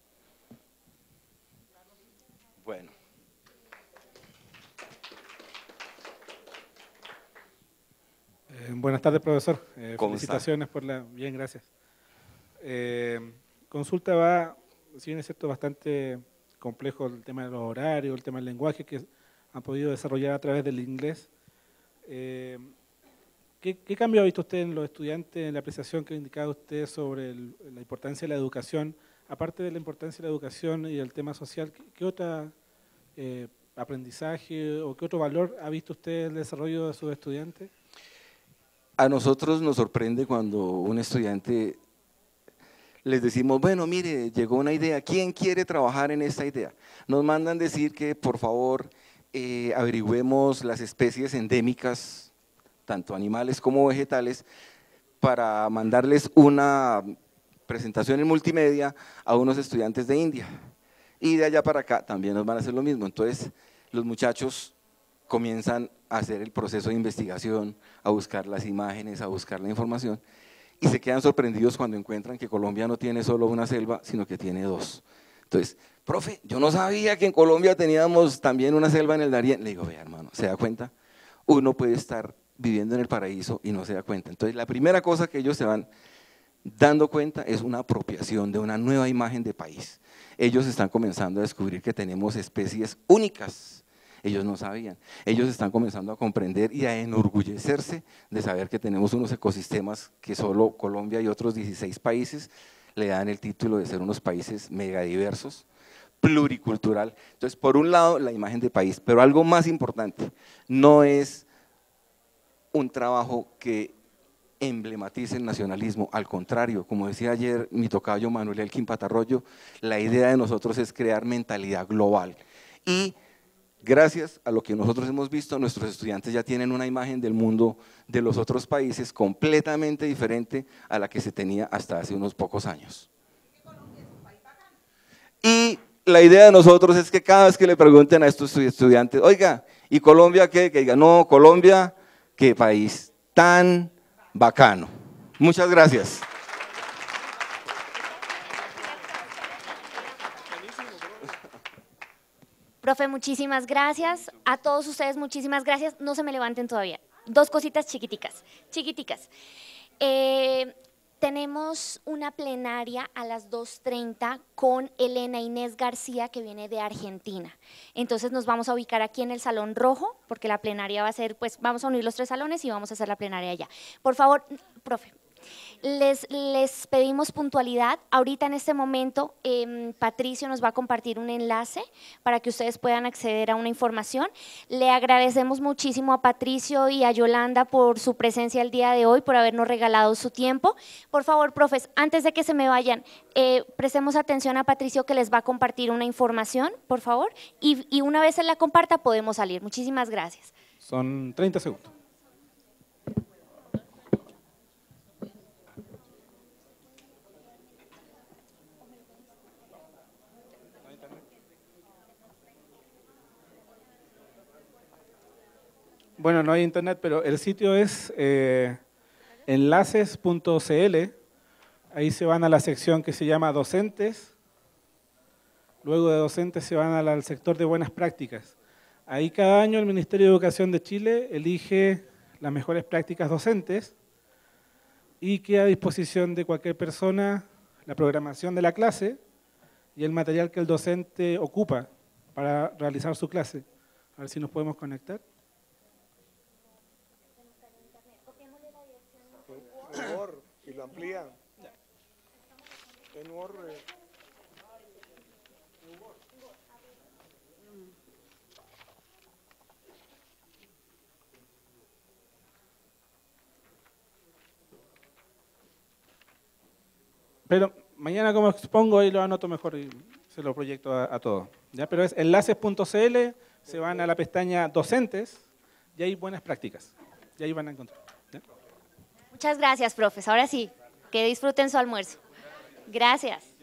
Bueno. Eh, buenas tardes, profesor. Eh, ¿Cómo felicitaciones está? por la… Bien, gracias. Eh, consulta va, si bien es cierto, bastante complejo el tema de los horarios, el tema del lenguaje que han podido desarrollar a través del inglés. Eh, ¿qué, ¿Qué cambio ha visto usted en los estudiantes, en la apreciación que ha indicado usted sobre el, la importancia de la educación? Aparte de la importancia de la educación y el tema social, ¿qué, qué otro eh, aprendizaje o qué otro valor ha visto usted en el desarrollo de sus estudiantes? A nosotros nos sorprende cuando un estudiante les decimos, bueno, mire, llegó una idea, ¿quién quiere trabajar en esta idea? Nos mandan decir que por favor eh, averigüemos las especies endémicas, tanto animales como vegetales, para mandarles una presentación en multimedia a unos estudiantes de India. Y de allá para acá también nos van a hacer lo mismo. Entonces los muchachos comienzan a hacer el proceso de investigación, a buscar las imágenes, a buscar la información, y se quedan sorprendidos cuando encuentran que Colombia no tiene solo una selva, sino que tiene dos. Entonces, profe, yo no sabía que en Colombia teníamos también una selva en el Darién. Le digo, vea hermano, ¿se da cuenta? Uno puede estar viviendo en el paraíso y no se da cuenta. Entonces, la primera cosa que ellos se van dando cuenta es una apropiación de una nueva imagen de país. Ellos están comenzando a descubrir que tenemos especies únicas. Ellos no sabían, ellos están comenzando a comprender y a enorgullecerse de saber que tenemos unos ecosistemas que solo Colombia y otros dieciséis países le dan el título de ser unos países megadiversos, pluricultural. Entonces, por un lado, la imagen de país, pero algo más importante, no es un trabajo que emblematice el nacionalismo, al contrario, como decía ayer mi tocayo Manuel Elkin Patarroyo, la idea de nosotros es crear mentalidad global y gracias a lo que nosotros hemos visto, nuestros estudiantes ya tienen una imagen del mundo de los otros países completamente diferente a la que se tenía hasta hace unos pocos años. Y la idea de nosotros es que cada vez que le pregunten a estos estudiantes, oiga, ¿y Colombia qué? Que digan, no, Colombia, qué país tan bacano. Muchas gracias. Profe, muchísimas gracias. A todos ustedes, muchísimas gracias. No se me levanten todavía. Dos cositas chiquiticas, chiquiticas. Eh, tenemos una plenaria a las dos treinta con Elena Inés García, que viene de Argentina. Entonces nos vamos a ubicar aquí en el Salón Rojo, porque la plenaria va a ser, pues vamos a unir los tres salones y vamos a hacer la plenaria allá. Por favor, profe. Les, les pedimos puntualidad. Ahorita en este momento eh, Patricio nos va a compartir un enlace para que ustedes puedan acceder a una información. Le agradecemos muchísimo a Patricio y a Yolanda por su presencia el día de hoy, por habernos regalado su tiempo. Por favor, profes, antes de que se me vayan, eh, prestemos atención a Patricio, que les va a compartir una información, por favor, y, y una vez él la comparta podemos salir. Muchísimas gracias. Son treinta segundos. Bueno, no hay internet, pero el sitio es eh, enlaces punto c l. Ahí se van a la sección que se llama docentes. Luego de docentes se van al sector de buenas prácticas. Ahí cada año el Ministerio de Educación de Chile elige las mejores prácticas docentes y queda a disposición de cualquier persona la programación de la clase y el material que el docente ocupa para realizar su clase. A ver si nos podemos conectar. En Word, y lo amplía. En Word. Eh. Pero mañana, como expongo, ahí lo anoto mejor y se lo proyecto a, a todos. ¿Ya? Pero es enlaces punto c l, se van a la pestaña docentes y hay buenas prácticas. Y ahí van a encontrar. ¿Ya? Muchas gracias, profes. Ahora sí, que disfruten su almuerzo. Gracias.